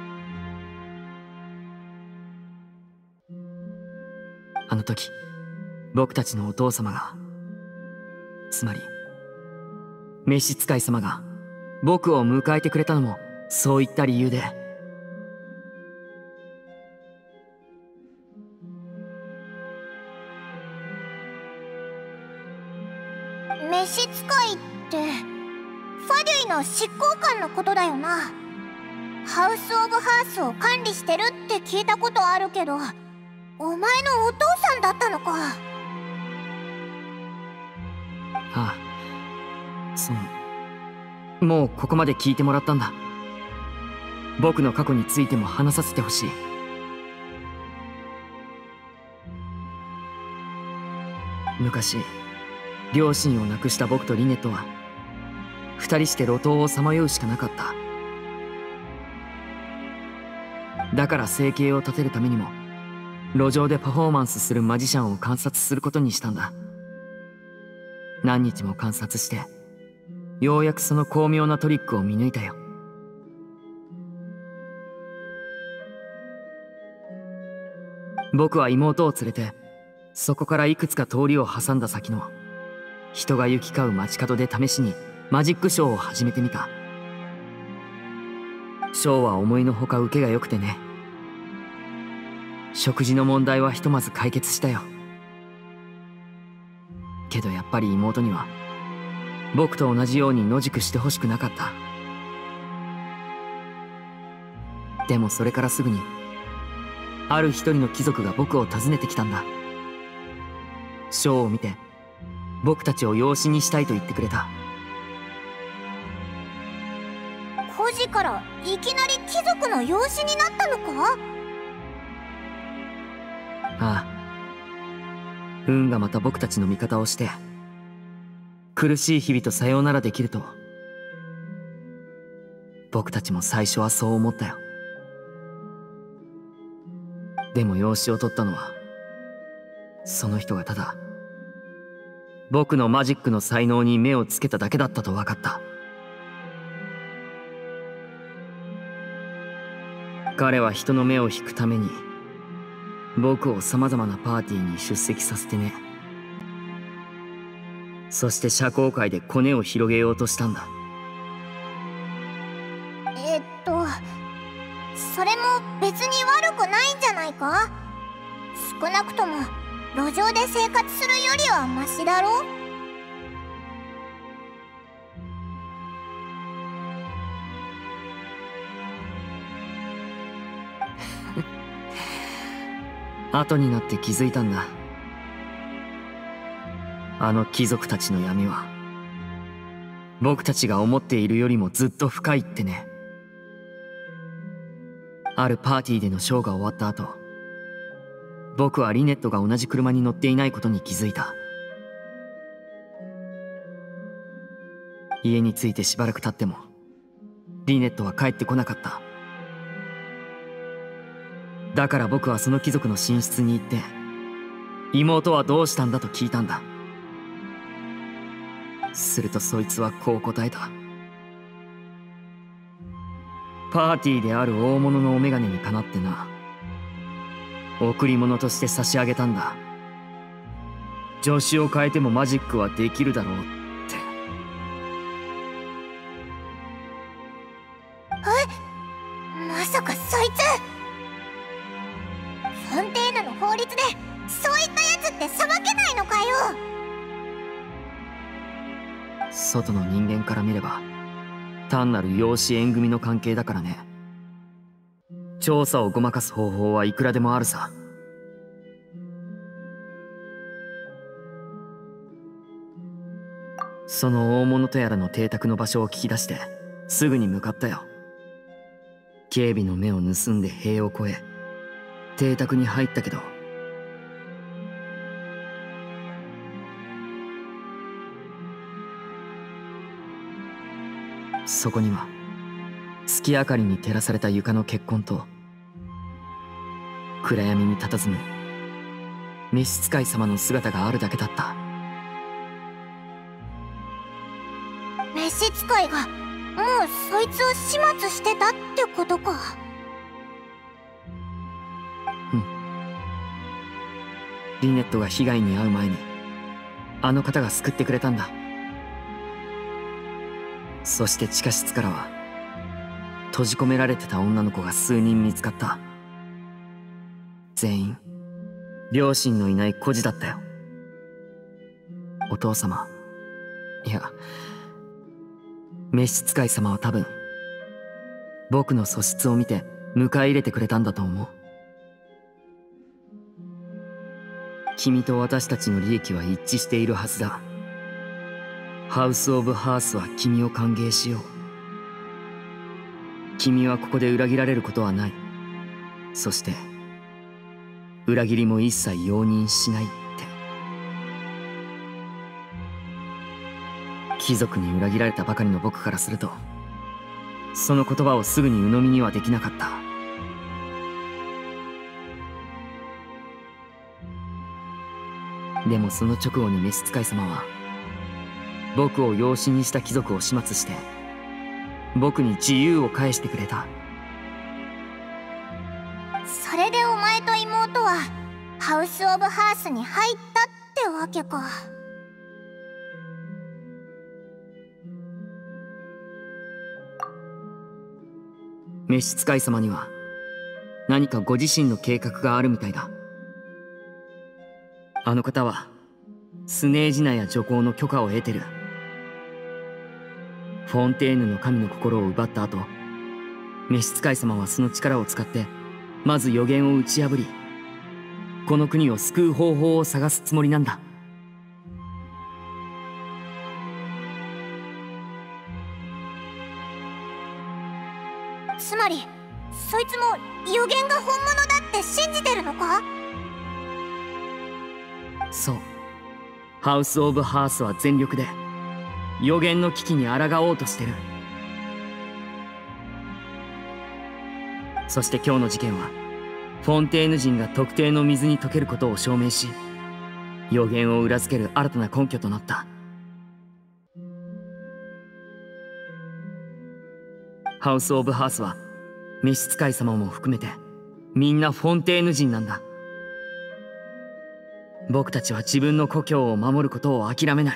あの時僕たちのお父様が、つまり召使い様が僕を迎えてくれたのもそういった理由で。 召使いってファデュイの執行官のことだよな。ハウス・オブ・ハースを管理してるって聞いたことあるけど、お前のお父さんだったのか。 ああ、もうここまで聞いてもらったんだ。僕の過去についても話させてほしい。昔両親を亡くした僕とリネットは二人して路頭をさまようしかなかった。だから生計を立てるためにも路上でパフォーマンスするマジシャンを観察することにしたんだ。何日も観察してようやくその巧妙なトリックを見抜いたよ。僕は妹を連れてそこからいくつか通りを挟んだ先の人が行き交う街角で試しにマジックショーを始めてみた。 ショーは思いのほか受けが良くてね。食事の問題はひとまず解決したよ。けどやっぱり妹には僕と同じように野宿してほしくなかった。でもそれからすぐにある一人の貴族が僕を訪ねてきたんだ。ショーを見て僕たちを養子にしたいと言ってくれた。 孤児からいきなり貴族の養子になったのか？ ああ、運がまた僕たちの味方をして苦しい日々とさようならできると僕たちも最初はそう思ったよ。でも養子を取ったのはその人がただ僕のマジックの才能に目をつけただけだったと分かった。彼は人の目を引くために僕をさまざまなパーティーに出席させてね。そして社交界でコネを広げようとしたんだ。 それも別に悪くないんじゃないか？少なくとも路上で生活するよりはマシだろ？ 後になって気づいたんだ。あの貴族たちの闇は僕たちが思っているよりもずっと深いってね。あるパーティーでのショーが終わった後、僕はリネットが同じ車に乗っていないことに気づいた。家に着いてしばらく経ってもリネットは帰ってこなかった。だから僕はその貴族の寝室に行って妹はどうしたんだと聞いたんだ。するとそいつはこう答えた。パーティーである大物のお眼鏡にかなってな、贈り物として差し上げたんだ。助手を変えてもマジックはできるだろうって。 まさかそいつフォンテーヌの法律でそういったやつって裁けないのかよ。 外の人間から見れば単なる養子縁組の関係だからね。調査をごまかす方法はいくらでもあるさ。その大物とやらの邸宅の場所を聞き出してすぐに向かったよ。警備の目を盗んで塀を越え邸宅に入ったけど、そこには月明かりに照らされた床の血痕と暗闇に佇む召使い様の姿があるだけだった。 召使いがもうそいつを始末してたってことか。 リネットが被害に遭う前にあの方が救ってくれたんだ。そして地下室からは閉じ込められてた女の子が数人見つかった。全員両親のいない孤児だったよ。お父様、いや召使い様は多分僕の素質を見て迎え入れてくれたんだと思う。君と私たちの利益は一致しているはずだ。ハウス・オブ・ハースは君を歓迎しよう。君はここで裏切られることはない。そして裏切りも一切容認しないって。貴族に裏切られたばかりの僕からするとその言葉をすぐに鵜呑みにはできなかった。でもその直後に召使い様は僕を養子にした貴族を始末して僕に自由を返してくれた。 それでお前と妹はハウス・オブ・ハースに入ったってわけか。 召使い様には何かご自身の計画があるみたいだ。あの方はスネージナや女皇の許可を得てる。フォンテーヌの神の心を奪った後、召使い様はその力を使ってまず予言を打ち破り、この国を救う方法を探すつもりなんだ。 つまりそいつも予言が本物だって信じてるのか？ そう、ハウス・オブ・ハースは全力で予言の危機に抗おうとしてる。そして今日の事件はフォンテーヌ人が特定の水に溶けることを証明し、予言を裏付ける新たな根拠となった。ハウス・オブ・ハースは召使い様も含めてみんなフォンテーヌ人なんだ。僕たちは自分の故郷を守ることを諦めない。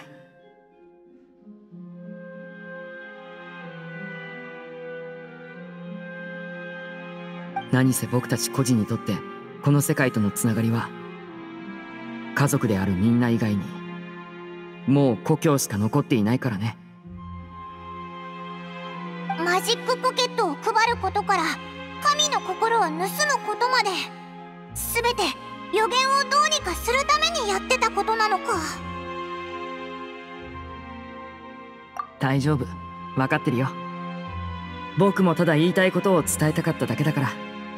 何せ僕たち個人にとってこの世界とのつながりは、家族であるみんな以外にもう故郷しか残っていないからね。 マジックポケットを配ることから神の心を盗むことまで、全て予言をどうにかするためにやってたことなのか。 大丈夫、分かってるよ。僕もただ言いたいことを伝えたかっただけだから。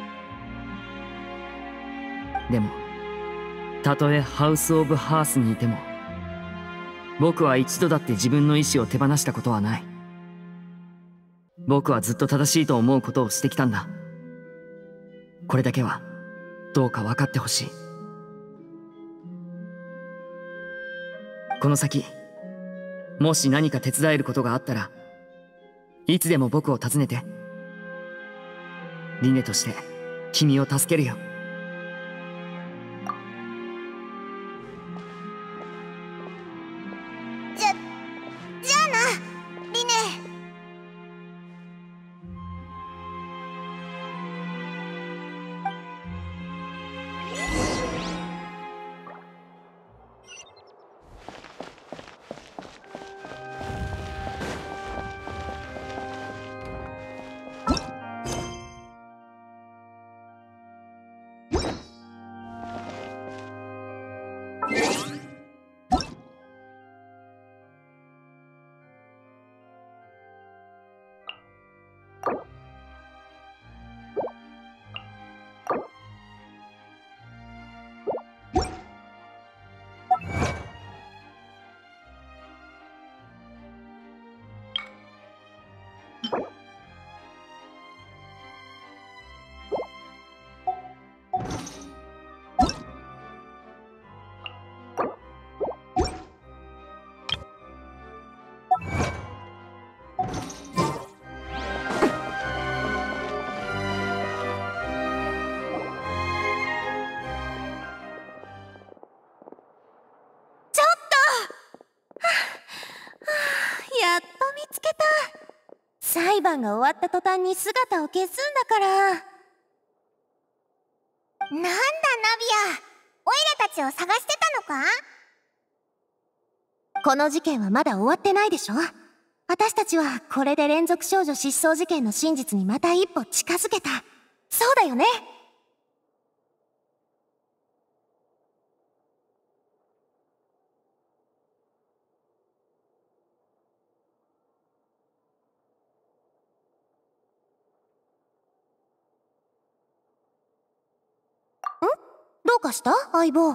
でもたとえハウス・オブ・ハースにいても、僕は一度だって自分の意志を手放したことはない。僕はずっと正しいと思うことをしてきたんだ。これだけはどうか分かってほしい。この先もし何か手伝えることがあったらいつでも僕を訪ねて。リネとして君を助けるよ。 じゃあな、リネ。 やっと見つけた。裁判が終わった途端に姿を消すんだから。 なんだナビア、オイラたちを探してたのか？ この事件はまだ終わってないでしょ。私たちはこれで連続少女失踪事件の真実にまた一歩近づけた。そうだよね。どうかした相棒？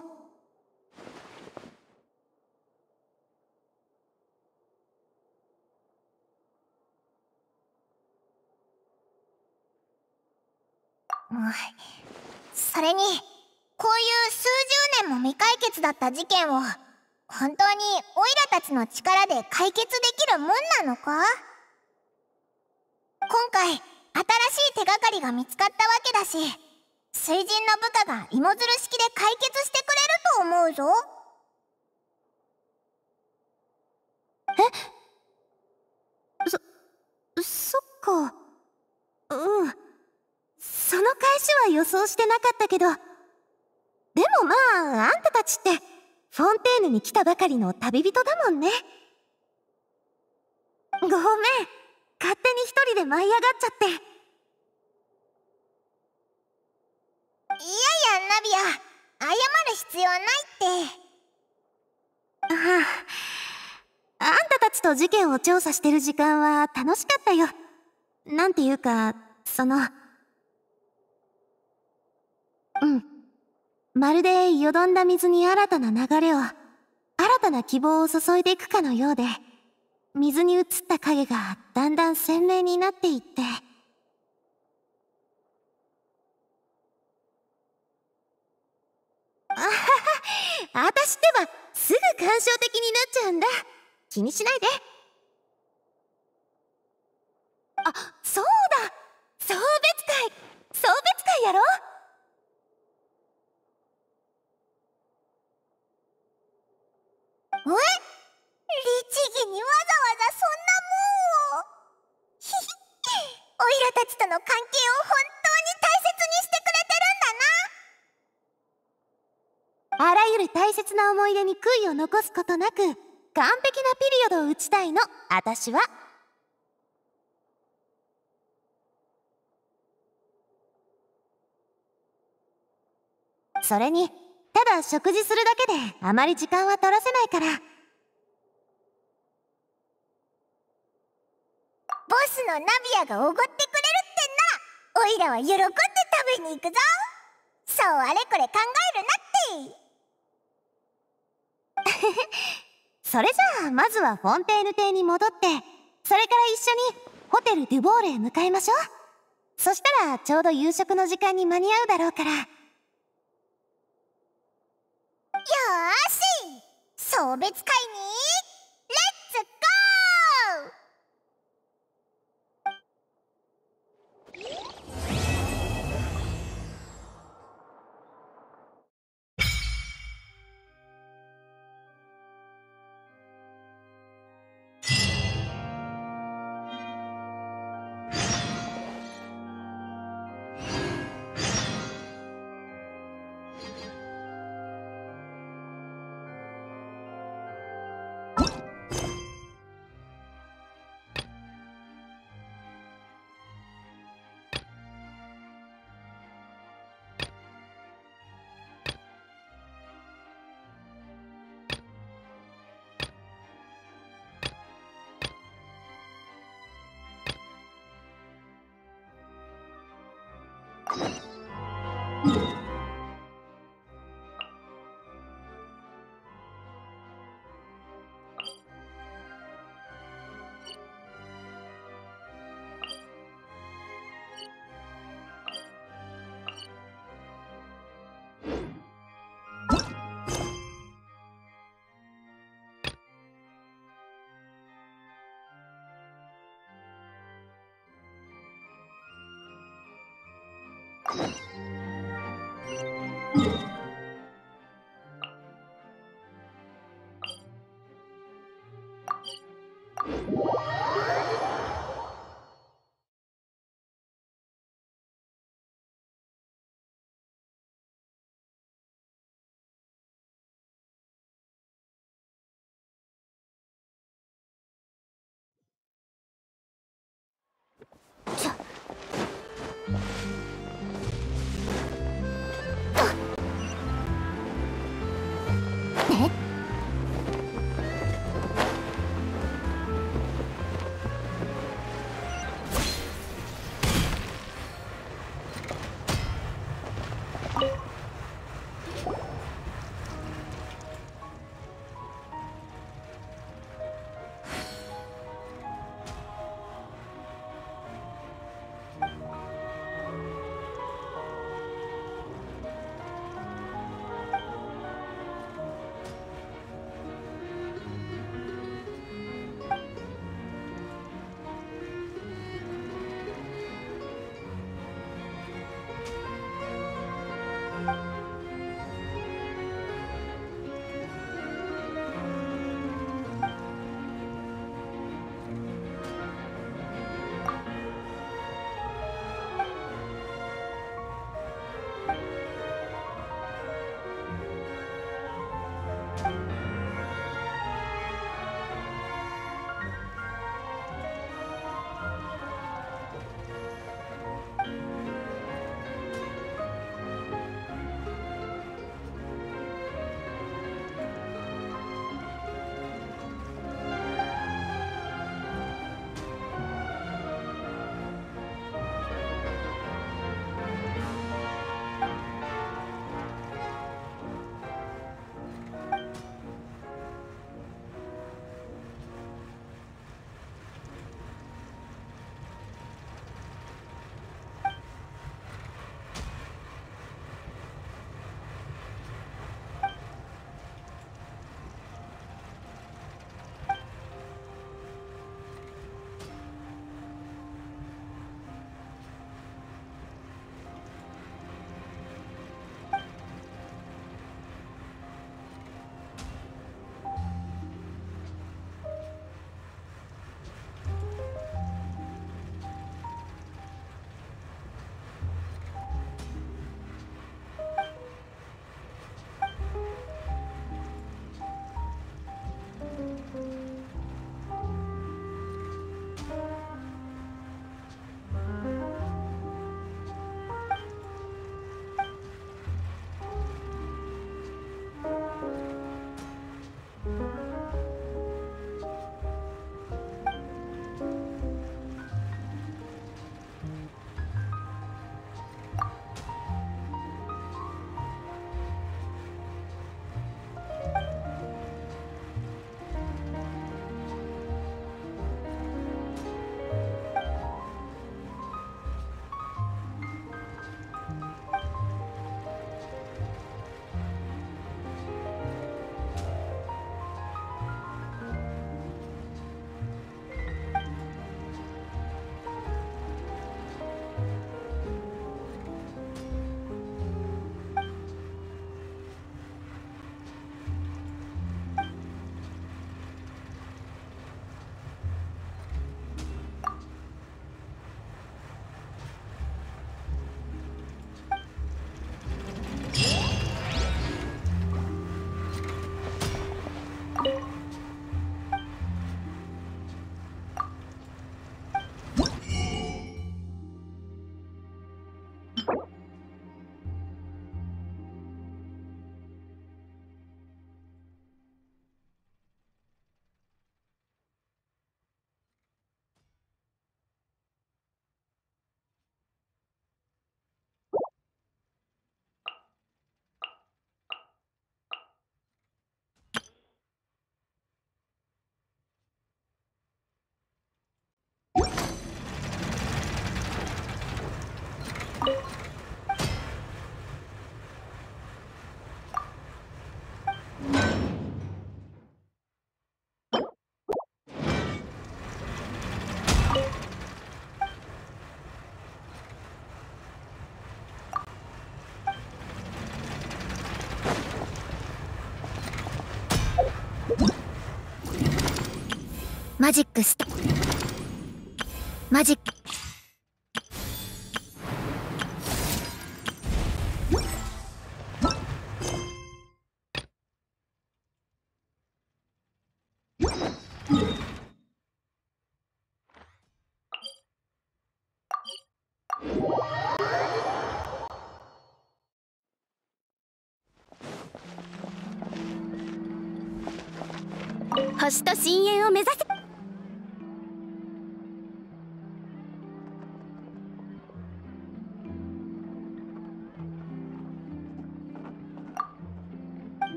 それにこういう数十年も未解決だった事件を本当にオイラたちの力で解決できるもんなのか？今回新しい手がかりが見つかったわけだし、水神の部下が芋づる式で解決してくれると思うぞ。 そっか。 は予想してなかったけど、でもまあ、あんたたちって、フォンテーヌに来たばかりの旅人だもんね。ごめん。勝手に一人で舞い上がっちゃって。いやいや、ナビア。謝る必要ないって。 あんたたちと事件を調査してる時間は楽しかったよ。なんていうか、まるでよどんだ水に新たな流れを、新たな希望を注いでいくかのようで、水に映った影がだんだん鮮明になっていって。あたしってばすぐ感傷的になっちゃうんだ。気にしないで。あ、そうだ、送別会やろ。 律儀にわざわざそんなもんを。ひひ、オイラたちとの関係を本当に大切にしてくれてるんだな。 あらゆる大切な思い出に悔いを残すことなく、完璧なピリオドを打ちたいの、あたしは。それに、ただ食事するだけであまり時間は取らせないから。 ボスのナビアがおごってくれるってんなら、オイラは喜んで食べに行くぞ。そうあれこれ考えるなって。 それじゃあまずはフォンテーヌ邸に戻って、それから一緒にホテル・デュボールへ向かいましょう。そしたらちょうど夕食の時間に間に合うだろうから。よーし、送別会にレッツゴー。 マジックスタマジック星と深淵を目指せ。